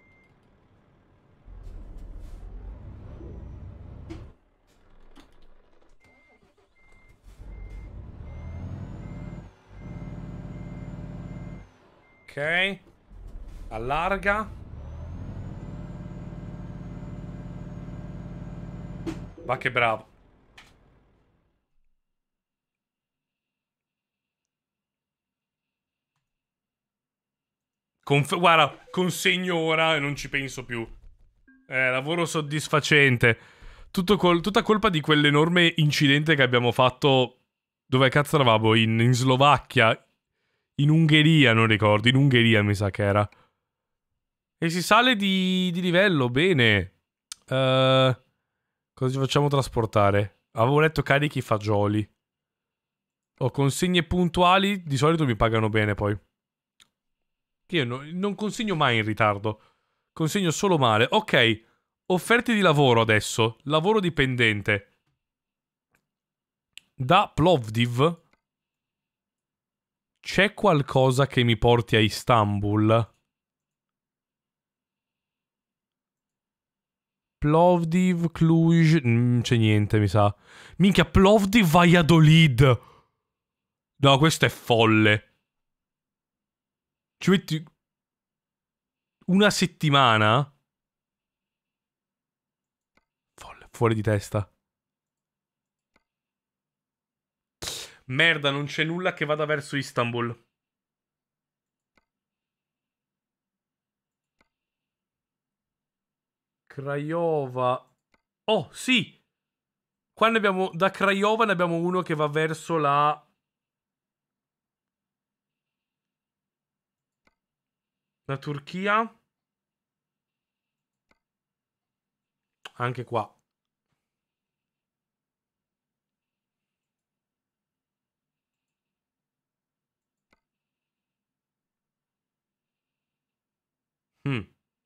Ok. Allarga. Va che bravo. Conf guarda, consegno ora e non ci penso più. Eh, lavoro soddisfacente. Tutto col tutta colpa di quell'enorme incidente che abbiamo fatto. Dove cazzo eravamo? In, in Slovacchia. In Ungheria, non ricordo. In Ungheria mi sa che era. E si sale di, di livello, bene. Uh, cosa ci facciamo trasportare? Avevo letto carichi fagioli. Ho consegne puntuali, di solito mi pagano bene poi. Che io no, non consegno mai in ritardo. Consegno solo male. Ok, offerte di lavoro adesso. Lavoro dipendente. Da Plovdiv c'è qualcosa che mi porti a Istanbul? Plovdiv, Cluj... Non c'è niente, mi sa. Minchia, Plovdiv, Valladolid. No, questo è folle. Ci metti... una settimana? Folle, fuori di testa. Merda, non c'è nulla che vada verso Istanbul. Craiova. Oh, sì! Qua ne abbiamo... Da Craiova ne abbiamo uno che va verso la... La Turchia. Anche qua. Mm.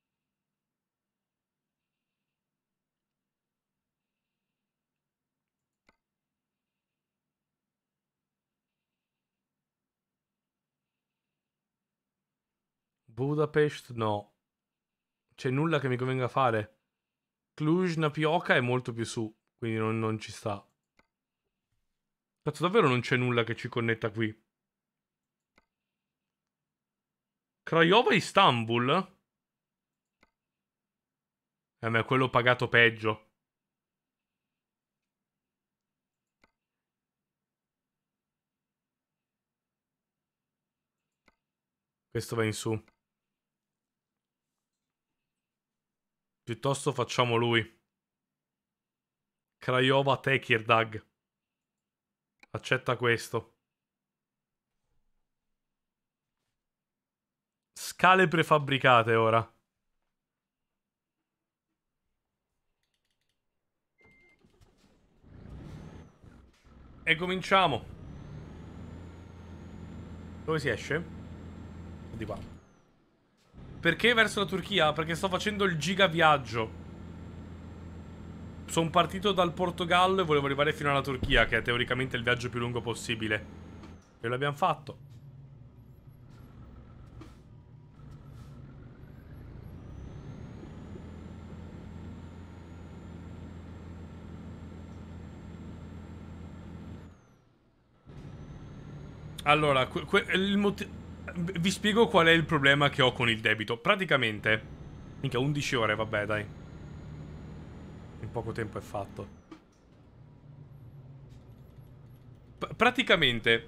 Budapest, no. C'è nulla che mi convenga fare. Cluj-Napoca è molto più su, quindi non, non ci sta. Cazzo, davvero non c'è nulla che ci connetta qui. Craiova-Istanbul? Eh, ma è quello pagato peggio. Questo va in su. Piuttosto facciamo lui. Craiova Tekirdağ. Accetta questo. Scale prefabbricate ora. E cominciamo. Dove si esce? Di qua. Perché verso la Turchia? Perché sto facendo il giga viaggio. Sono partito dal Portogallo e volevo arrivare fino alla Turchia, che è teoricamente il viaggio più lungo possibile. E l'abbiamo fatto. Allora, il motivo... vi spiego qual è il problema che ho con il debito. Praticamente... Minchia, undici ore, vabbè, dai. In poco tempo è fatto. P- praticamente...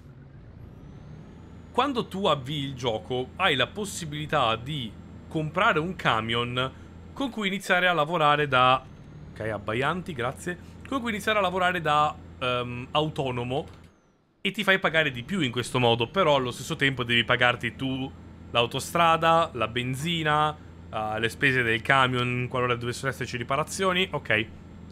Quando tu avvii il gioco, hai la possibilità di comprare un camion con cui iniziare a lavorare da... Ok, abbaianti, grazie. Con cui iniziare a lavorare da um, autonomo. E ti fai pagare di più in questo modo, però allo stesso tempo devi pagarti tu l'autostrada, la benzina, uh, le spese del camion qualora dovessero esserci riparazioni, ok.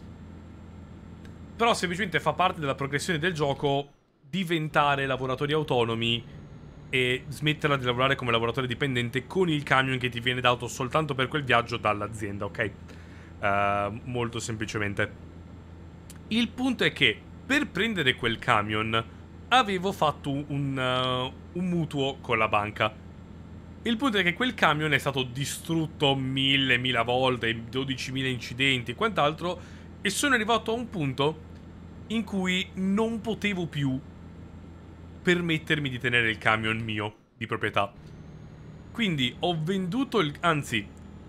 Però semplicemente fa parte della progressione del gioco diventare lavoratori autonomi e smetterla di lavorare come lavoratore dipendente con il camion che ti viene dato soltanto per quel viaggio dall'azienda, ok? Uh, molto semplicemente. Il punto è che per prendere quel camion avevo fatto un, uh, un mutuo con la banca. Il punto è che quel camion è stato distrutto mille, mila volte, dodicimila incidenti e quant'altro, e sono arrivato a un punto in cui non potevo più permettermi di tenere il camion mio, di proprietà. Quindi ho venduto il... anzi...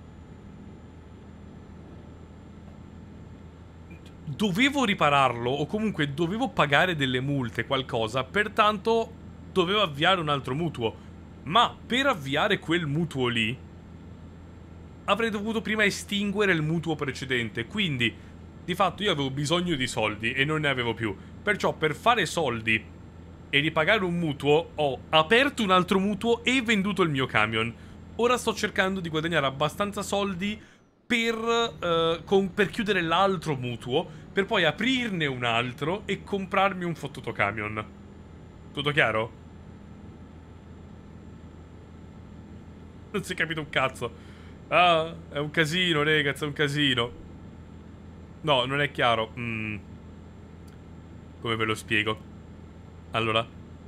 dovevo ripararlo o comunque dovevo pagare delle multe, qualcosa, pertanto dovevo avviare un altro mutuo. Ma per avviare quel mutuo lì avrei dovuto prima estinguere il mutuo precedente, quindi di fatto io avevo bisogno di soldi e non ne avevo più. Perciò per fare soldi e ripagare un mutuo ho aperto un altro mutuo e venduto il mio camion. Ora sto cercando di guadagnare abbastanza soldi per, uh, con, per chiudere l'altro mutuo, per poi aprirne un altro e comprarmi un fottuto camion. Tutto chiaro? Non si è capito un cazzo. Ah, è un casino, ragazzi, è un casino. No, non è chiaro. Mm. come ve lo spiego. Allora,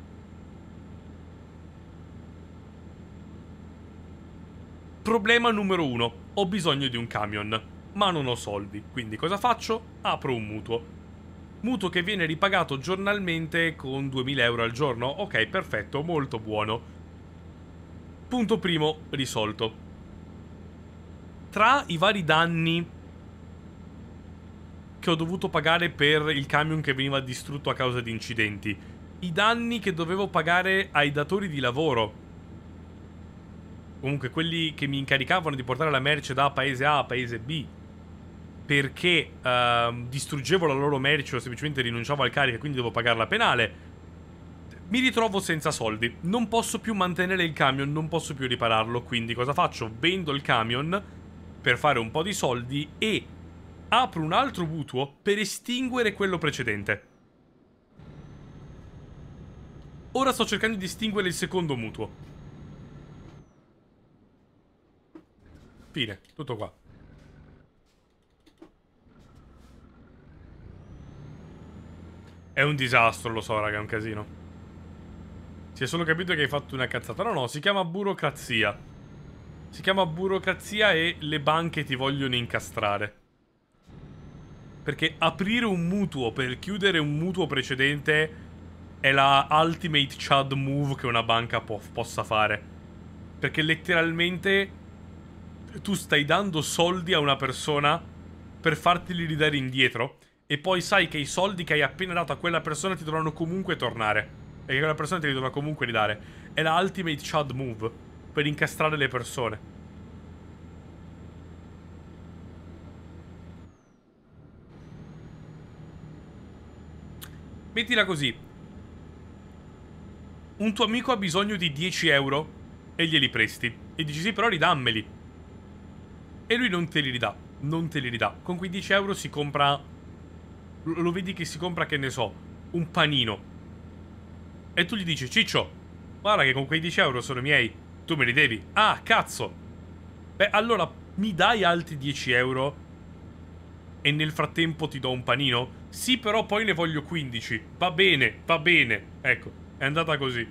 problema numero uno. Ho bisogno di un camion, ma non ho soldi. Quindi cosa faccio? Apro un mutuo. Mutuo che viene ripagato giornalmente con duemila euro al giorno. Ok, perfetto, molto buono. Punto primo risolto. Tra i vari danni che ho dovuto pagare per il camion che veniva distrutto a causa di incidenti, i danni che dovevo pagare ai datori di lavoro, comunque quelli che mi incaricavano di portare la merce da paese A a paese B, perché uh, distruggevo la loro merce o semplicemente rinunciavo al carico e quindi devo pagare la penale, mi ritrovo senza soldi. Non posso più mantenere il camion, non posso più ripararlo. Quindi cosa faccio? Vendo il camion per fare un po' di soldi e apro un altro mutuo per estinguere quello precedente. Ora sto cercando di estinguere il secondo mutuo. Fine, tutto qua. È un disastro, lo so, raga, è un casino. Si è solo capito che hai fatto una cazzata. No, no, si chiama burocrazia. Si chiama burocrazia e le banche ti vogliono incastrare. Perché aprire un mutuo per chiudere un mutuo precedente è la ultimate chud move che una banca po possa fare. Perché letteralmente tu stai dando soldi a una persona per farteli ridare indietro e poi sai che i soldi che hai appena dato a quella persona ti dovranno comunque tornare e che quella persona te li dovrà comunque ridare. È la ultimate chud move per incastrare le persone. Mettila così. Un tuo amico ha bisogno di dieci euro e glieli presti. E dici sì, però ridammeli. E lui non te li ridà. Non te li ridà. Con quei dieci euro si compra... Lo vedi che si compra, che ne so, un panino. E tu gli dici, Ciccio, guarda che con quei dieci euro sono miei. Tu me li devi. Ah, cazzo. Beh, allora mi dai altri dieci euro e nel frattempo ti do un panino? Sì, però poi ne voglio quindici. Va bene, va bene. Ecco, è andata così.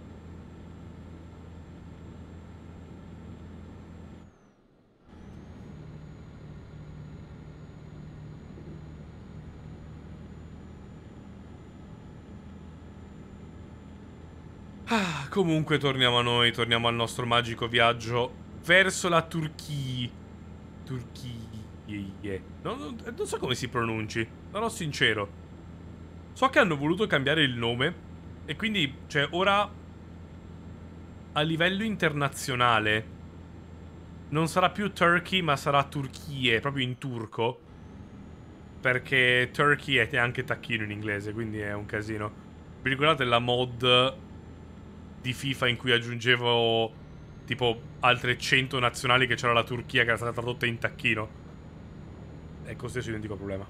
Ah, comunque torniamo a noi, torniamo al nostro magico viaggio verso la Turchia. Turchia. Non, non, non so come si pronunci, sarò sincero. So che hanno voluto cambiare il nome e quindi, cioè, ora a livello internazionale non sarà più Turkey ma sarà Turchie, proprio in turco. Perché Turkey è anche tacchino in inglese, quindi è un casino. Vi ricordate la mod di FIFA in cui aggiungevo tipo altre cento nazionali che c'era la Turchia che era stata tradotta in tacchino? Ecco, stesso identico problema.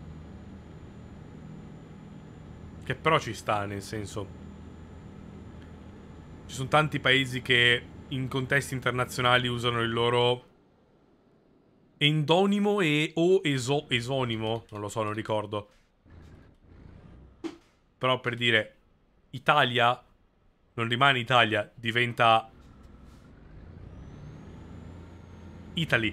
Che però ci sta, nel senso, ci sono tanti paesi che in contesti internazionali usano il loro endonimo e o eso esonimo, non lo so, non ricordo. Però per dire, Italia non rimane Italia, diventa Italy.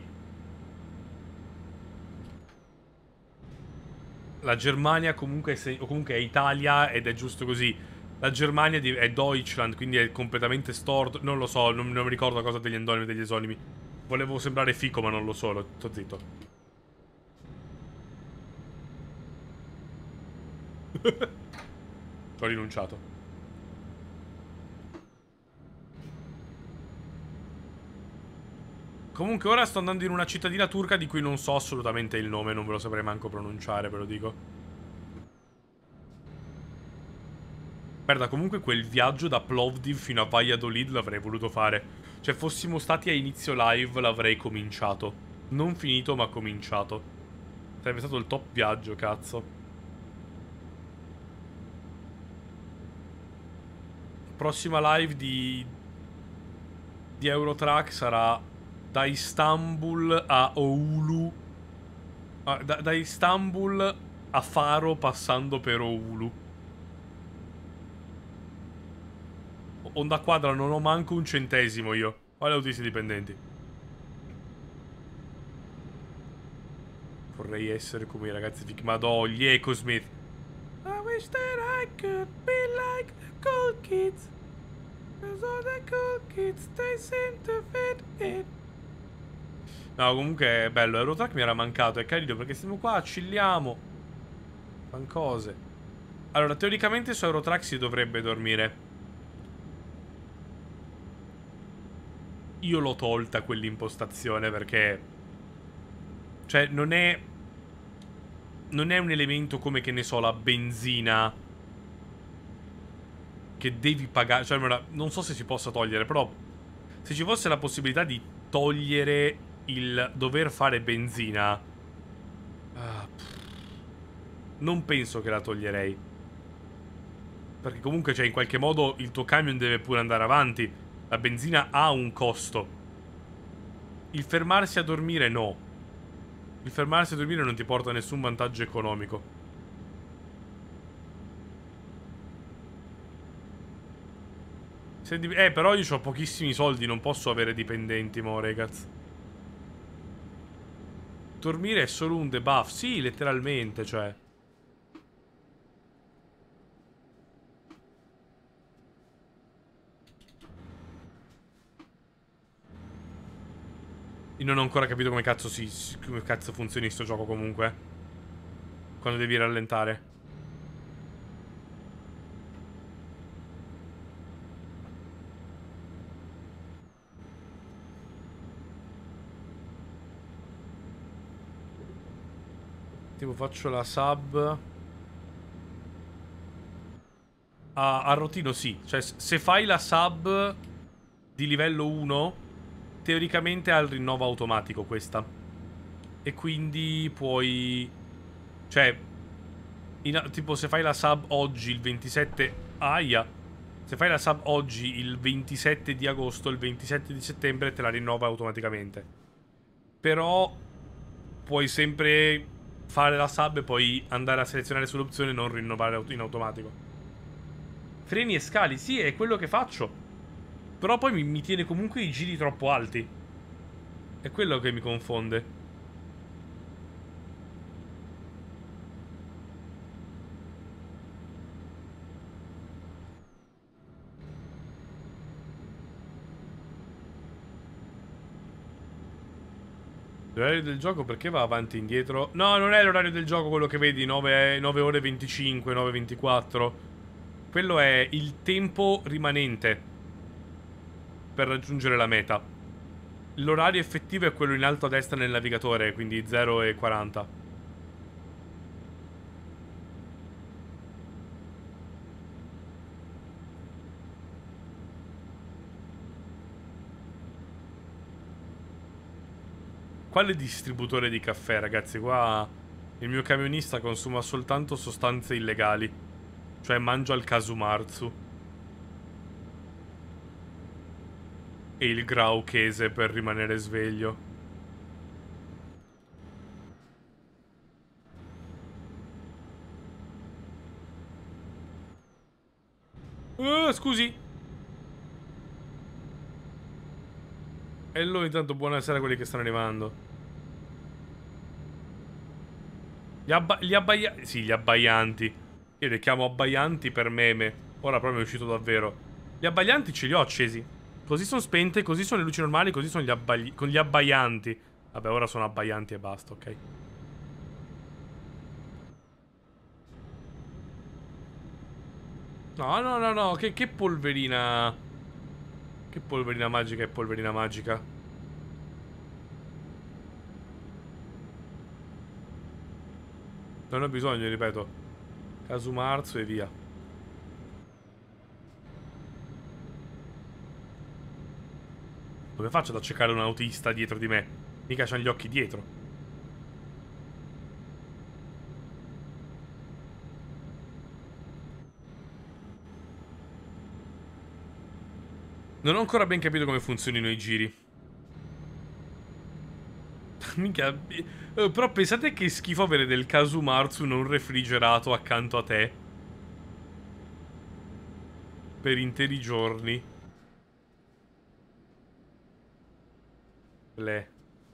La Germania comunque è, comunque è Italia ed è giusto così. La Germania è Deutschland, quindi è completamente storto. Non lo so, non, non mi ricordo cosa degli endonimi e degli esonimi. Volevo sembrare fico, ma non lo so, sto zitto. Ho rinunciato. Comunque ora sto andando in una cittadina turca di cui non so assolutamente il nome, non ve lo saprei manco pronunciare, ve lo dico. Guarda, comunque quel viaggio da Plovdiv fino a Valladolid l'avrei voluto fare. Cioè, fossimo stati a inizio live l'avrei cominciato. Non finito, ma cominciato. Sarebbe stato il top viaggio, cazzo. Prossima live di... di Eurotrack sarà... da Istanbul a Oulu. Ah, da, da Istanbul a Faro passando per Oulu. Onda Quadra non ho manco un centesimo io. Quali autisti dipendenti? Vorrei essere come i ragazzi fic... Madò, gli Ecosmith. I wish that I could be like the cool kids. Cause all the cool kids, they seem to fit in. No, comunque è bello. Eurotrack mi era mancato, è carino perché stiamo qua, chilliamo. Fan cose. Allora, teoricamente su Eurotrack si dovrebbe dormire. Io l'ho tolta quell'impostazione perché... Cioè, non è... Non è un elemento come, che ne so, la benzina... Che devi pagare... Cioè, allora, non so se si possa togliere, però... Se ci fosse la possibilità di togliere il dover fare benzina... Ah, non penso che la toglierei. Perché comunque, cioè, in qualche modo il tuo camion deve pure andare avanti. La benzina ha un costo. Il fermarsi a dormire no. Il fermarsi a dormire non ti porta a nessun vantaggio economico. Se di- eh, però io ho pochissimi soldi, non posso avere dipendenti, mo, ragazzi. Dormire è solo un debuff. Sì, letteralmente, cioè. Io non ho ancora capito come cazzo si... come cazzo funzioni sto gioco comunque. Quando devi rallentare. Tipo faccio la sub... A, a rotino sì. Cioè se fai la sub di livello uno... Teoricamente ha il rinnovo automatico questa. E quindi puoi... Cioè... In, tipo se fai la sub oggi il ventisette... Aia! Se fai la sub oggi il ventisette di agosto, il ventisette di settembre te la rinnova automaticamente. Però... Puoi sempre fare la sub e poi andare a selezionare sull'opzione non rinnovare in automatico. Freni e scali, sì, è quello che faccio. Però poi mi, mi tiene comunque i giri troppo alti. È quello che mi confonde. L'orario del gioco perché va avanti e indietro? No, non è l'orario del gioco quello che vedi, nove, nove ore e venticinque, nove e ventiquattro. Quello è il tempo rimanente per raggiungere la meta. L'orario effettivo è quello in alto a destra nel navigatore, quindi zero e quaranta. Quale distributore di caffè, ragazzi? Qua il mio camionista consuma soltanto sostanze illegali. Cioè mangio al Kasumarzu. E il Grauchese per rimanere sveglio. Uh, scusi. Hello, intanto buonasera a quelli che stanno arrivando. Gli, abba gli abbaianti. Sì, gli abbaianti. Io li chiamo abbaianti per meme. Ora proprio è uscito davvero. Gli abbaianti ce li ho accesi. Così sono spente, così sono le luci normali, così sono gli, abbagli con gli abbaianti. Vabbè, ora sono abbaianti e basta, ok. No, no, no, no, che, che polverina. Che polverina magica e polverina magica. Non ho bisogno, ripeto. Kasumarzu e via. Come faccio ad accecare un autista dietro di me? Mica c'ha gli occhi dietro. Non ho ancora ben capito come funzionino i giri. Minchia. eh, Però pensate che schifo avere del Kasumarzu non refrigerato accanto a te. Per interi giorni. Le.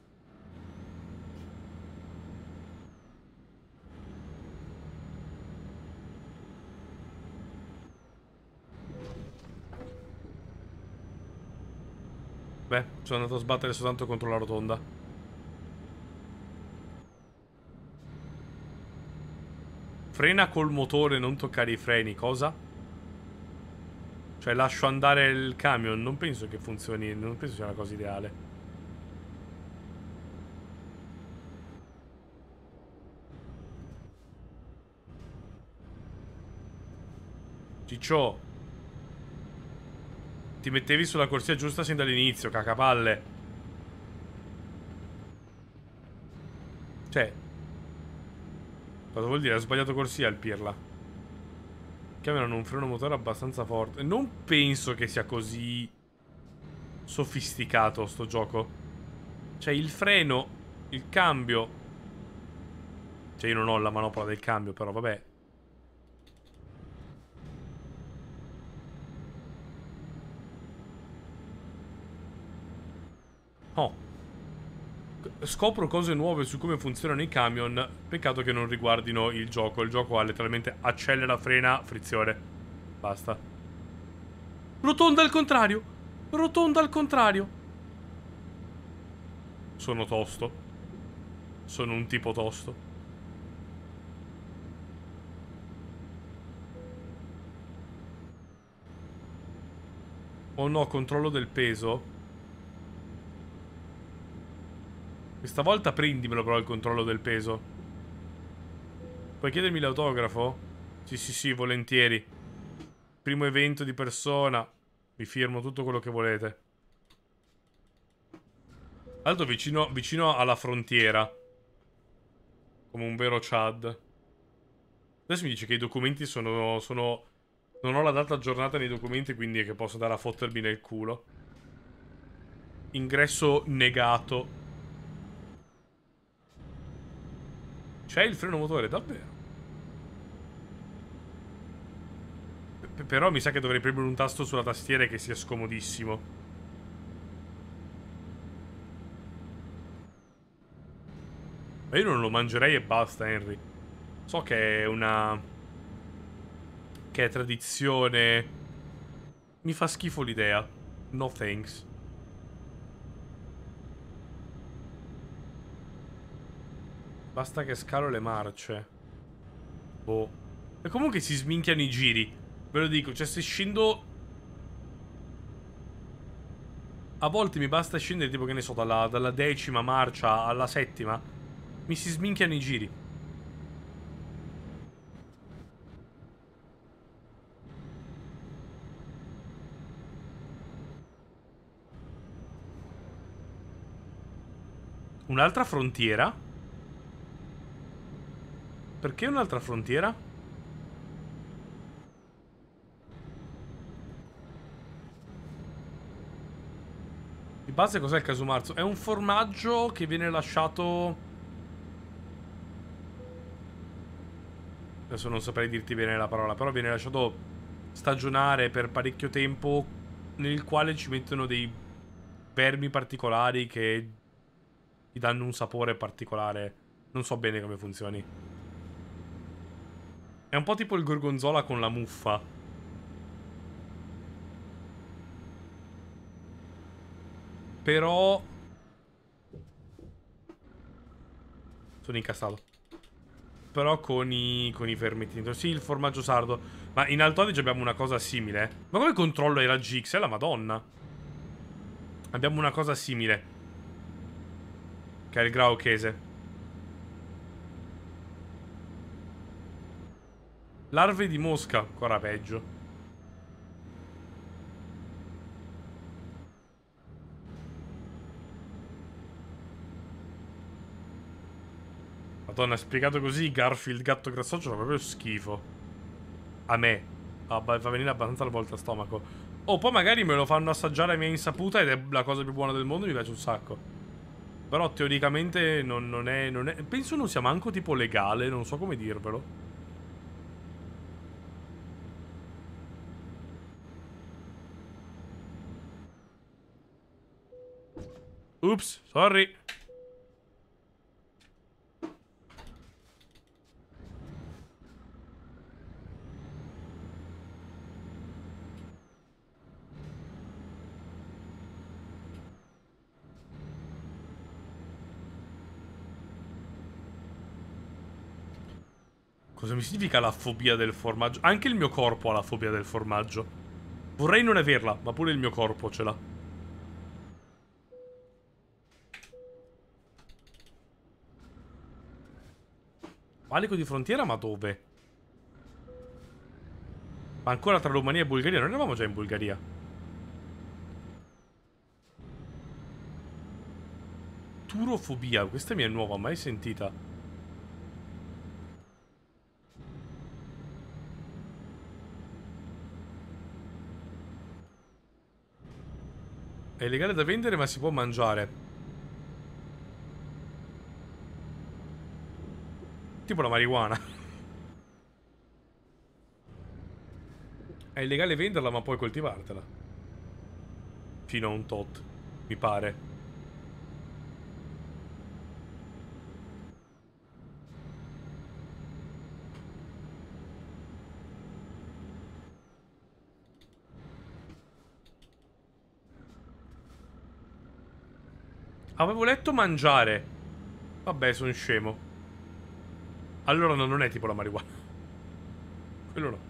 Beh, sono andato a sbattere soltanto contro la rotonda. Frena col motore, non toccare i freni, cosa? Cioè lascio andare il camion, non penso che funzioni, non penso sia una cosa ideale. Ciccio, ti mettevi sulla corsia giusta sin dall'inizio, cacapalle. Cioè, cosa vuol dire? Ha sbagliato corsia il pirla. Camion hanno un freno motore abbastanza forte. Non penso che sia così sofisticato sto gioco. Cioè il freno, il cambio. Cioè io non ho la manopola del cambio, però vabbè. Oh. Scopro cose nuove su come funzionano i camion. Peccato che non riguardino il gioco. Il gioco ha letteralmente accelera, frena, frizione. Basta. Rotonda al contrario. Rotonda al contrario. Sono tosto. Sono un tipo tosto. Oh no, controllo del peso. Questa volta prendimelo però il controllo del peso. Puoi chiedermi l'autografo? Sì, sì, sì, volentieri. Primo evento di persona. Vi firmo tutto quello che volete. Alto vicino, vicino alla frontiera. Come un vero Chad. Adesso mi dice che i documenti sono, sono... Non ho la data aggiornata nei documenti, quindi è che posso andare a fottermi nel culo. Ingresso negato. C'è il freno motore, davvero? P però mi sa che dovrei premere un tasto sulla tastiera e che sia scomodissimo. Ma io non lo mangerei e basta, Henry. So che è una... Che è tradizione. Mi fa schifo l'idea. No thanks. Basta che scalo le marce. Boh. E comunque si sminchiano i giri. Ve lo dico, cioè se scendo... A volte mi basta scendere tipo che ne so, dalla, dalla decima marcia alla settima. Mi si sminchiano i giri. Un'altra frontiera? Perché un'altra frontiera? Di base cos'è il Kasumarzu? È un formaggio che viene lasciato... Adesso non saprei dirti bene la parola, però viene lasciato stagionare per parecchio tempo, nel quale ci mettono dei vermi particolari che gli danno un sapore particolare. Non so bene come funzioni. È un po' tipo il gorgonzola con la muffa. Però... Sono incassato. Però con i, con i vermetti dentro. Sì, il formaggio sardo. Ma in Alto Adige abbiamo una cosa simile. Ma come controllo i raggi X? È la madonna. Abbiamo una cosa simile. Che è il Grauchese. Larve di mosca. Ancora peggio. Madonna, spiegato così, Garfield gatto grassoccio fa proprio schifo. A me. Ah, fa venire abbastanza la volta a stomaco. O poi magari me lo fanno assaggiare a mia insaputa ed è la cosa più buona del mondo e mi piace un sacco. Però teoricamente non, non, è, non è... Penso non sia manco tipo legale, non so come dirvelo. Ups, sorry. Cosa mi significa la fobia del formaggio? Anche il mio corpo ha la fobia del formaggio. Vorrei non averla, ma pure il mio corpo ce l'ha. Valico di frontiera, ma dove? Ma ancora tra Romania e Bulgaria? Non eravamo già in Bulgaria? Turofobia, questa mi è nuova, mai sentita. È illegale da vendere, ma si può mangiare. Tipo la marijuana. È illegale venderla, ma puoi coltivartela. Fino a un tot, mi pare. Avevo letto mangiare. Vabbè, sono scemo. Allora no, non è tipo la marijuana. Quello no.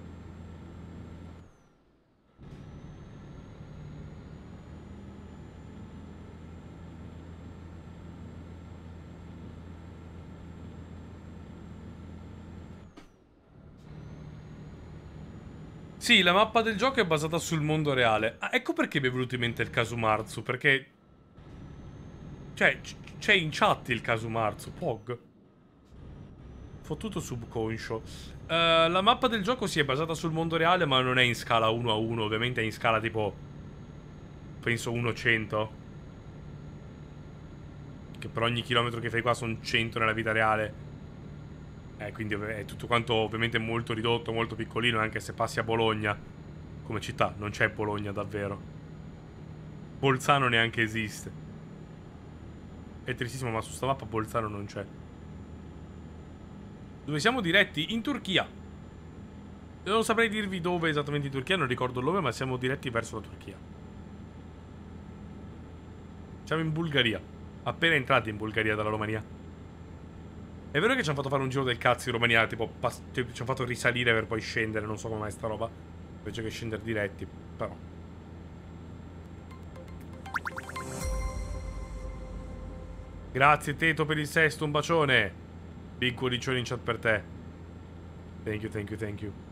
Sì, la mappa del gioco è basata sul mondo reale. Ah, ecco perché mi è venuto in mente il Kasumarzu, perché... Cioè, c'è in chat il Kasumarzu, Pog. Fottuto subconscio. Uh, la mappa del gioco sì è basata sul mondo reale, ma non è in scala uno a uno, ovviamente è in scala tipo... Penso uno a cento. Che per ogni chilometro che fai qua sono cento nella vita reale. Eh, quindi è tutto quanto ovviamente molto ridotto, molto piccolino, anche se passi a Bologna come città. Non c'è Bologna davvero. Bolzano neanche esiste. È tristissimo, ma su sta mappa Bolzano non c'è. Dove siamo diretti? In Turchia. Io non saprei dirvi dove esattamente in Turchia, non ricordo il nome, ma siamo diretti verso la Turchia. Siamo in Bulgaria. Appena entrati in Bulgaria dalla Romania. È vero che ci hanno fatto fare un giro del cazzo in Romania, tipo, ci hanno fatto risalire per poi scendere, non so come mai sta roba. Invece che scendere diretti, però. Grazie Teto per il sesto, un bacione. Big cuoricione in chat per te. Thank you, thank you, thank you.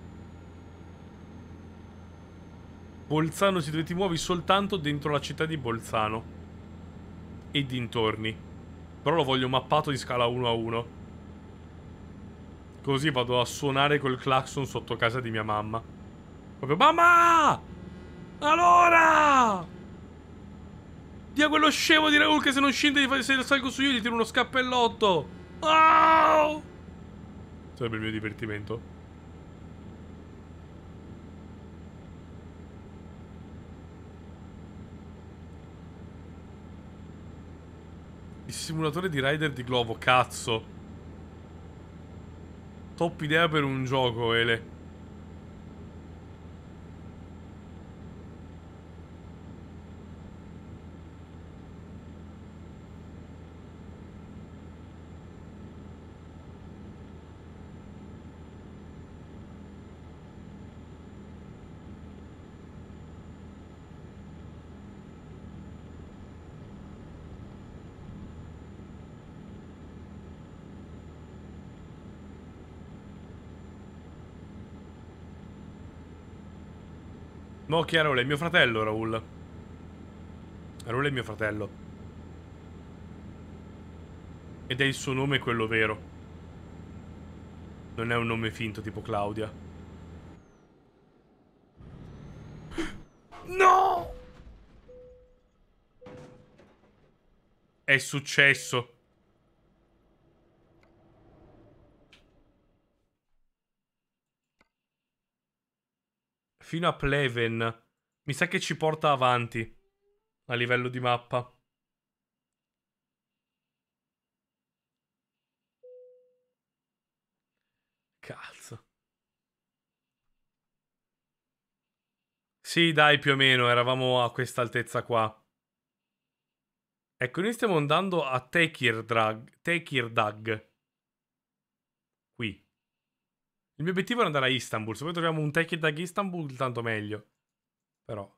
Bolzano si dove ti muovi soltanto dentro la città di Bolzano. E dintorni. Però lo voglio mappato di scala uno a uno. Così vado a suonare col clacson sotto casa di mia mamma. Proprio, mamma! Allora! Dia quello scemo di Raul che se non scende, se salgo su io gli tiro uno scappellotto. Oh! Sarebbe il mio divertimento. Il simulatore di rider di Glovo, cazzo. Top idea per un gioco, Ele. No, chi è Raul? È mio fratello, Raul. Raul è mio fratello. Ed è il suo nome quello vero. Non è un nome finto tipo Claudia. No! è successo? Fino a Pleven. Mi sa che ci porta avanti a livello di mappa. Cazzo. Sì, dai, più o meno, eravamo a questa altezza qua. Ecco, noi stiamo andando a Tekirdag. Tekirdag. Qui. Il mio obiettivo è andare a Istanbul. Se poi troviamo un Tekirdag Istanbul, tanto meglio. Però.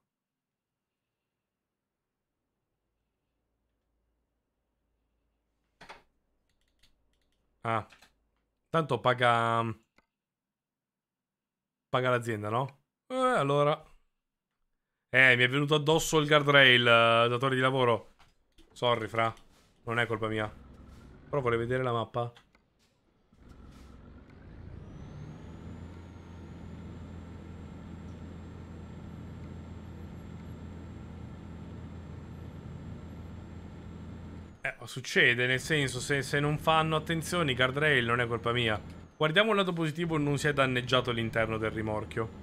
Ah. Tanto paga... Paga l'azienda, no? Eh, allora... Eh, mi è venuto addosso il guardrail, eh, datore di lavoro. Sorry, fra. Non è colpa mia. Però vorrei vedere la mappa. Eh, succede, nel senso, se, se non fanno attenzione i guardrail non è colpa mia. Guardiamo il lato positivo, non si è danneggiato l'interno del rimorchio.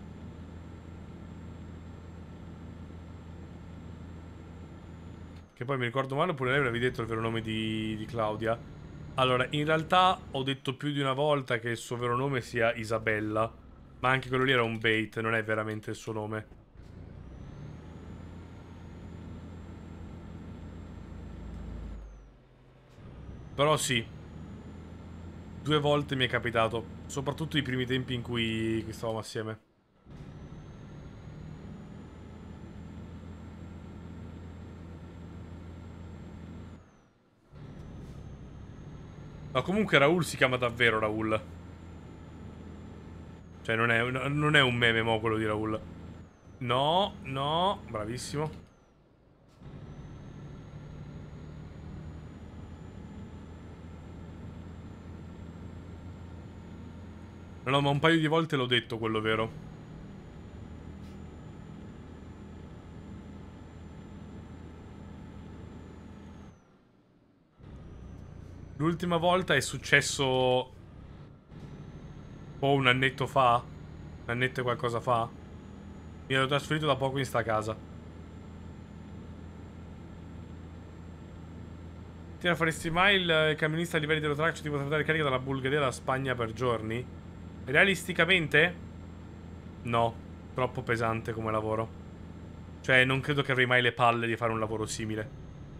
Che poi mi ricordo male, oppure lei avevi detto il vero nome di, di Claudia. Allora, in realtà ho detto più di una volta che il suo vero nome sia Isabella. Ma anche quello lì era un bait, non è veramente il suo nome. Però sì. Due volte mi è capitato. Soprattutto i primi tempi in cui stavamo assieme. Ma comunque Raul si chiama davvero Raul. Cioè non è, non è un meme mo quello di Raul. No, no, bravissimo. No, no, ma un paio di volte l'ho detto quello vero. L'ultima volta è successo... Oh, un annetto fa? Un annetto e qualcosa fa? Mi ero trasferito da poco in sta casa. Ti la faresti mai il camionista a livelli dello traccio tipo trasportare carica dalla Bulgaria alla Spagna per giorni? Realisticamente? No, troppo pesante come lavoro. Cioè, non credo che avrei mai le palle di fare un lavoro simile.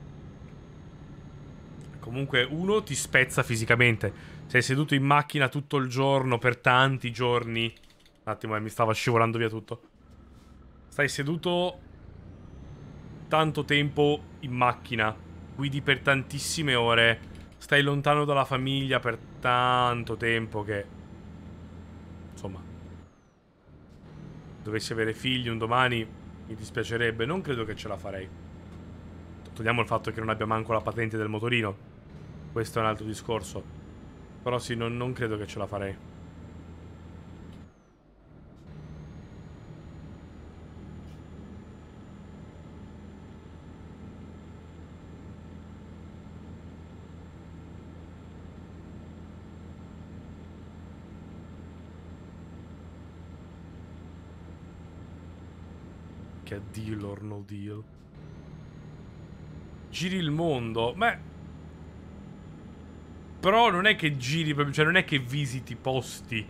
Comunque, uno, ti spezza fisicamente. Sei seduto in macchina tutto il giorno, per tanti giorni. Un attimo, eh, mi stava scivolando via tutto. Stai seduto tanto tempo in macchina. Guidi per tantissime ore. Stai lontano dalla famiglia per tanto tempo che... Insomma... Dovessi avere figli un domani, mi dispiacerebbe. Non credo che ce la farei. Togliamo il fatto che non abbia manco la patente del motorino. Questo è un altro discorso. Però sì, non, non credo che ce la farei. Che deal or no deal. Giri il mondo. Beh... Però non è che giri proprio, cioè non è che visiti posti.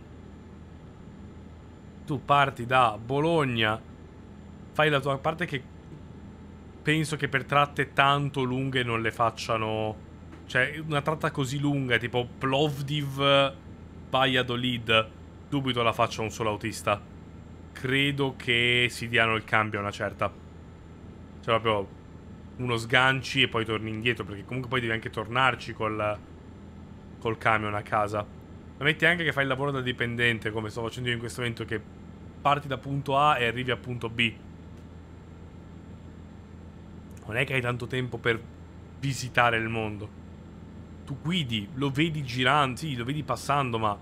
Tu parti da Bologna, fai la tua parte che penso che per tratte tanto lunghe non le facciano. Cioè, una tratta così lunga, tipo Plovdiv Valladolid, dubito la faccia un solo autista. Credo che si diano il cambio a una certa. Cioè, proprio uno sganci e poi torni indietro, perché comunque poi devi anche tornarci col... col camion a casa. Ma metti anche che fai il lavoro da dipendente, come sto facendo io in questo momento, che parti da punto A e arrivi a punto B. Non è che hai tanto tempo per visitare il mondo. Tu guidi, lo vedi girando, sì, lo vedi passando, ma...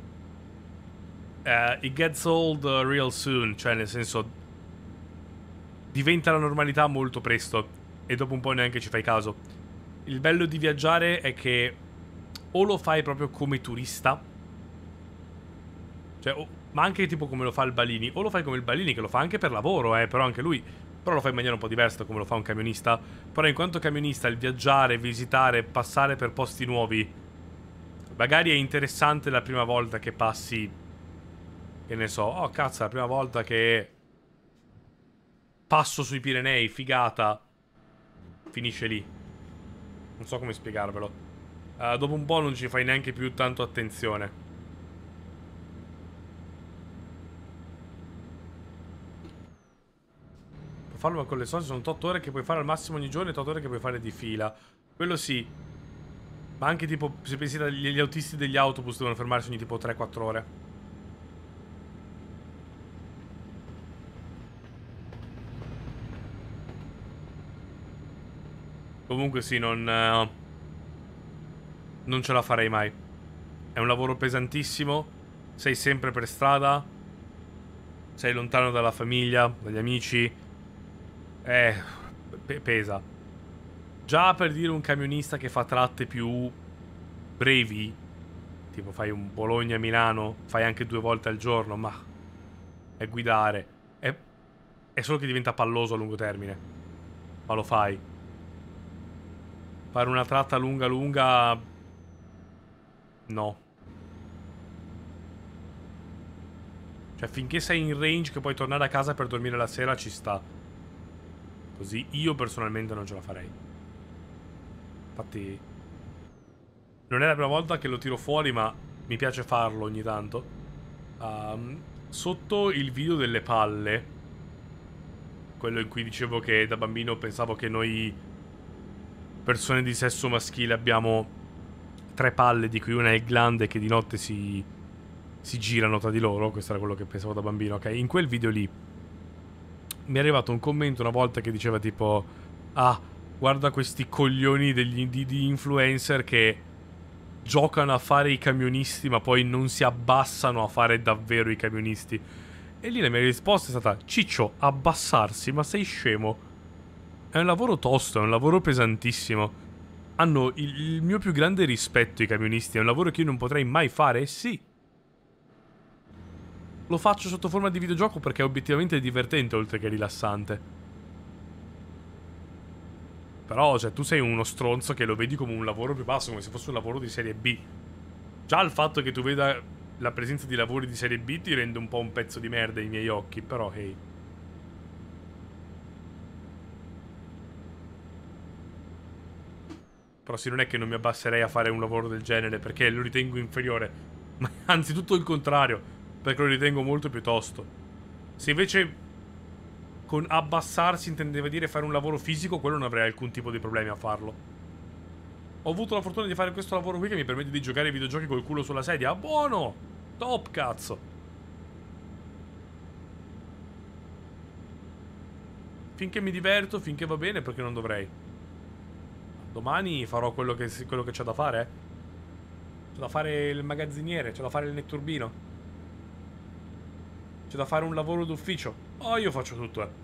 Uh, it gets old uh, real soon, cioè nel senso... Diventa la normalità molto presto. E dopo un po' neanche ci fai caso. il bello di viaggiare è che o lo fai proprio come turista, cioè, o, ma anche tipo come lo fa il Balini, o lo fai come il Balini che lo fa anche per lavoro, eh, però anche lui, però lo fa in maniera un po' diversa da come lo fa un camionista. Però in quanto camionista il viaggiare, visitare, passare per posti nuovi, magari è interessante la prima volta che passi, che ne so, oh cazzo, la prima volta che passo sui Pirenei, figata, finisce lì. Non so come spiegarvelo. Uh, dopo un po' non ci fai neanche più tanto attenzione. Puoi farlo ma con le solite sono otto ore che puoi fare al massimo ogni giorno e otto ore che puoi fare di fila. Quello sì. Ma anche tipo, se pensi agli autisti degli autobus devono fermarsi ogni tipo tre quattro ore. Comunque sì, non... Uh, non ce la farei mai. È un lavoro pesantissimo. Sei sempre per strada. Sei lontano dalla famiglia, dagli amici. Eh, pe pesa. Già per dire un camionista che fa tratte più brevi, tipo fai un Bologna-Milano, fai anche due volte al giorno, ma è guidare. È, è solo che diventa palloso a lungo termine. Ma lo fai. Fare una tratta lunga lunga... no. Cioè finché sei in range che puoi tornare a casa per dormire la sera ci sta. Così io personalmente non ce la farei. Infatti non è la prima volta che lo tiro fuori, ma mi piace farlo ogni tanto. um, Sotto il video delle palle, quello in cui dicevo che da bambino pensavo che noi persone di sesso maschile abbiamo tre palle, di cui una è il glande, che di notte si, si girano tra di loro. Questo era quello che pensavo da bambino, ok? In quel video lì mi è arrivato un commento una volta che diceva tipo: ah, guarda questi coglioni degli, di, di influencer che giocano a fare i camionisti ma poi non si abbassano a fare davvero i camionisti. E lì la mia risposta è stata: ciccio, abbassarsi? Ma sei scemo? È un lavoro tosto, è un lavoro pesantissimo. Hanno il, il mio più grande rispetto i camionisti. È un lavoro che io non potrei mai fare, e sì, lo faccio sotto forma di videogioco perché è obiettivamente divertente oltre che rilassante. Però, cioè, tu sei uno stronzo che lo vedi come un lavoro più basso, come se fosse un lavoro di serie B. Già il fatto che tu veda la presenza di lavori di serie B ti rende un po' un pezzo di merda ai miei occhi, però, hey. Però sì, non è che non mi abbasserei a fare un lavoro del genere perché lo ritengo inferiore, ma anzi tutto il contrario, perché lo ritengo molto più tosto. Se invece con abbassarsi intendeva dire fare un lavoro fisico, quello non avrei alcun tipo di problemi a farlo. Ho avuto la fortuna di fare questo lavoro qui che mi permette di giocare ai videogiochi col culo sulla sedia. Ah, buono! Top, cazzo! Finché mi diverto, finché va bene, perché non dovrei? Domani farò quello che, quello che c'è da fare, eh? C'è da fare il magazziniere, c'è da fare il netturbino, c'è da fare un lavoro d'ufficio. Oh, io faccio tutto, eh.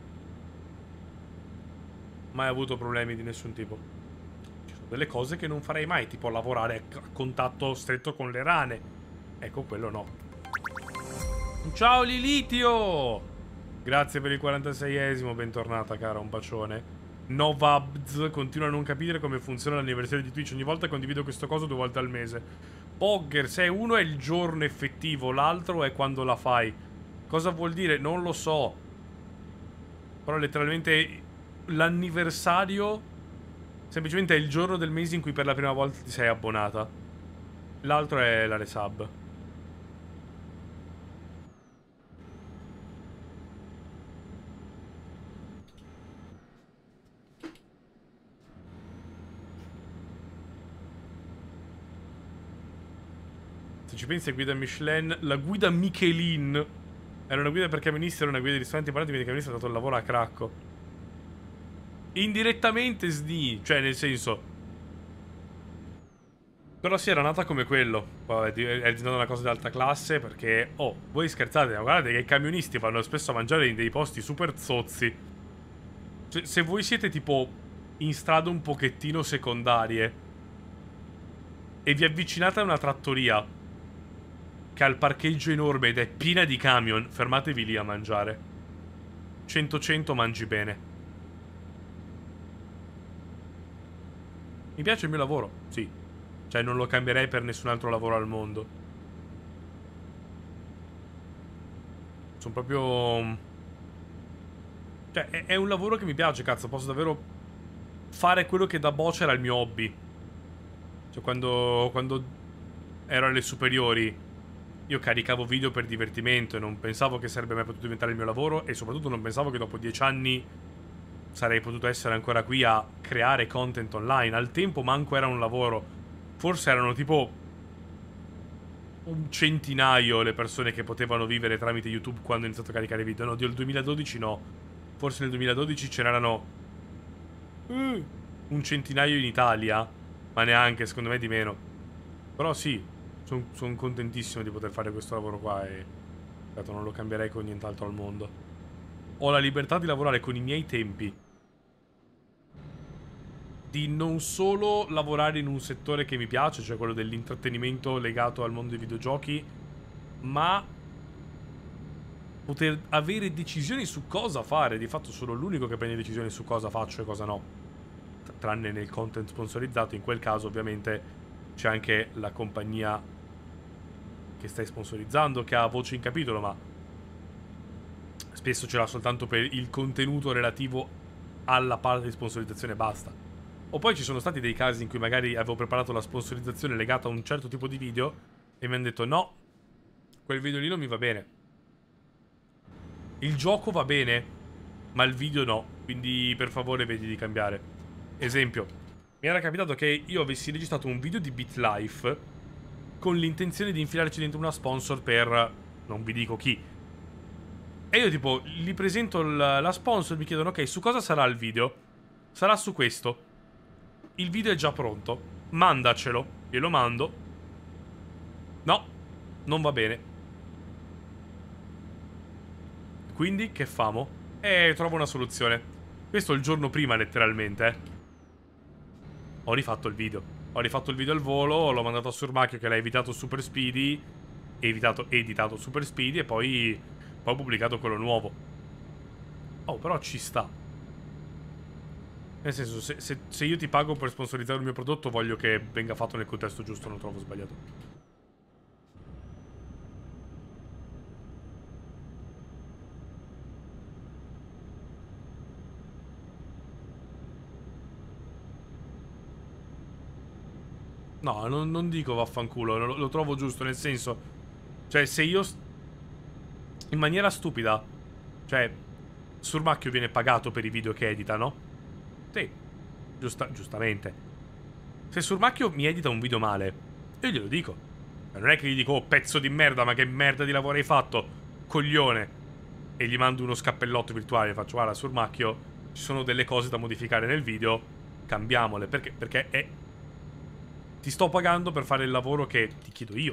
Mai avuto problemi di nessun tipo. Ci sono delle cose che non farei mai, tipo lavorare a contatto stretto con le rane. Ecco, quello no. Ciao Lilitio! Grazie per il quarantaseiesimo, bentornata cara, un bacione. Novabz continua a non capire come funziona l'anniversario di Twitch. Ogni volta condivido questo coso due volte al mese. Pogger, se uno è il giorno effettivo, l'altro è quando la fai. Cosa vuol dire? Non lo so. Però letteralmente l'anniversario semplicemente è il giorno del mese in cui per la prima volta ti sei abbonata. L'altro è la resub. Se ci pensi a guida Michelin, la guida Michelin era una guida per camionisti, era una guida di ristoranti parati, quindi i camionisti hanno dato il lavoro a Cracco. Indirettamente sni, cioè nel senso. Però sì, era nata come quello. Poi è diventata una cosa di alta classe perché, oh, voi scherzate, ma guardate che i camionisti vanno spesso a mangiare in dei posti super zozzi. Cioè, se voi siete tipo in strade un pochettino secondarie e vi avvicinate a una trattoria che ha il parcheggio enorme ed è piena di camion, fermatevi lì a mangiare. cento cento mangi bene. Mi piace il mio lavoro, sì. Cioè non lo cambierei per nessun altro lavoro al mondo. Sono proprio... Cioè è, è un lavoro che mi piace, cazzo. Posso davvero fare quello che da boccia era il mio hobby. Cioè quando, quando ero alle superiori io caricavo video per divertimento e non pensavo che sarebbe mai potuto diventare il mio lavoro. E soprattutto non pensavo che dopo dieci anni sarei potuto essere ancora qui a creare content online. Al tempo manco era un lavoro. Forse erano tipo un centinaio le persone che potevano vivere tramite YouTube quando ho iniziato a caricare video. No, nel duemiladodici no. Forse nel duemiladodici ce n'erano uh, un centinaio in Italia. Ma neanche, secondo me di meno. Però sì, sono son contentissimo di poter fare questo lavoro qua. E certo, non lo cambierei con nient'altro al mondo. Ho la libertà di lavorare con i miei tempi, di non solo lavorare in un settore che mi piace, cioè quello dell'intrattenimento legato al mondo dei videogiochi, ma poter avere decisioni su cosa fare. Di fatto sono l'unico che prende decisioni su cosa faccio e cosa no, tranne nel content sponsorizzato. In quel caso ovviamente c'è anche la compagnia che stai sponsorizzando che ha voce in capitolo, ma spesso ce l'ha soltanto per il contenuto relativo alla parte di sponsorizzazione e basta. O poi ci sono stati dei casi in cui magari avevo preparato la sponsorizzazione legata a un certo tipo di video e mi hanno detto no, quel video lì non mi va bene. Il gioco va bene, ma il video no, quindi per favore vedi di cambiare. Esempio, mi era capitato che io avessi registrato un video di BitLife con l'intenzione di infilarci dentro una sponsor per... non vi dico chi. E io tipo, gli presento la sponsor, mi chiedono ok, su cosa sarà il video? Sarà su questo. Il video è già pronto, mandacelo. Glielo mando. No, non va bene. Quindi che famo? Eh, trovo una soluzione. Questo il giorno prima letteralmente, eh. Ho rifatto il video. Ho rifatto il video al volo, l'ho mandato a Surmacchio che l'ha evitato Super Speedy, evitato, editato Super Speedy e poi, poi ho pubblicato quello nuovo. Oh, però ci sta. Nel senso, se, se, se io ti pago per sponsorizzare il mio prodotto, voglio che venga fatto nel contesto giusto, non trovo sbagliato. No, non, non dico vaffanculo, lo, lo trovo giusto, nel senso... Cioè, se io... In maniera stupida... Cioè, Surmacchio viene pagato per i video che edita, no? Sì, giusta, giustamente. Se Surmacchio mi edita un video male, io glielo dico. Non è che gli dico, oh, pezzo di merda, ma che merda di lavoro hai fatto, coglione. E gli mando uno scappellotto virtuale e faccio, guarda, Surmacchio, ci sono delle cose da modificare nel video, cambiamole. Perché? Perché è... Ti sto pagando per fare il lavoro che ti chiedo io.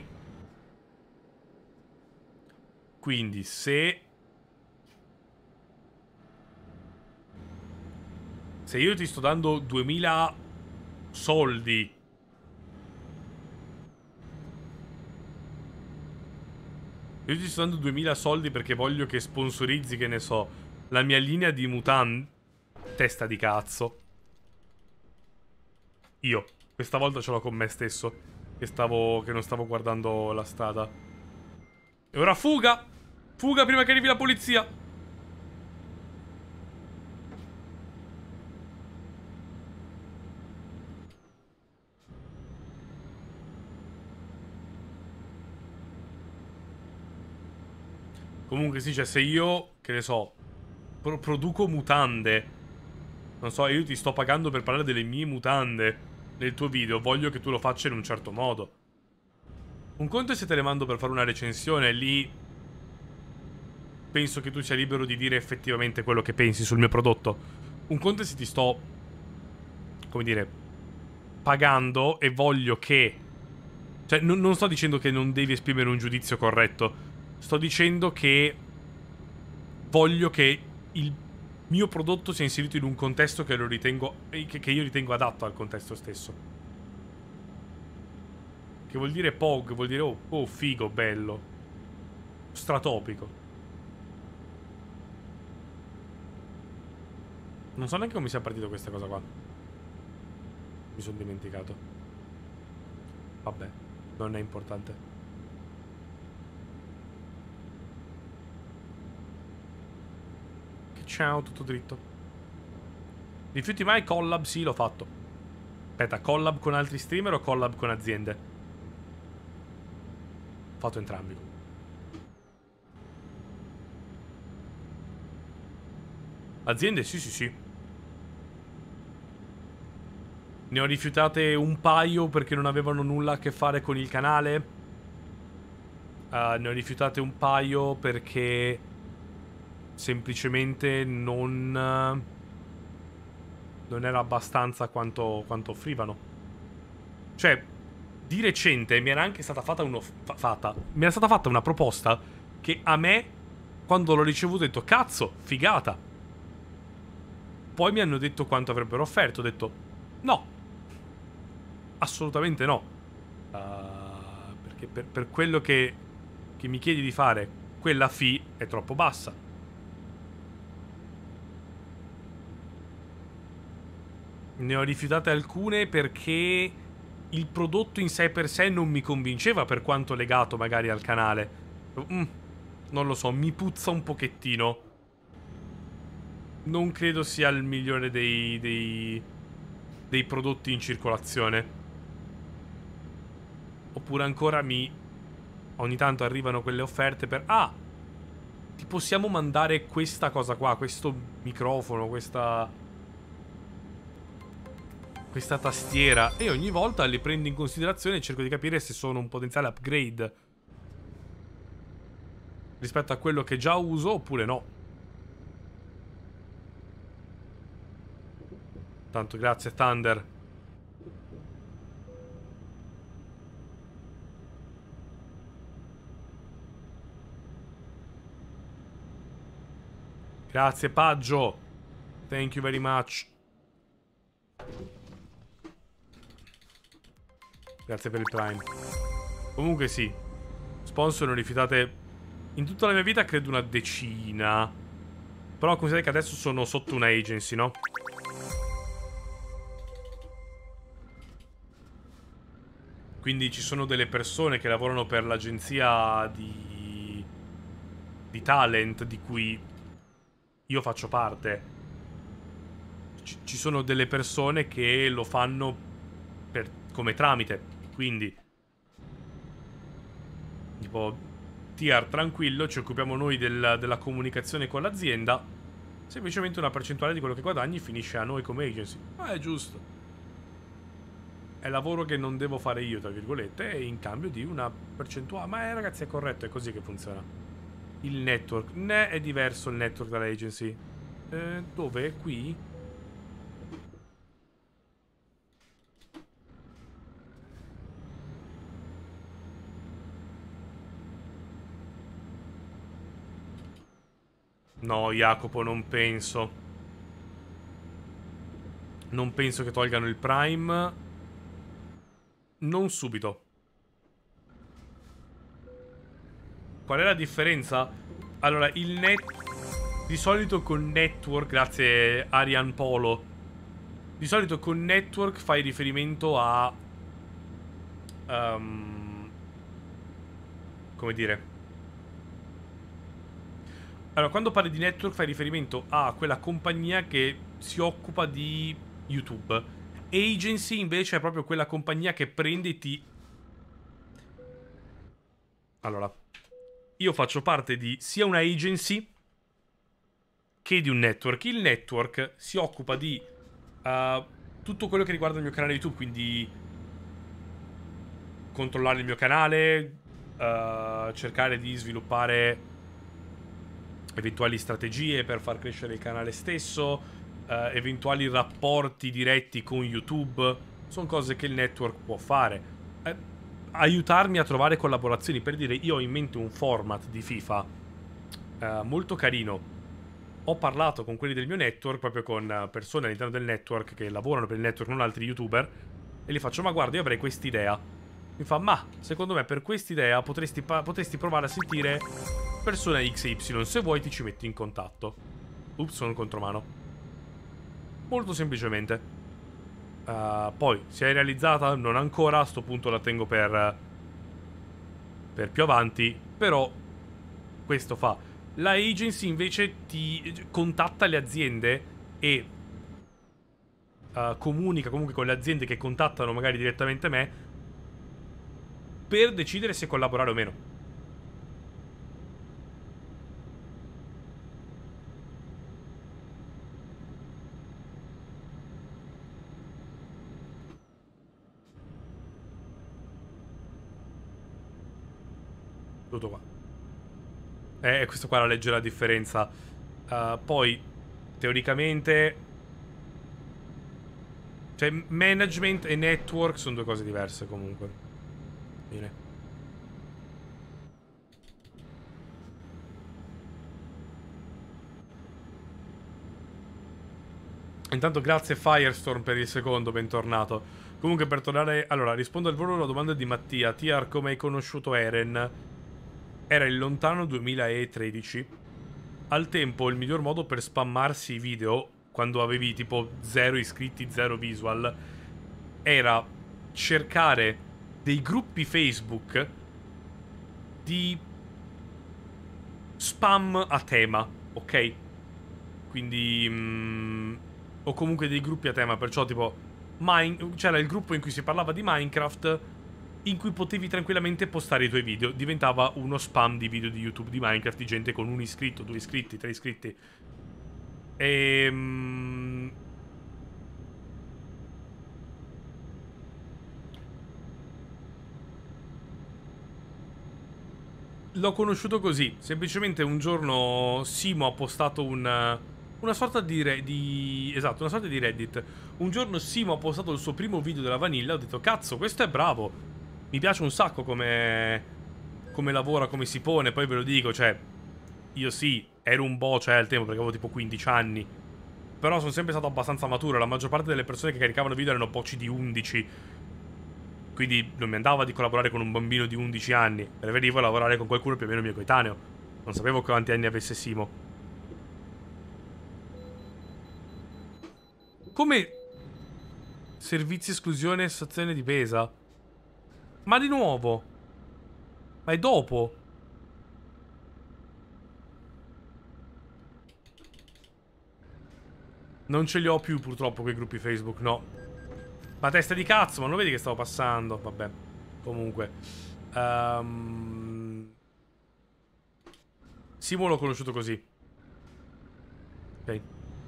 Quindi se... Se io ti sto dando duemila soldi... Io ti sto dando duemila soldi perché voglio che sponsorizzi, che ne so, la mia linea di mutande... Testa di cazzo. Io. Questa volta ce l'ho con me stesso. Che stavo... Che non stavo guardando la strada. E ora fuga! Fuga prima che arrivi la polizia! Comunque sì, cioè se io, che ne so, pro produco mutande, non so, io ti sto pagando per parlare delle mie mutande nel tuo video, voglio che tu lo faccia in un certo modo. Un conto è se te le mando per fare una recensione, lì penso che tu sia libero di dire effettivamente quello che pensi sul mio prodotto. Un conto è se ti sto, come dire, pagando e voglio che... Cioè, non, non sto dicendo che non devi esprimere un giudizio corretto. Sto dicendo che voglio che il mio prodotto sia inserito in un contesto che lo ritengo che, che io ritengo adatto al contesto stesso. Che vuol dire P O G, vuol dire oh, oh figo, bello, stratopico. Non so neanche come sia partito questa cosa qua. Mi sono dimenticato. Vabbè, non è importante. Ciao, tutto dritto. Rifiuti mai collab? Sì, l'ho fatto. Aspetta, collab con altri streamer o collab con aziende? Ho fatto entrambi. Aziende? Sì, sì, sì. Ne ho rifiutate un paio perché non avevano nulla a che fare con il canale. Uh, ne ho rifiutate un paio perché semplicemente non non era abbastanza quanto, quanto offrivano. Cioè, di recente mi era anche stata fatta uno fa, fatta mi era stata fatta una proposta che a me, quando l'ho ricevuto, ho detto cazzo, figata. Poi mi hanno detto quanto avrebbero offerto. Ho detto no, assolutamente no, uh, perché per, per quello che, che mi chiedi di fare, quella fee è troppo bassa. Ne ho rifiutate alcune perché il prodotto in sé per sé non mi convinceva, per quanto legato magari al canale. Mm, non lo so, mi puzza un pochettino. Non credo sia il migliore dei, dei, dei prodotti in circolazione. Oppure ancora mi... ogni tanto arrivano quelle offerte per... ah, ti possiamo mandare questa cosa qua, questo microfono, questa... questa tastiera, e ogni volta le prendo in considerazione e cerco di capire se sono un potenziale upgrade rispetto a quello che già uso oppure no. Tanto grazie Thunder. Grazie Paggio. Thank you very much. Grazie per il Prime. Comunque sì, sponsor ne ho rifiutate in tutta la mia vita credo una decina. Però considerate che adesso sono sotto una agency, no? Quindi ci sono delle persone che lavorano per l'agenzia di... di talent di cui io faccio parte. C- ci sono delle persone che lo fanno per... come tramite. Quindi tipo Tiar, tranquillo, ci occupiamo noi del, della comunicazione con l'azienda. Semplicemente una percentuale di quello che guadagni finisce a noi come agency. Ma è giusto. È lavoro che non devo fare io, tra virgolette, e in cambio di una percentuale. Ma eh, ragazzi, è corretto, è così che funziona. Il network. Ne è diverso il network dall'agency. Eh, dove? Qui? No, Jacopo, non penso. Non penso che tolgano il Prime. Non subito. Qual è la differenza? Allora, il net... di solito con network... Grazie, Arian Polo. Di solito con network fai riferimento a... Um, come dire... Allora, quando parli di network fai riferimento a quella compagnia che si occupa di YouTube. Agency invece è proprio quella compagnia che prende e ti... Allora, io faccio parte di sia una agency che di un network. Il network si occupa di uh, tutto quello che riguarda il mio canale YouTube, quindi controllare il mio canale, uh, cercare di sviluppare eventuali strategie per far crescere il canale stesso, eh, eventuali rapporti diretti con YouTube. Sono cose che il network può fare. Eh, aiutarmi a trovare collaborazioni. Per dire, io ho in mente un format di FIFA eh, molto carino, ho parlato con quelli del mio network, proprio con persone all'interno del network che lavorano per il network, non altri youtuber, e gli faccio, ma guarda, io avrei quest'idea. Mi fa, ma secondo me per quest'idea potresti, potresti provare a sentire persona X e Y, se vuoi ti ci metti in contatto. Ups, sono in contromano. Molto semplicemente. Uh, poi, se è realizzata, non ancora, a sto punto la tengo per, per più avanti, però questo fa. La agency invece ti contatta le aziende e uh, comunica comunque con le aziende che contattano magari direttamente me per decidere se collaborare o meno. Tutto qua. Eh, questo qua la legge la differenza. Uh, poi, teoricamente, cioè, management e network sono due cose diverse comunque. Bene. Intanto grazie Firestorm per il secondo, bentornato. Comunque per tornare... Allora, rispondo al volo alla domanda di Mattia. Tiar, come hai conosciuto Eren? Era il lontano duemilatredici. Al tempo il miglior modo per spammarsi i video, quando avevi tipo zero iscritti, zero visual, era cercare dei gruppi Facebook di spam a tema, ok? Quindi... Mm, o comunque dei gruppi a tema, perciò tipo... C'era il gruppo in cui si parlava di Minecraft, in cui potevi tranquillamente postare i tuoi video. Diventava uno spam di video di YouTube di Minecraft, di gente con un iscritto, due iscritti, tre iscritti. Ehm... L'ho conosciuto così. Semplicemente un giorno Simo ha postato un... Una sorta di, re, di... Esatto, una sorta di Reddit. Un giorno Simo ha postato il suo primo video della Vanilla. Ho detto, cazzo, questo è bravo. Mi piace un sacco come... Come lavora, come si pone. Poi ve lo dico, cioè... Io sì, ero un boccia al tempo perché avevo tipo quindici anni. Però sono sempre stato abbastanza maturo. La maggior parte delle persone che caricavano video erano bocci di undici. Quindi non mi andava di collaborare con un bambino di undici anni. Preferivo lavorare con qualcuno più o meno mio coetaneo. Non sapevo quanti anni avesse Simo. Come... Servizi esclusione e stazione di pesa? Ma di nuovo? Ma è dopo? Non ce li ho più purtroppo quei gruppi Facebook, no. Ma testa di cazzo, ma non vedi che stavo passando? Vabbè, comunque um... Simo l'ho conosciuto così. Ok.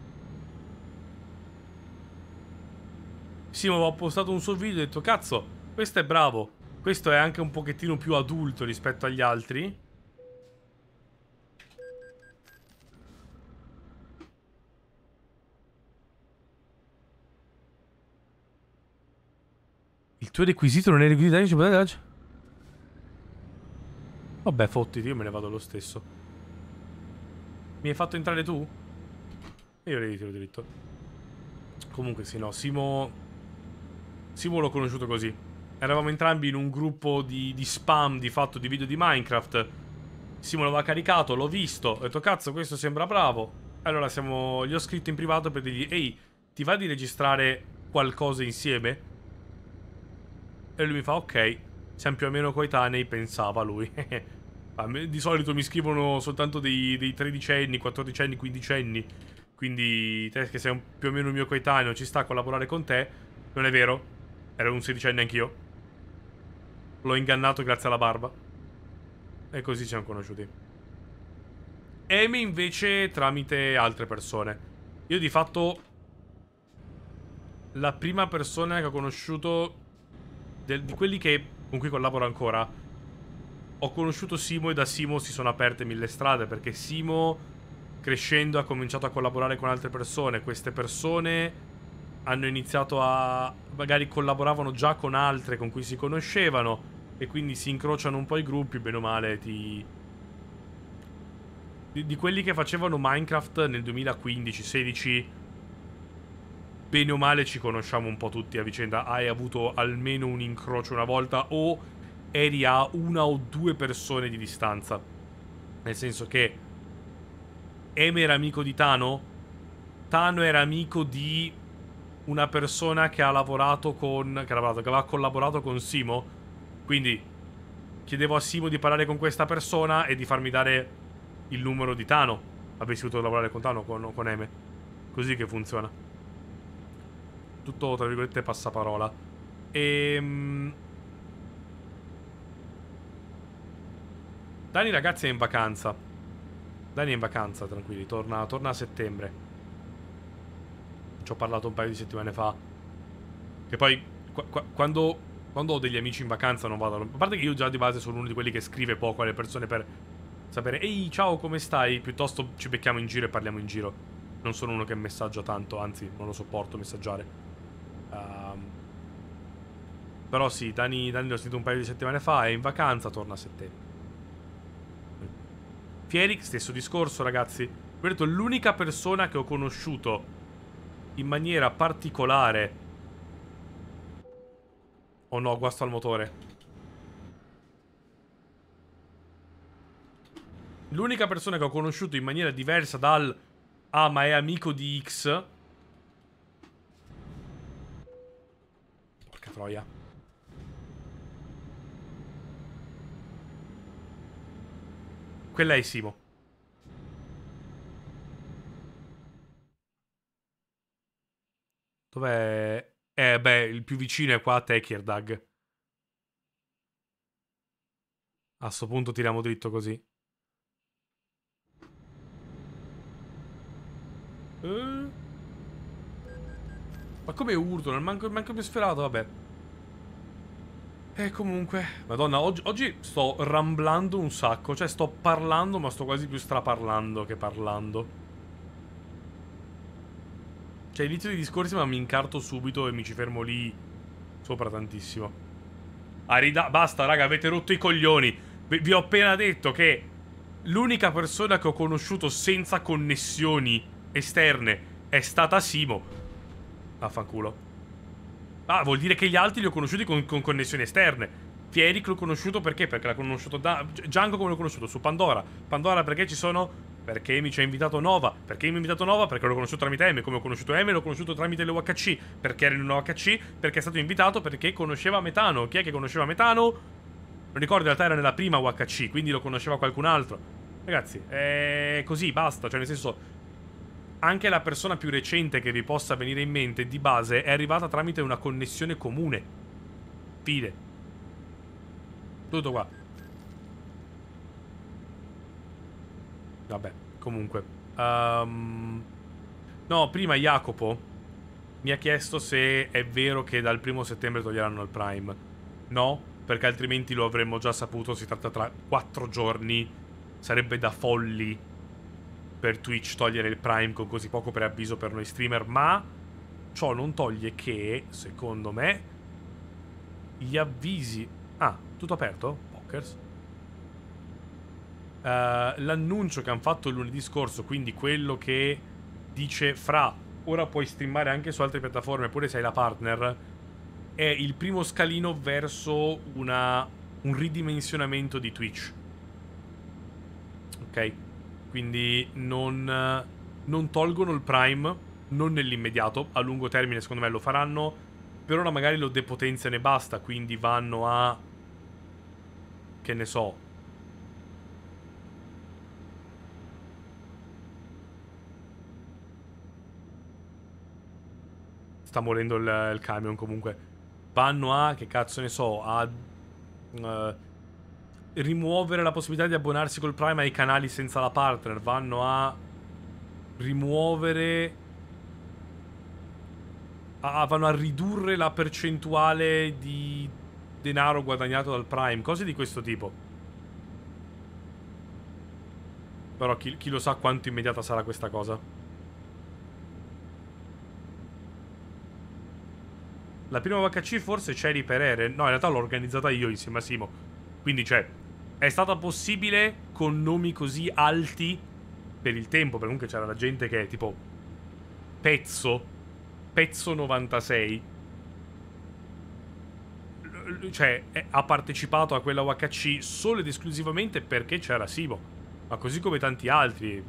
Simo aveva postato un suo video e ho detto, cazzo, questo è bravo. Questo è anche un pochettino più adulto rispetto agli altri. Il tuo requisito non è requisito. Vabbè, fottiti, io me ne vado lo stesso. Mi hai fatto entrare tu? Io le ritiro diritto. Comunque sì, no, Simo... Simo l'ho conosciuto così. Eravamo entrambi in un gruppo di, di spam, di fatto, di video di Minecraft. Simo l'aveva caricato, l'ho visto. Ho detto, cazzo, questo sembra bravo. Allora siamo... Gli ho scritto in privato per dirgli, ehi, ti va di registrare qualcosa insieme? E lui mi fa, ok, siamo più o meno coetanei, pensava lui. Di solito mi scrivono soltanto dei, dei tredicenni, quattordicenni, quindicenni. Quindi te che sei un, più o meno il mio coetaneo, ci sta a collaborare con te. Non è vero, ero un sedicenne anch'io. L'ho ingannato grazie alla barba. E così ci siamo conosciuti. Amy invece tramite altre persone. Io di fatto la prima persona che ho conosciuto del, di quelli che con cui collaboro ancora, ho conosciuto Simo e da Simo si sono aperte mille strade, perché Simo crescendo ha cominciato a collaborare con altre persone. Queste persone hanno iniziato a... magari collaboravano già con altre con cui si conoscevano e quindi si incrociano un po' i gruppi, bene o male ti... Di, di quelli che facevano Minecraft nel duemilaquindici sedici, bene o male ci conosciamo un po' tutti a vicenda. Hai avuto almeno un incrocio una volta o eri a una o due persone di distanza. Nel senso che Eme era amico di Tano, Tano era amico di una persona che ha lavorato con... che, ha lavorato, che aveva collaborato con Simo. Quindi chiedevo a Simo di parlare con questa persona e di farmi dare il numero di Tano. Avessi voluto lavorare con Tano, con, con Eme. Così che funziona. Tutto, tra virgolette, passaparola. Ehm... Dani, ragazzi, è in vacanza. Dani è in vacanza, tranquilli. Torna, torna a settembre. Ci ho parlato un paio di settimane fa. Che poi, qu qu quando, quando ho degli amici in vacanza non vado... A parte che io già di base sono uno di quelli che scrive poco alle persone per sapere ehi, ciao, come stai? Piuttosto ci becchiamo in giro e parliamo in giro. Non sono uno che messaggia tanto, anzi, non lo sopporto messaggiare. Um, però sì, Dani, Dani l'ho sentito un paio di settimane fa, è in vacanza, torna a settembre. Fieri, stesso discorso, ragazzi. Vi ho detto, l'unica persona che ho conosciuto in maniera particolare... Oh no, guasto al motore. L'unica persona che ho conosciuto in maniera diversa dal... Ah, ma è amico di X... Porca troia. Quella è Simo. Dov'è? Eh, beh, il più vicino è qua a Tekirdag. A sto punto tiriamo dritto così. Eh? Ma come urto? Non manco, manco mi è sferato, vabbè. E comunque... Madonna, oggi, oggi sto ramblando un sacco. Cioè, sto parlando, ma sto quasi più straparlando che parlando. Cioè, inizio di discorsi, ma mi incarto subito e mi ci fermo lì sopra tantissimo. Arida... Basta, raga, avete rotto i coglioni. Vi, vi ho appena detto che l'unica persona che ho conosciuto senza connessioni esterne è stata Simo. Vaffanculo. Ah, vuol dire che gli altri li ho conosciuti con, con connessioni esterne. Fierik l'ho conosciuto perché? Perché l'ha conosciuto da... Django come l'ho conosciuto? Su Pandora. Pandora perché ci sono... Perché mi ci ha invitato Nova. Perché mi ha invitato Nova? Perché l'ho conosciuto tramite M. Come ho conosciuto M, l'ho conosciuto tramite l'U H C. Perché era in un U H C? Perché è stato invitato perché conosceva Metano. Chi è che conosceva Metano? Non ricordo, in realtà era nella prima U H C, quindi lo conosceva qualcun altro. Ragazzi, è così, basta. Cioè, nel senso... Anche la persona più recente che vi possa venire in mente di base è arrivata tramite una connessione comune. Fine. Tutto qua. Vabbè, comunque. Um... No, prima Jacopo mi ha chiesto se è vero che dal primo settembre toglieranno il Prime. No, perché altrimenti lo avremmo già saputo. Si tratta tra quattro giorni. Sarebbe da folli per Twitch togliere il Prime con così poco preavviso per noi streamer, ma ciò non toglie che, secondo me, gli avvisi... Ah, tutto aperto? Pokers? Uh, l'annuncio che hanno fatto il lunedì scorso, quindi quello che dice fra ora puoi streamare anche su altre piattaforme pure se hai la partner, è il primo scalino verso una, un ridimensionamento di Twitch. Ok? Quindi non, non tolgono il Prime, non nell'immediato, a lungo termine secondo me lo faranno, per ora magari lo depotenziano e basta, quindi vanno a... che ne so... Sta morendo il, il camion comunque. Vanno a, che cazzo ne so, a... Uh, rimuovere la possibilità di abbonarsi col Prime ai canali senza la partner. Vanno a rimuovere a, vanno a ridurre la percentuale di denaro guadagnato dal Prime, cose di questo tipo. Però chi, chi lo sa quanto immediata sarà questa cosa. La prima U H C forse c'eri per Ere. No, in realtà l'ho organizzata io insieme a Simo. Quindi, cioè, è stata possibile con nomi così alti per il tempo, perché comunque c'era la gente che tipo Pezzo, Pezzo novantasei, cioè ha partecipato a quella U H C solo ed esclusivamente perché c'era Simo, ma così come tanti altri.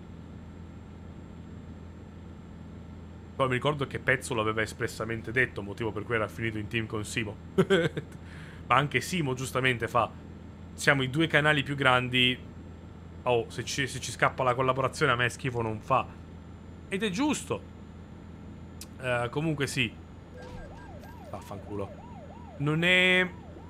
Poi mi ricordo che Pezzo l'aveva espressamente detto, motivo per cui era finito in team con Simo. Ma anche Simo giustamente fa: siamo i due canali più grandi. Oh, se ci, se ci scappa la collaborazione a me schifo non fa. Ed è giusto. Uh, comunque sì. Vaffanculo. Non è...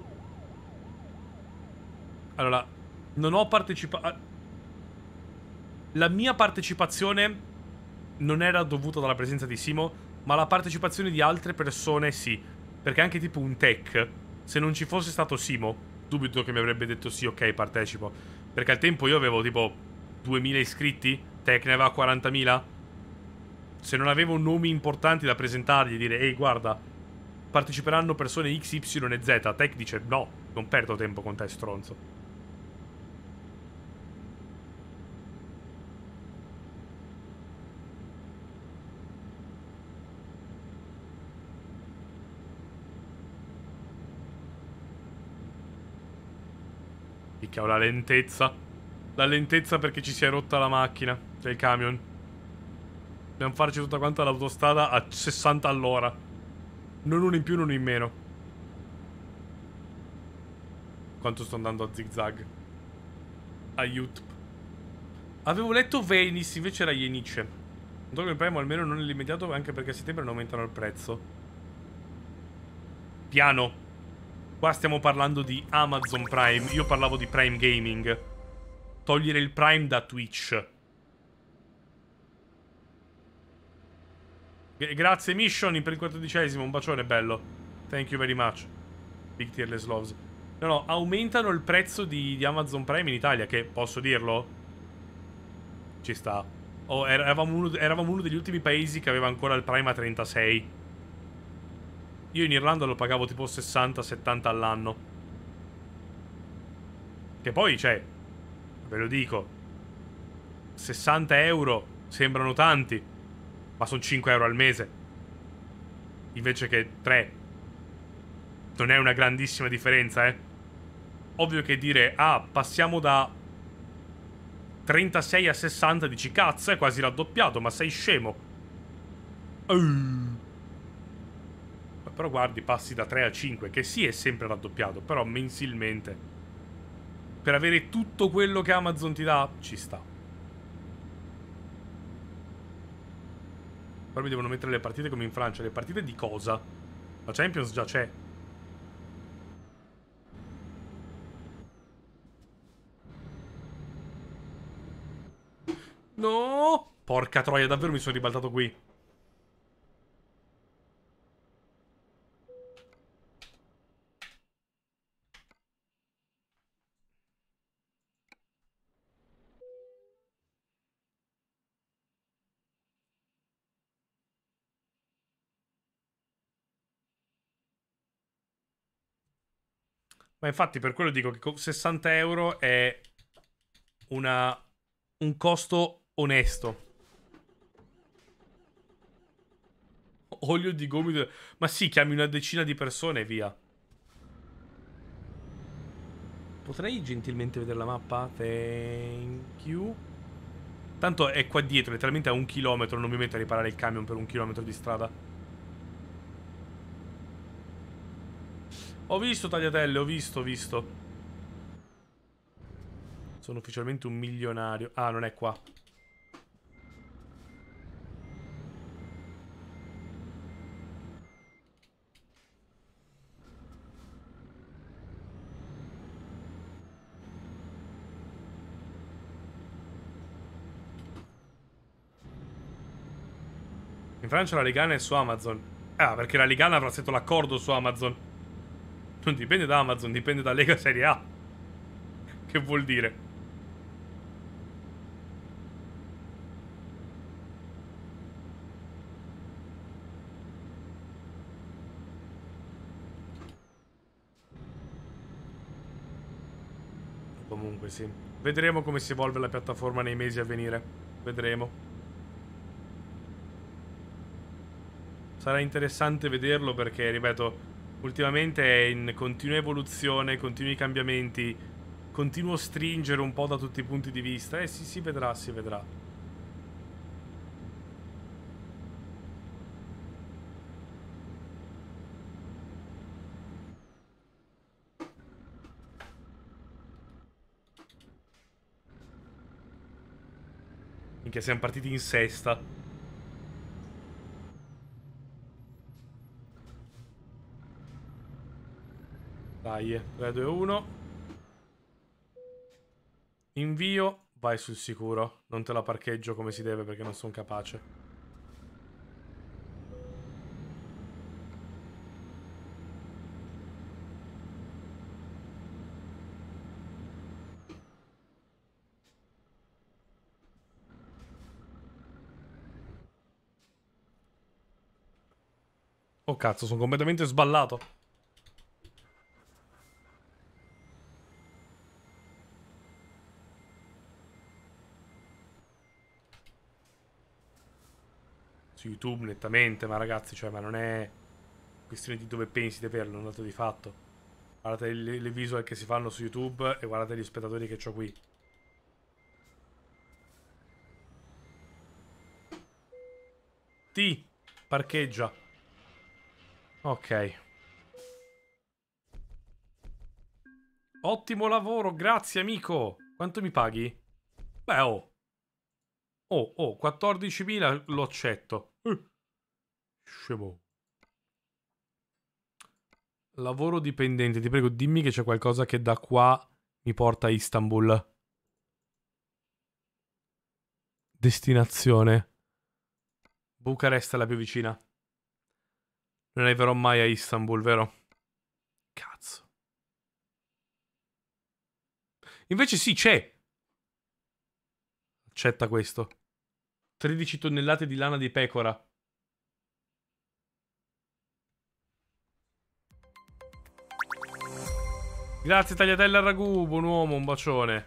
Allora, non ho partecipato... La mia partecipazione non era dovuta dalla presenza di Simo, ma la partecipazione di altre persone sì. Perché anche tipo un tech, se non ci fosse stato Simo, dubito che mi avrebbe detto sì, ok, partecipo. Perché al tempo io avevo tipo duemila iscritti, tech ne aveva quarantamila. Se non avevo nomi importanti da presentargli e dire ehi guarda, parteciperanno persone X, Y e Z, tech dice no, non perdo tempo con te stronzo. Picchia, la lentezza. La lentezza perché ci si è rotta la macchina, cioè il camion. Dobbiamo farci tutta quanta l'autostrada a sessanta all'ora. Non uno in più, non uno in meno. Quanto sto andando a zigzag. Aiuto. Avevo letto Venice, invece era Jenice. Non tolgo il Prime, almeno non nell'immediato, anche perché a settembre non aumentano il prezzo. Piano. Qua stiamo parlando di Amazon Prime. Io parlavo di Prime Gaming. Togliere il Prime da Twitch. G grazie Mission per il quattordicesimo. Un bacione bello. Thank you very much. Big Tearless Loves. No, no, aumentano il prezzo di, di Amazon Prime in Italia, che posso dirlo? Ci sta. Oh, er eravamo, uno, eravamo uno degli ultimi paesi che aveva ancora il Prime a trentasei. Io in Irlanda lo pagavo tipo sessanta settanta all'anno. Che poi, cioè, ve lo dico, sessanta euro sembrano tanti, ma sono cinque euro al mese. Invece che tre. Non è una grandissima differenza, eh. Ovvio che dire, ah, passiamo da trentasei a sessanta, dici, cazzo, è quasi raddoppiato, ma sei scemo. Uh. Però guardi, passi da tre a cinque, che sì è sempre raddoppiato, però mensilmente. Per avere tutto quello che Amazon ti dà, ci sta. Però mi devono mettere le partite come in Francia. Le partite di cosa? La Champions già c'è. No! Porca troia, davvero mi sono ribaltato qui. Ma infatti per quello dico che con sessanta euro è una... un costo onesto. Olio di gomito. Ma sì, chiami una decina di persone e via. Potrei gentilmente vedere la mappa? Thank you. Tanto è qua dietro, letteralmente a un chilometro. Non mi metto a riparare il camion per un chilometro di strada. Ho visto, tagliatelle, ho visto, ho visto. Sono ufficialmente un milionario. Ah, non è qua. In Francia la Legana è su Amazon. Ah, perché la Legana avrà stretto l'accordo su Amazon. Non dipende da Amazon, dipende da Lega Serie A. Che vuol dire? Comunque sì. Vedremo come si evolve la piattaforma nei mesi a venire. Vedremo. Sarà interessante vederlo perché, ripeto, ultimamente è in continua evoluzione, continui cambiamenti, continuo stringere un po' da tutti i punti di vista. Eh sì, si vedrà, si vedrà. Minchia, siamo partiti in sesta. Dai, tre, due, uno. Invio. Vai sul sicuro. Non te la parcheggio come si deve perché non sono capace. Oh cazzo, sono completamente sballato. Su YouTube nettamente, ma ragazzi, cioè, ma non è questione di dove pensi di averlo, è un dato di fatto. Guardate le, le visual che si fanno su YouTube e guardate gli spettatori che ho qui. T, parcheggia. Ok. Ottimo lavoro, grazie amico. Quanto mi paghi? Beh, oh. Oh, oh, quattordicimila lo accetto. Uh. Scemo. Lavoro dipendente, ti prego, dimmi che c'è qualcosa che da qua mi porta a Istanbul. Destinazione. Bucarest è la più vicina. Non arriverò mai a Istanbul, vero? Cazzo. Invece sì, c'è. Accetta questo. tredici tonnellate di lana di pecora. Grazie tagliatella al ragù, buon uomo, un bacione.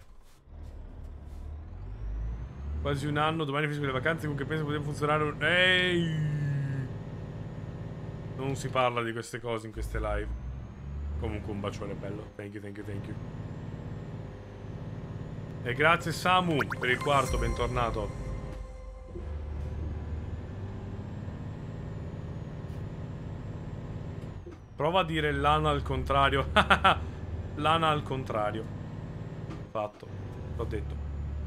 Quasi un anno, domani finisco le vacanze, comunque penso potrebbe funzionare un... Ehi! Non si parla di queste cose in queste live. Comunque un bacione bello. Thank you, thank you, thank you. E grazie Samu per il quarto, bentornato. Prova a dire lana al contrario. Lana al contrario. Fatto. L'ho detto.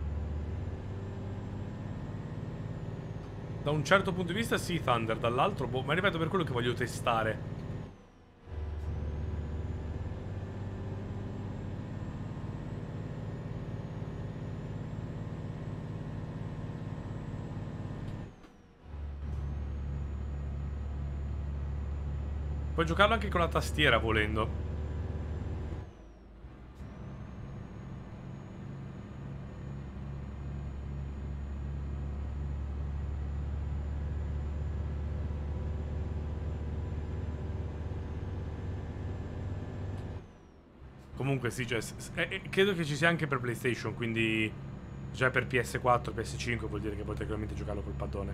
Da un certo punto di vista sì, Thunder, dall'altro, boh, ma ripeto per quello che voglio testare. Puoi giocarlo anche con la tastiera volendo. Comunque sì, cioè, eh, eh, credo che ci sia anche per PlayStation, quindi già per P S quattro, P S cinque vuol dire che potete veramente giocarlo col paddone.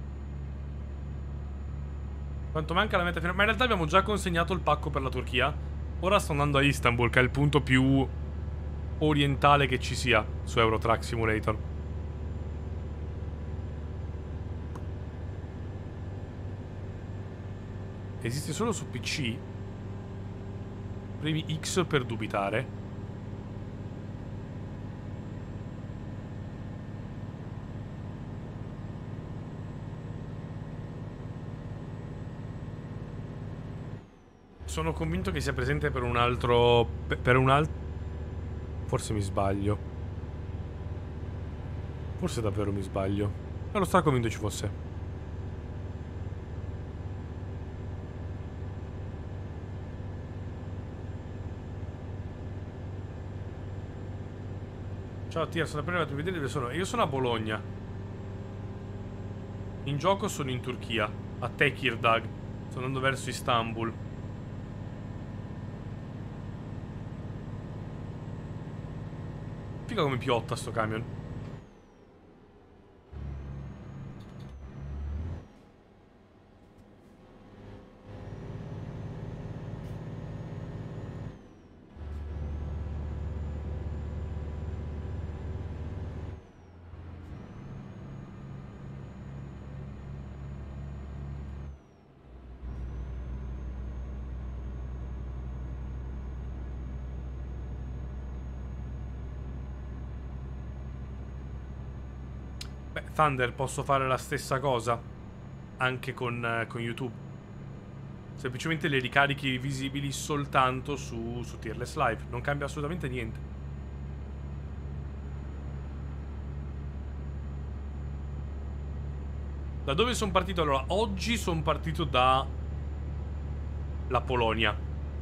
Quanto manca la meta finale? Ma in realtà abbiamo già consegnato il pacco per la Turchia. Ora sto andando a Istanbul, che è il punto più orientale che ci sia su Euro Truck Simulator. Esiste solo su P C? Premi X per dubitare. Sono convinto che sia presente per un altro... Per un altro... Forse mi sbaglio. Forse davvero mi sbaglio. Ero straconvinto ci fosse. Ciao Tia, sono appena arrivato a vedere dove sono. Io sono a Bologna. In gioco sono in Turchia, a Tekirdağ. Sto andando verso Istanbul. Figa come piotta sto camion. Beh, Thunder, posso fare la stessa cosa anche con, eh, con YouTube. Semplicemente le ricarichi visibili soltanto su, su Tearless Live. Non cambia assolutamente niente. Da dove sono partito? Allora, oggi sono partito da la Polonia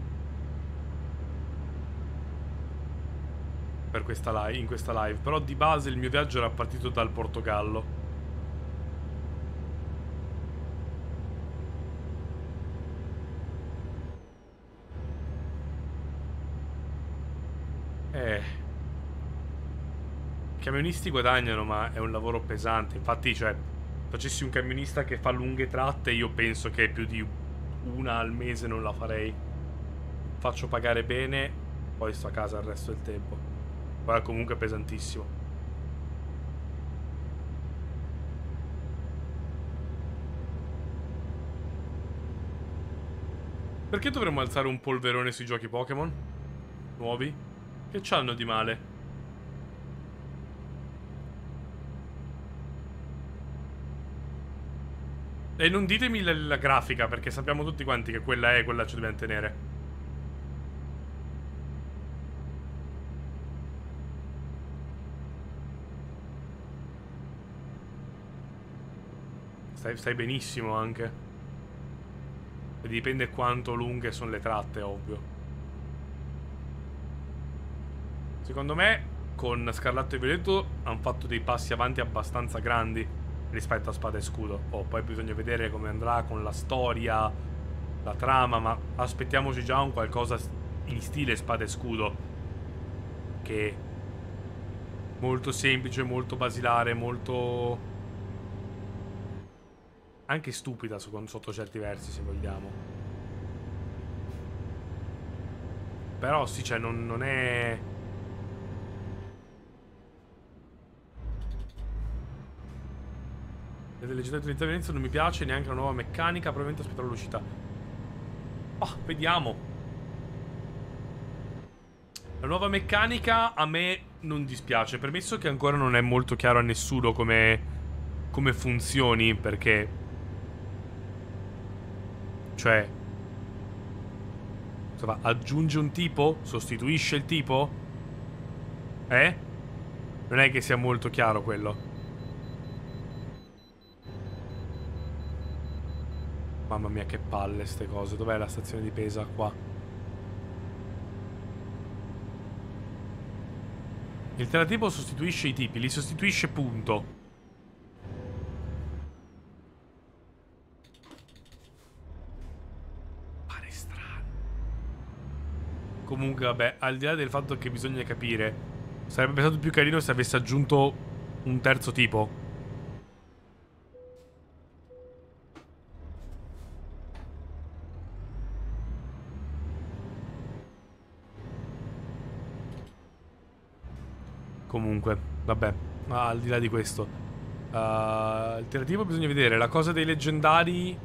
per questa live, in questa live. Però di base il mio viaggio era partito dal Portogallo. Eh. I camionisti guadagnano, ma è un lavoro pesante. Infatti, cioè, facessi un camionista che fa lunghe tratte, io penso che più di una al mese non la farei. Faccio pagare bene, poi sto a casa il resto del tempo. Poi è comunque pesantissimo. Perché dovremmo alzare un polverone sui giochi Pokémon? Nuovi? Che c'hanno di male? E non ditemi la, la grafica, perché sappiamo tutti quanti che quella è, quella ci dobbiamo tenere. Stai, stai benissimo anche. E dipende quanto lunghe sono le tratte, ovvio. Secondo me, con Scarlatto e Violetto hanno fatto dei passi avanti abbastanza grandi rispetto a Spada e Scudo. Oh, poi bisogna vedere come andrà con la storia, la trama, ma aspettiamoci già un qualcosa in stile Spada e Scudo, che è molto semplice, molto basilare, molto anche stupida sotto certi versi, se vogliamo. Però sì, cioè non, non è... Le velocità di violenza non mi piace, neanche la nuova meccanica. Probabilmente aspetterò l'uscita. Oh, vediamo. La nuova meccanica a me non dispiace, permesso che ancora non è molto chiaro a nessuno come, come funzioni, perché... Cioè, insomma, aggiunge un tipo? Sostituisce il tipo? Eh? Non è che sia molto chiaro quello. Mamma mia, che palle ste cose. Dov'è la stazione di Pesa? Qua. Il teratipo sostituisce i tipi. Li sostituisce, punto. Comunque, vabbè, al di là del fatto che bisogna capire, sarebbe stato più carino se avesse aggiunto un terzo tipo. Comunque, vabbè, ah, al di là di questo, uh, il teratipo bisogna vedere. La cosa dei leggendari...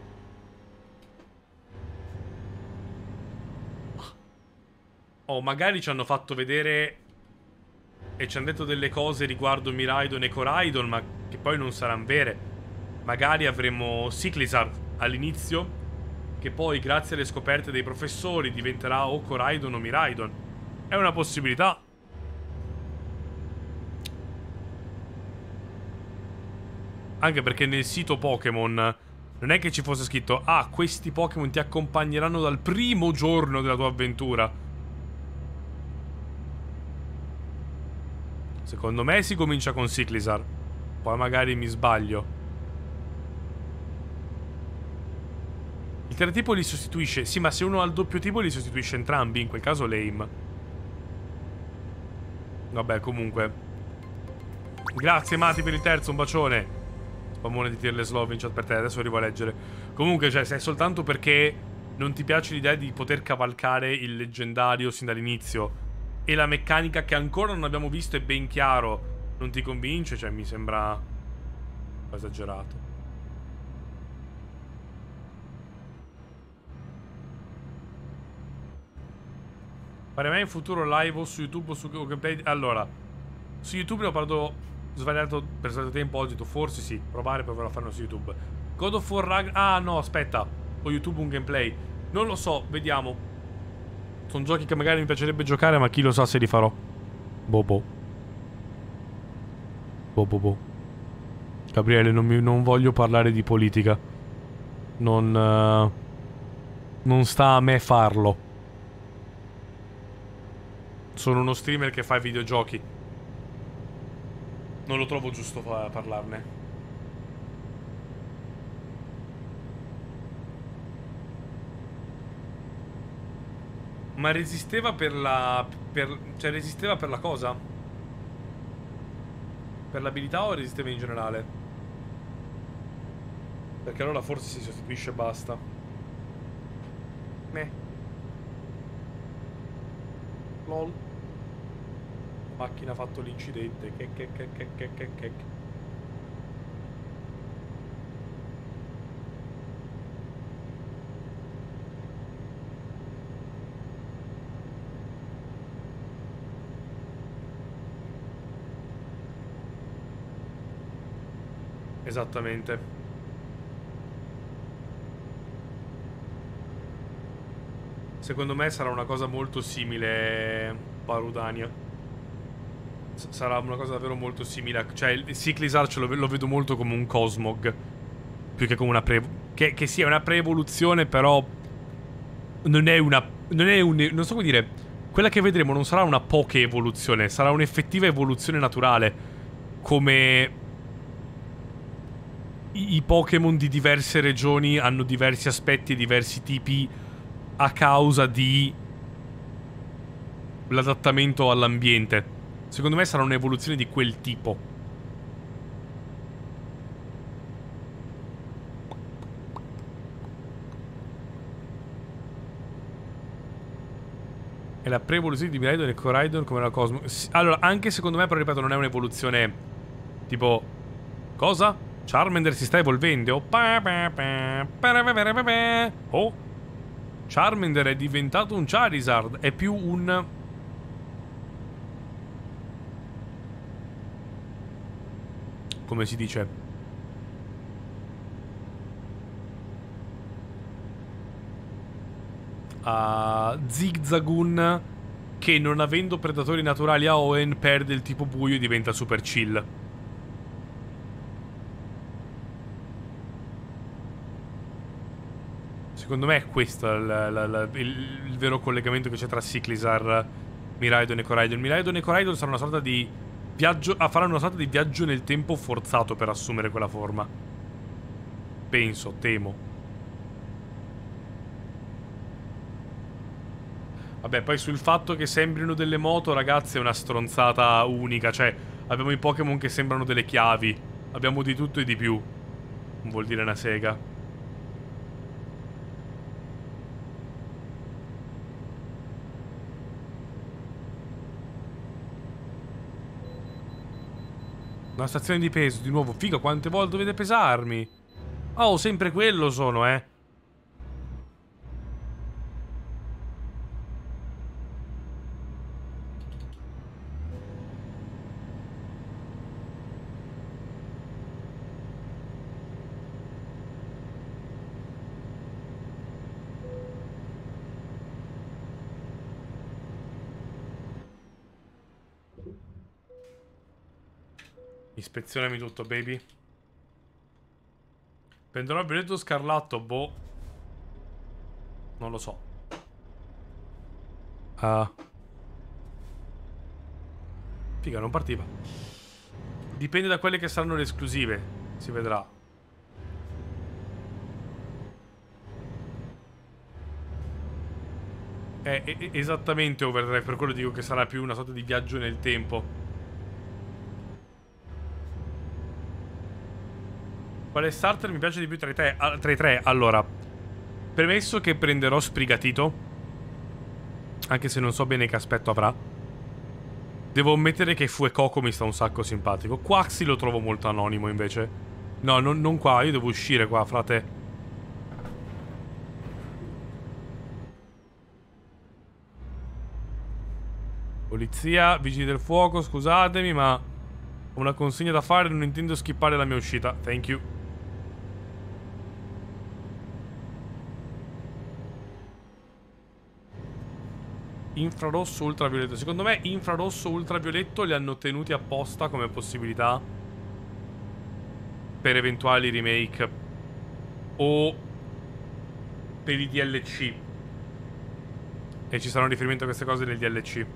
Oh, magari ci hanno fatto vedere e ci hanno detto delle cose riguardo Miraidon e Coraidon, ma che poi non saranno vere. Magari avremo Cyclizar all'inizio, che poi grazie alle scoperte dei professori diventerà o Coraidon o Miraidon. È una possibilità. Anche perché nel sito Pokémon non è che ci fosse scritto: ah, questi Pokémon ti accompagneranno dal primo giorno della tua avventura. Secondo me si comincia con Cyclizar. Poi magari mi sbaglio. Il teratipo li sostituisce. Sì, ma se uno ha il doppio tipo li sostituisce entrambi. In quel caso lame. Vabbè, comunque. Grazie, Mati, per il terzo, un bacione. Spamone di Tearless Love in chat per te, adesso arrivo a leggere. Comunque, cioè, se è soltanto perché non ti piace l'idea di poter cavalcare il leggendario sin dall'inizio e la meccanica che ancora non abbiamo visto è ben chiaro, non ti convince, cioè mi sembra esagerato. Fare mai in futuro live o su YouTube o su gameplay? Allora, su YouTube ne ho parlato svariato per tanto tempo oggi, forse sì, provare per proverlo a farlo su YouTube. God of War Rag... Ah no, aspetta, o YouTube un gameplay. Non lo so, vediamo. Sono giochi che magari mi piacerebbe giocare, ma chi lo sa se li farò. Bobo. Bobo boh. Gabriele, non, mi, non voglio parlare di politica. Non... Uh, non sta a me farlo. Sono uno streamer che fa i videogiochi. Non lo trovo giusto a parlarne. Ma resisteva per la... Per, cioè resisteva per la cosa? Per l'abilità o resisteva in generale? Perché allora forse si sostituisce e basta. Meh. Lol. La macchina ha fatto l'incidente. Che che che che che che che. Esattamente. Secondo me sarà una cosa molto simile Parudania. S sarà una cosa davvero molto simile a... Cioè il Cyclizar ce lo, lo vedo molto come un Cosmog, più che come una pre... Che, che sia una pre-evoluzione, però non è una... Non è un... Non so come dire. Quella che vedremo non sarà una poche-evoluzione, sarà un'effettiva evoluzione naturale. Come... I Pokémon di diverse regioni hanno diversi aspetti e diversi tipi a causa di l'adattamento all'ambiente. Secondo me sarà un'evoluzione di quel tipo. E la pre-evoluzione di Miraidon e Coraidon come la Cosmo. Allora, anche secondo me, però ripeto, non è un'evoluzione tipo... Cosa? Charmander si sta evolvendo. Oh, Charmander è diventato un Charizard. È più un... Come si dice? Uh, Zigzagoon, che non avendo predatori naturali a Owen perde il tipo buio e diventa super chill. Secondo me è questo il, il, il, il vero collegamento che c'è tra Cyclizar, Miraidon e Coraidon. Miraidon e Coraidon saranno una sorta di viaggio... Ah, faranno una sorta di viaggio nel tempo forzato per assumere quella forma. Penso, temo. Vabbè, poi sul fatto che sembrino delle moto, ragazzi, è una stronzata unica. Cioè, abbiamo i Pokémon che sembrano delle chiavi. Abbiamo di tutto e di più. Non vuol dire una sega. Una stazione di peso, di nuovo. Figa, quante volte dovete pesarmi? Oh, sempre quello sono, eh. Ispezionami tutto, baby. Prenderò il biglietto scarlatto, boh. Non lo so. Ah. Uh. Figa, non partiva. Dipende da quelle che saranno le esclusive. Si vedrà. È, è esattamente Overdrive, per quello dico che sarà più una sorta di viaggio nel tempo. Quale starter mi piace di più tra i tre? Ah, tra i tre, allora, premesso che prenderò Sprigatito, anche se non so bene che aspetto avrà, devo ammettere che Fuecoco mi sta un sacco simpatico. Quaxi lo trovo molto anonimo invece. No, non, non qua, io devo uscire qua, frate. Polizia, vigili del fuoco, scusatemi, ma ho una consegna da fare e non intendo skippare la mia uscita. Thank you. Infrarosso, ultravioletto. Secondo me infrarosso, ultravioletto li hanno tenuti apposta come possibilità per eventuali remake o per i D L C. E ci saranno riferimenti a queste cose nel D L C.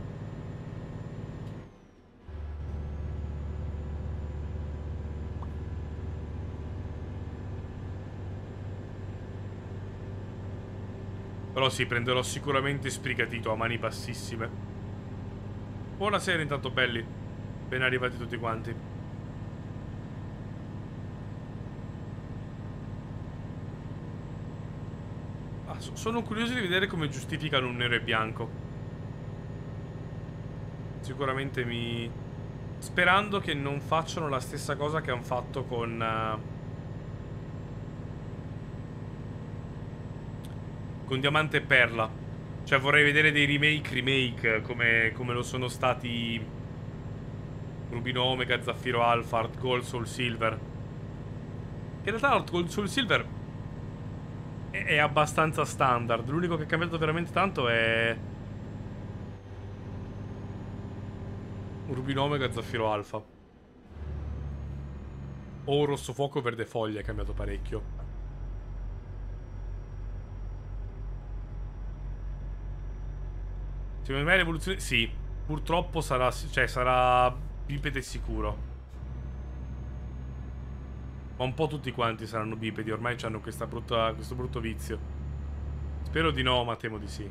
Però sì, prenderò sicuramente Sprigatito a mani bassissime. Buonasera intanto belli. Ben arrivati tutti quanti. Ah, so- sono curioso di vedere come giustificano un nero e bianco. Sicuramente mi... Sperando che non facciano la stessa cosa che hanno fatto con... Uh, con Diamante e Perla. Cioè vorrei vedere dei remake remake come, come lo sono stati Rubino Omega, Zaffiro Alpha, Heart Gold, Soul Silver. Che in realtà Heart Gold, Soul Silver è, è abbastanza standard. L'unico che è cambiato veramente tanto è Rubino Omega, Zaffiro Alpha. O Rosso Fuoco, Verde Foglia è cambiato parecchio. Secondo me l'evoluzione... Sì, purtroppo sarà... Cioè sarà bipede sicuro. Ma un po' tutti quanti saranno bipedi. Ormai hanno questa brutta, questo brutto vizio. Spero di no, ma temo di sì.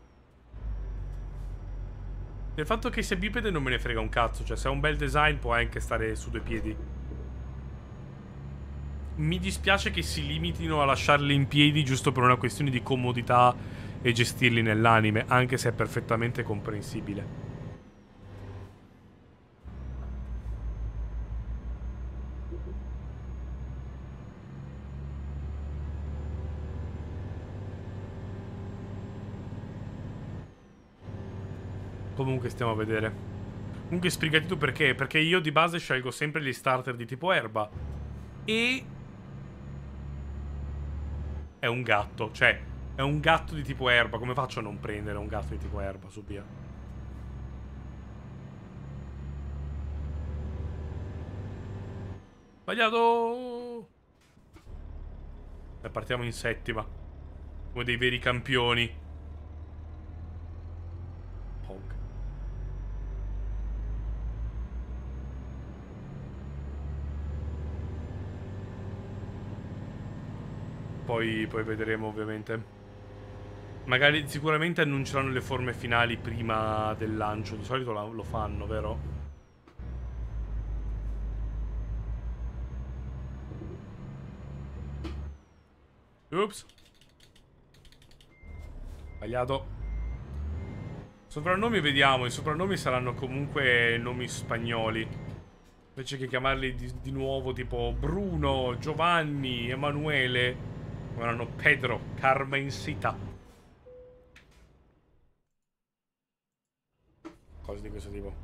Del fatto che sia bipede non me ne frega un cazzo. Cioè se ha un bel design può anche stare su due piedi. Mi dispiace che si limitino a lasciarli in piedi giusto per una questione di comodità e gestirli nell'anime, anche se è perfettamente comprensibile. Comunque stiamo a vedere. Comunque Sprigatito perché? Perché io di base scelgo sempre gli starter di tipo erba. E... è un gatto, cioè... è un gatto di tipo erba. Come faccio a non prendere un gatto di tipo erba su via? Sbagliato! E partiamo in settima. Come dei veri campioni. Pog. Poi, poi vedremo ovviamente. Magari sicuramente annunceranno le forme finali prima del lancio. Di solito la- lo fanno, vero? Ups. Sbagliato. Soprannomi vediamo. I soprannomi saranno comunque nomi spagnoli. Invece che chiamarli di, di nuovo tipo Bruno, Giovanni, Emanuele. Saranno Pedro, Carmencita. Cose di questo tipo.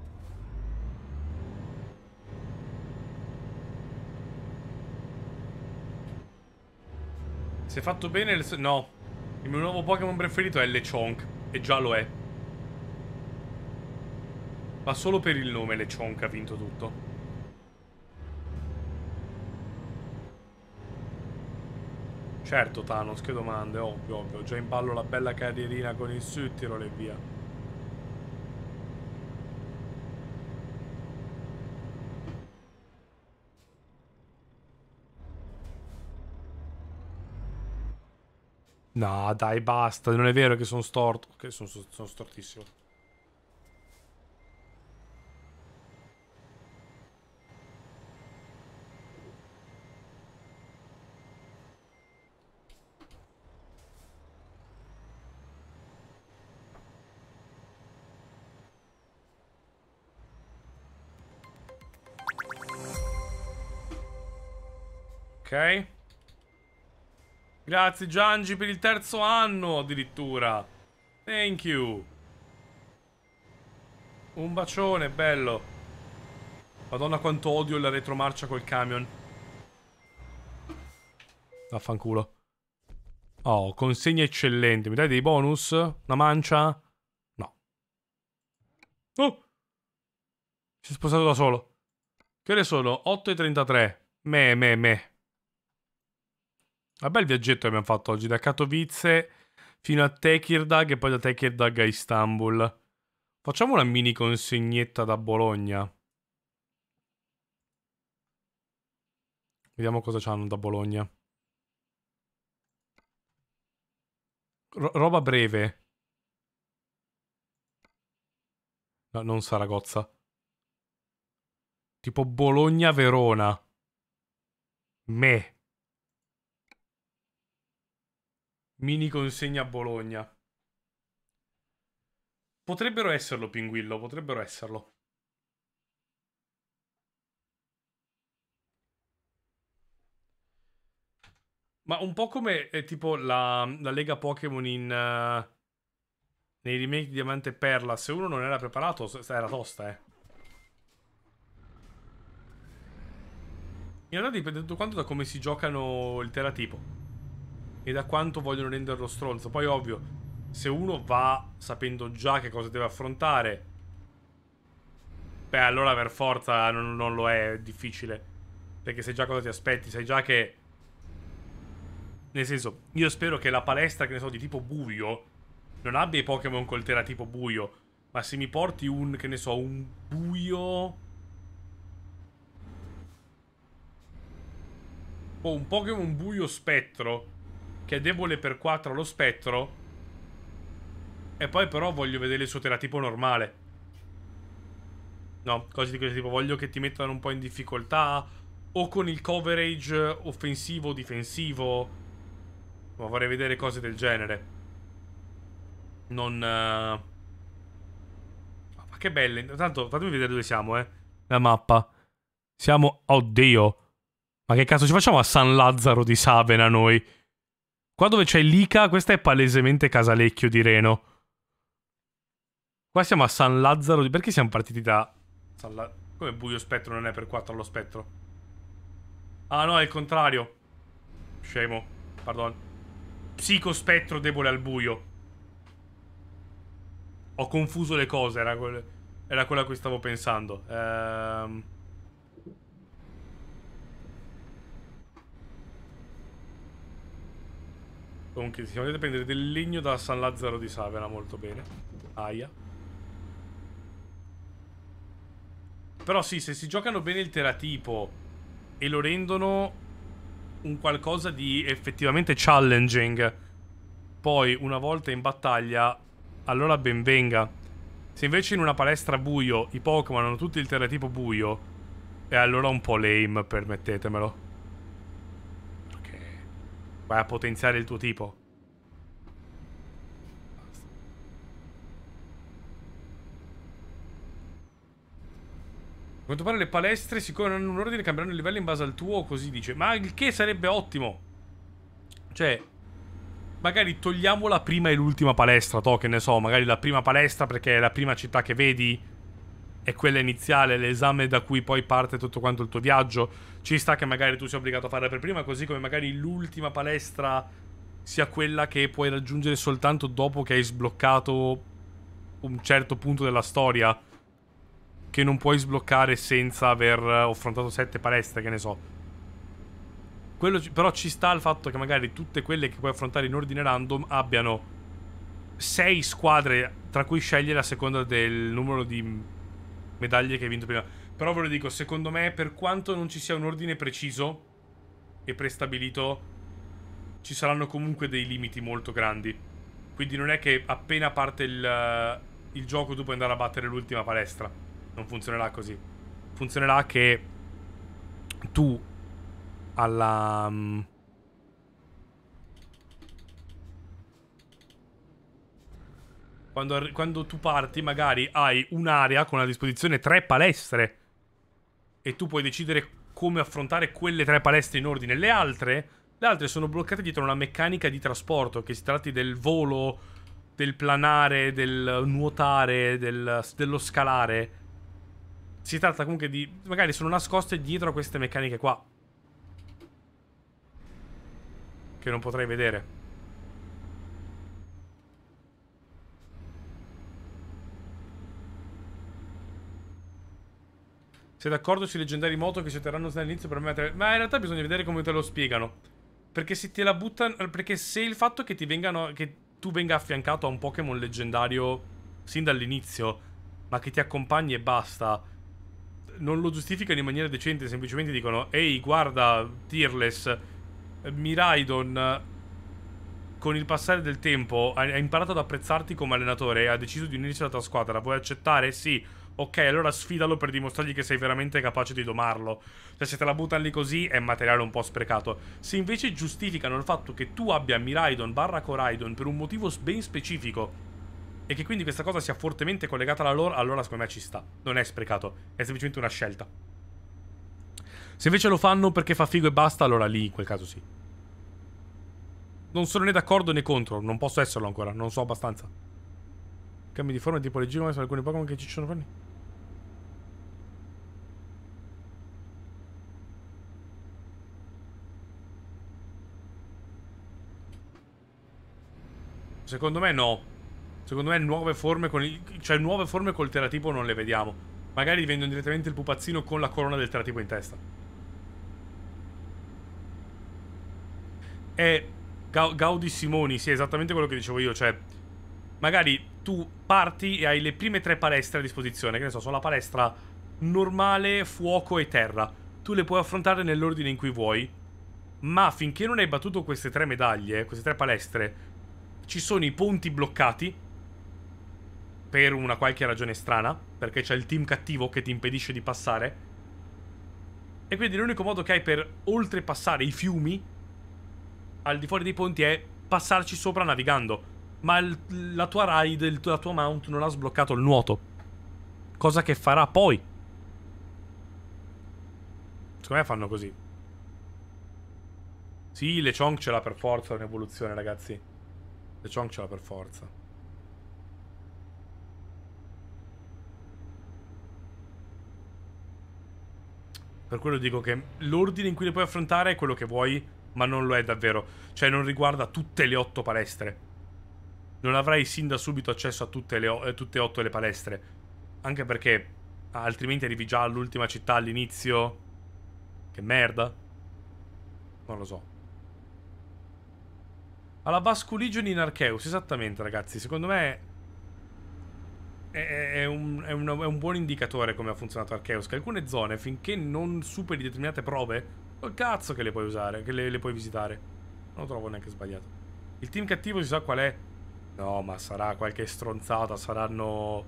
Se fatto bene... Il... No. Il mio nuovo Pokémon preferito è Lechonk. E già lo è. Ma solo per il nome Lechonk ha vinto tutto. Certo Thanos, che domande, ovvio, ovvio. Già in ballo la bella carrierina con il Suttirol e via. No, dai, basta. Non è vero che sono storto. Che sono, sono stortissimo. Ok. Grazie Giangi per il terzo anno addirittura. Thank you. Un bacione, bello. Madonna quanto odio la retromarcia col camion. Vaffanculo. Oh, consegna eccellente. Mi dai dei bonus? Una mancia? No. Oh! Si è spostato da solo. Che ore sono? otto e trentatré. Me, me, me. Un bel viaggetto che abbiamo fatto oggi. Da Katowice fino a Tekirdağ e poi da Tekirdağ a Istanbul. Facciamo una mini consegnetta da Bologna. Vediamo cosa c'hanno da Bologna. R- roba breve. No, non Saragozza. Tipo Bologna-Verona. Me. Mini consegna a Bologna. Potrebbero esserlo, Pinguillo, potrebbero esserlo. Ma un po' come è tipo la, la Lega Pokémon in... Uh, nei remake di Diamante e Perla. Se uno non era preparato, era tosta, eh. In realtà dipende tutto quanto da come si giocano il teratipo. E da quanto vogliono renderlo stronzo. Poi ovvio, se uno va sapendo già che cosa deve affrontare, beh, allora per forza non, non lo è, è difficile. Perché sai già cosa ti aspetti, sai già che... Nel senso, io spero che la palestra, che ne so, di tipo buio non abbia i Pokémon col teratipo buio. Ma se mi porti un, che ne so, un buio... O un Pokémon buio spettro che è debole per quattro allo spettro. E poi però voglio vedere il suo teratipo normale. No, cose di questo tipo. Voglio che ti mettano un po' in difficoltà. O con il coverage offensivo o difensivo. Ma vorrei vedere cose del genere. Non... Uh... Ma che belle. Intanto fatemi vedere dove siamo, eh. La mappa. Siamo... Oddio. Ma che cazzo ci facciamo a San Lazzaro di Savena noi? Qua dove c'è l'Ica, questa è palesemente Casalecchio di Reno. Qua siamo a San Lazzaro di... Perché siamo partiti da... San La... Come buio spettro non è per quattro allo spettro? Ah no, è il contrario. Scemo. Pardon. Psico spettro debole al buio. Ho confuso le cose, era, quel... era quella a cui stavo pensando. Ehm... Comunque siamo andati a prendere del legno da San Lazzaro di Savena, molto bene. Aia. Però sì, se si giocano bene il teratipo e lo rendono un qualcosa di effettivamente challenging, poi una volta in battaglia, allora ben venga. Se invece in una palestra buio i Pokémon hanno tutti il teratipo buio, è allora un po' lame, permettetemelo. Vai a potenziare il tuo tipo. A quanto pare le palestre, siccome non hanno un ordine, cambieranno il livello in base al tuo, così dice. Ma il che sarebbe ottimo. Cioè, magari togliamo la prima e l'ultima palestra, to, che ne so. Magari la prima palestra perché è la prima città che vedi, è quella iniziale, l'esame da cui poi parte tutto quanto il tuo viaggio. Ci sta che magari tu sia obbligato a farla per prima, così come magari l'ultima palestra sia quella che puoi raggiungere soltanto dopo che hai sbloccato un certo punto della storia, che non puoi sbloccare senza aver affrontato sette palestre, che ne so. Quello, però ci sta il fatto che magari tutte quelle che puoi affrontare in ordine random abbiano sei squadre tra cui scegliere a seconda del numero di medaglie che hai vinto prima. Però ve lo dico, secondo me, per quanto non ci sia un ordine preciso e prestabilito, ci saranno comunque dei limiti molto grandi. Quindi non è che appena parte il, il gioco tu puoi andare a battere l'ultima palestra. Non funzionerà così. Funzionerà che tu alla... Um, quando, quando tu parti magari hai un'area con a disposizione tre palestre e tu puoi decidere come affrontare quelle tre palestre in ordine. Le altre, le altre sono bloccate dietro una meccanica di trasporto, che si tratti del volo, del planare, del nuotare, del, dello scalare. Si tratta comunque di... magari sono nascoste dietro a queste meccaniche qua, che non potrei vedere. Sei d'accordo sui leggendari moto che si otterranno all'inizio per mettere... Ma in realtà bisogna vedere come te lo spiegano. Perché se te la buttano... Perché se il fatto che ti vengano... che tu venga affiancato a un Pokémon leggendario sin dall'inizio, ma che ti accompagni e basta, non lo giustificano in maniera decente. Semplicemente dicono: ehi, guarda, Tearless, Miraidon con il passare del tempo ha imparato ad apprezzarti come allenatore e ha deciso di unirsi alla tua squadra. Vuoi accettare? Sì. Ok, allora sfidalo per dimostrargli che sei veramente capace di domarlo. Cioè, se te la buttano lì così è materiale un po' sprecato. Se invece giustificano il fatto che tu abbia Miraidon barra Coraidon per un motivo ben specifico e che quindi questa cosa sia fortemente collegata alla lore, allora secondo me ci sta. Non è sprecato, è semplicemente una scelta. Se invece lo fanno perché fa figo e basta, allora lì in quel caso sì. Non sono né d'accordo né contro, non posso esserlo ancora, non so abbastanza. Cambi di forma tipo leggero, ma sono alcuni Pokémon che ci sono fanni. Secondo me no. Secondo me nuove forme con il... cioè nuove forme col teratipo non le vediamo. Magari vendono direttamente il pupazzino con la corona del teratipo in testa. È Ga Gaudi Simoni, sì, è esattamente quello che dicevo io, cioè magari tu parti e hai le prime tre palestre a disposizione, che ne so, sono la palestra normale, fuoco e terra. Tu le puoi affrontare nell'ordine in cui vuoi, ma finché non hai battuto queste tre medaglie, queste tre palestre, ci sono i ponti bloccati per una qualche ragione strana, perché c'è il team cattivo che ti impedisce di passare. E quindi l'unico modo che hai per oltrepassare i fiumi al di fuori dei ponti è passarci sopra navigando. Ma il, la tua ride, il, la tua mount non ha sbloccato il nuoto, cosa che farà poi. Secondo me fanno così. Sì, Lechonk ce l'ha per forza un'evoluzione, ragazzi. Lechonk ce l'ha per forza. Per quello dico che l'ordine in cui le puoi affrontare è quello che vuoi, ma non lo è davvero. Cioè non riguarda tutte le otto palestre. Non avrai sin da subito accesso a tutte, le, eh, tutte e otto le palestre. Anche perché altrimenti arrivi già all'ultima città all'inizio. Che merda. Non lo so. Alla Vasco Legion in Arceus, esattamente, ragazzi. Secondo me è, è, un, è, un, è un buon indicatore come ha funzionato Arceus. Che alcune zone, finché non superi determinate prove, col cazzo che le puoi usare, che le, le puoi visitare. Non lo trovo neanche sbagliato. Il team cattivo si sa qual è? No, ma sarà qualche stronzata. Saranno...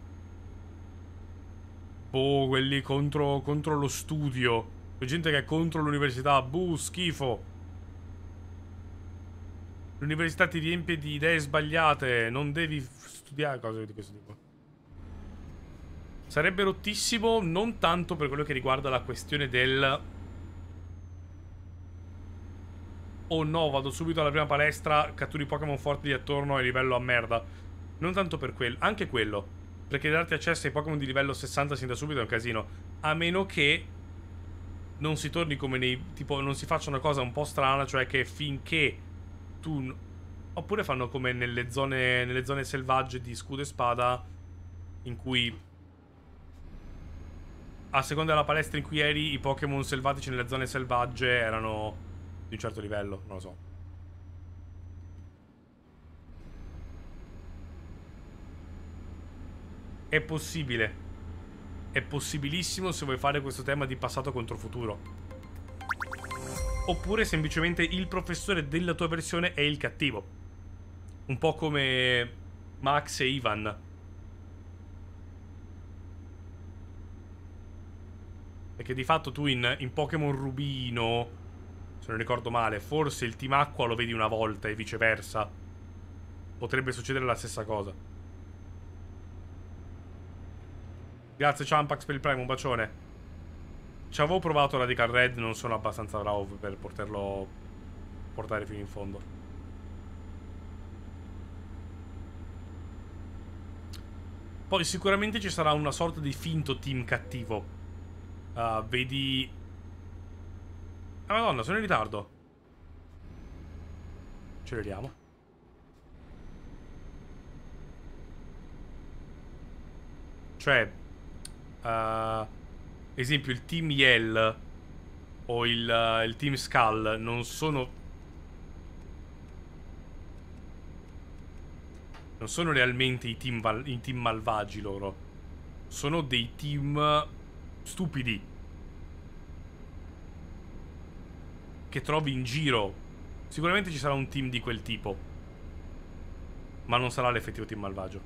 boh, quelli contro, contro lo studio. C'è gente che è contro l'università. Buh, schifo. L'università ti riempie di idee sbagliate. Non devi studiare cose di questo tipo. Sarebbe rottissimo, non tanto per quello che riguarda la questione del... oh no, vado subito alla prima palestra, catturi Pokémon forti di attorno e livello a merda. Non tanto per quello, anche quello. Perché darti accesso ai Pokémon di livello sessanta sin da subito è un casino. A meno che non si torni come nei... tipo, non si faccia una cosa un po' strana, cioè che finché tu... oppure fanno come nelle zone, nelle zone selvagge di Scudo e Spada, in cui... a seconda della palestra in cui eri, i Pokémon selvatici nelle zone selvagge erano di un certo livello, non lo so. È possibile. È possibilissimo se vuoi fare questo tema di passato contro futuro. Oppure semplicemente il professore della tua versione è il cattivo. Un po' come Max e Ivan. Perché di fatto tu in, in Pokémon Rubino, se non ricordo male, forse il Team Acqua lo vedi una volta e viceversa. Potrebbe succedere la stessa cosa. Grazie Champax per il primo, un bacione. Ci avevo provato Radical Red, non sono abbastanza bravo per poterlo portare fino in fondo. Poi sicuramente ci sarà una sorta di finto team cattivo. Uh, vedi... Ah, madonna, sono in ritardo. Acceleriamo. Cioè... Uh, esempio, il team Yell o il, uh, il team Skull non sono... Non sono realmente i team, i team malvagi loro. Sono dei team stupidi che trovi in giro. Sicuramente ci sarà un team di quel tipo, ma non sarà l'effettivo team malvagio.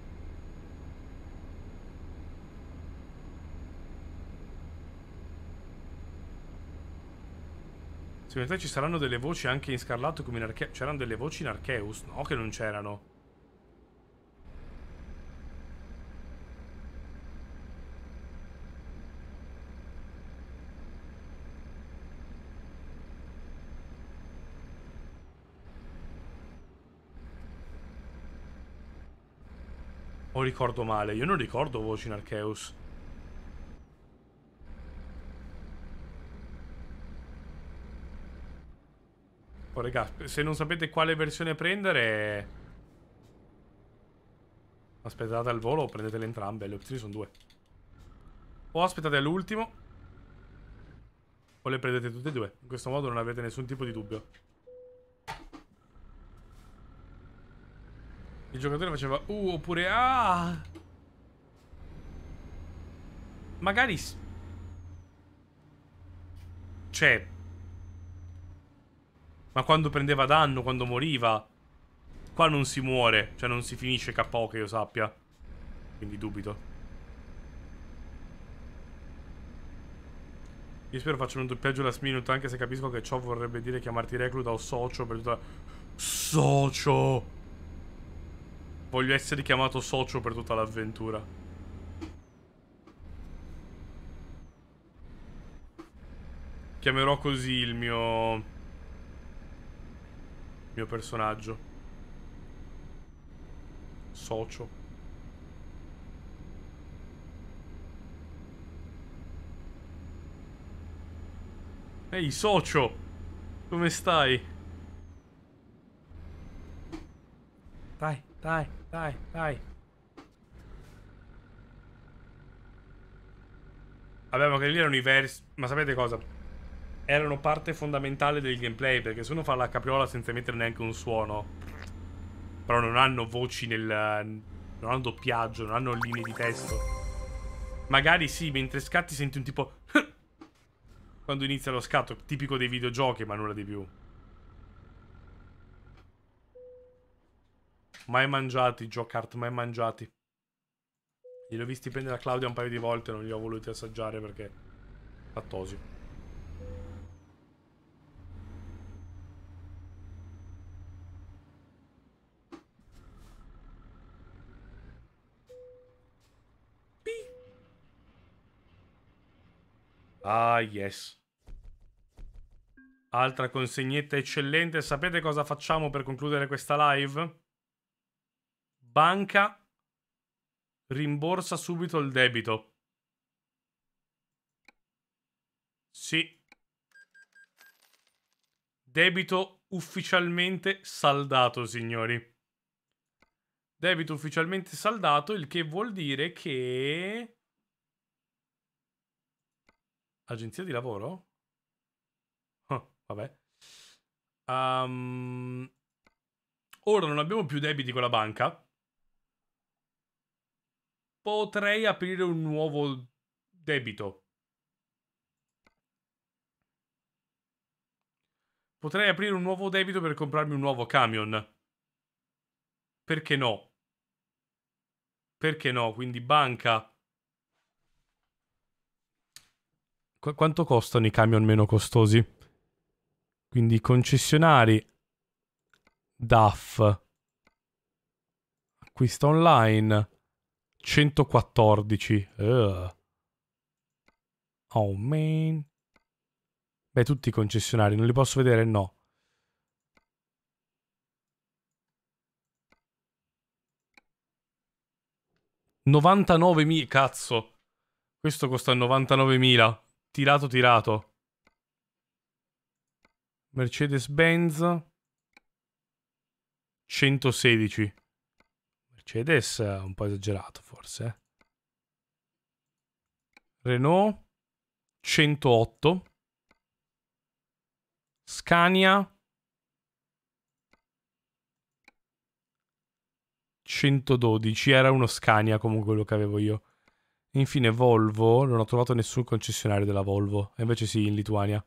Secondo te ci saranno delle voci anche in Scarlatto come in Arceus? C'erano delle voci in Arceus? No che non c'erano. O ricordo male? Io non ricordo voci in Arceus. Oh raga, se non sapete quale versione prendere, aspettate al volo o prendetele entrambe. Le opzioni sono due. O aspettate all'ultimo, o le prendete tutte e due. In questo modo non avete nessun tipo di dubbio. Il giocatore faceva uh oppure ah. Magari Cioè, ma quando prendeva danno, quando moriva. Qua non si muore, cioè non si finisce K O che io sappia. Quindi dubito. Io spero facciano un doppiaggio last minute, anche se capisco che ciò vorrebbe dire chiamarti recluta o socio per tutta... Socio! Voglio essere chiamato socio per tutta l'avventura. Chiamerò così il mio... mio personaggio. Socio. Ehi, socio! Come stai? Dai, dai, dai, dai. Vabbè, ma che lì erano i versi... Ma sapete cosa? Erano parte fondamentale del gameplay, perché se uno fa la capriola senza mettere neanche un suono... Però non hanno voci nel... Non hanno doppiaggio, non hanno linee di testo. Magari sì, mentre scatti senti un tipo... Quando inizia lo scatto, tipico dei videogiochi, ma nulla di più. Mai mangiati, Jokart, mai mangiati. Li ho visti prendere la Claudia un paio di volte, non li ho voluti assaggiare perché... Lattosio. Ah, yes. Altra consegnetta eccellente. Sapete cosa facciamo per concludere questa live? Banca rimborsa subito il debito. Sì. Debito ufficialmente saldato, signori. Debito ufficialmente saldato, il che vuol dire che... Agenzia di lavoro? Oh, vabbè. Um... Ora non abbiamo più debiti con la banca. Potrei aprire un nuovo debito. Potrei aprire un nuovo debito per comprarmi un nuovo camion. Perché no? Perché no? Quindi banca. Qu- quanto costano i camion meno costosi? Quindi concessionari. D A F. Acquista online. centoquattordici. Ugh. Oh man. Beh, tutti i concessionari, non li posso vedere? No. novantanovemila. Cazzo. Questo costa novantanovemila. Tirato, tirato. Mercedes-Benz. centosedici. Mercedes è un po' esagerato, forse. Eh? Renault. centootto. Scania. centododici. Era uno Scania comunque quello che avevo io. E infine Volvo. Non ho trovato nessun concessionario della Volvo. E invece sì, in Lituania.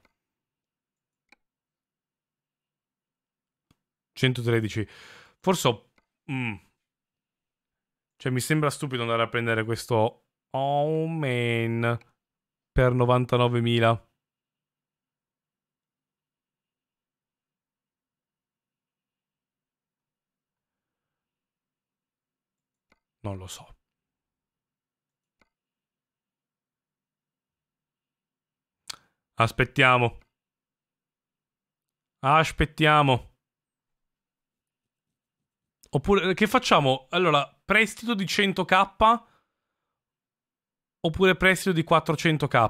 centotredici. Forse ho... Mm. Cioè mi sembra stupido andare a prendere questo... Oh man. Per novantanovemila. Non lo so. Aspettiamo. Aspettiamo. Oppure, che facciamo? Allora, prestito di cento k oppure prestito di quattrocento k?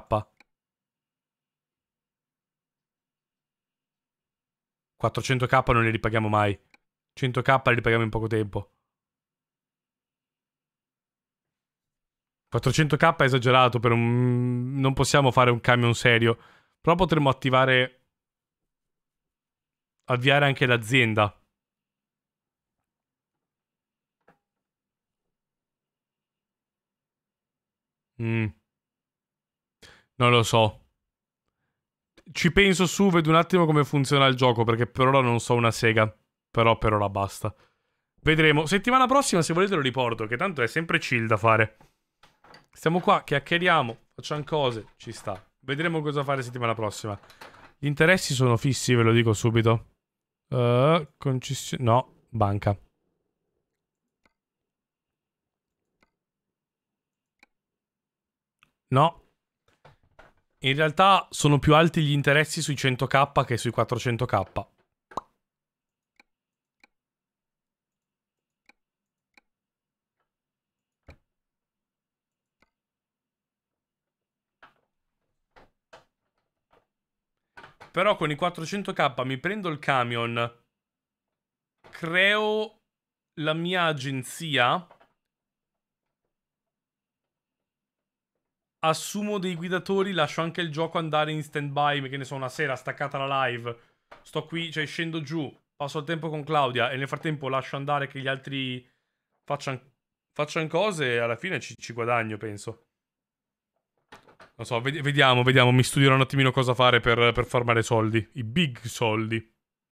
quattrocento k non li ripaghiamo mai. cento k li ripaghiamo in poco tempo. quattrocento k è esagerato per un... Non possiamo fare un camion serio. Però potremmo attivare... Avviare anche l'azienda. Mm. Non lo so. Ci penso su, vedo un attimo come funziona il gioco, perché per ora non so una sega. Però per ora basta. Vedremo. Settimana prossima, se volete, lo riporto, che tanto è sempre chill da fare. Stiamo qua, chiacchieriamo, facciamo cose, ci sta. Vedremo cosa fare settimana prossima. Gli interessi sono fissi, ve lo dico subito. Uh, concessione... No, banca. No. In realtà sono più alti gli interessi sui cento k che sui quattrocento k. Però con i quattrocento k mi prendo il camion, creo la mia agenzia, assumo dei guidatori, lascio anche il gioco andare in stand-by, che ne so, una sera staccata la live, sto qui, cioè scendo giù, passo il tempo con Claudia e nel frattempo lascio andare che gli altri facciano faccian cose e alla fine ci, ci guadagno, penso. Non so, vediamo, vediamo, mi studierò un attimino cosa fare per, per farmare soldi, i big soldi.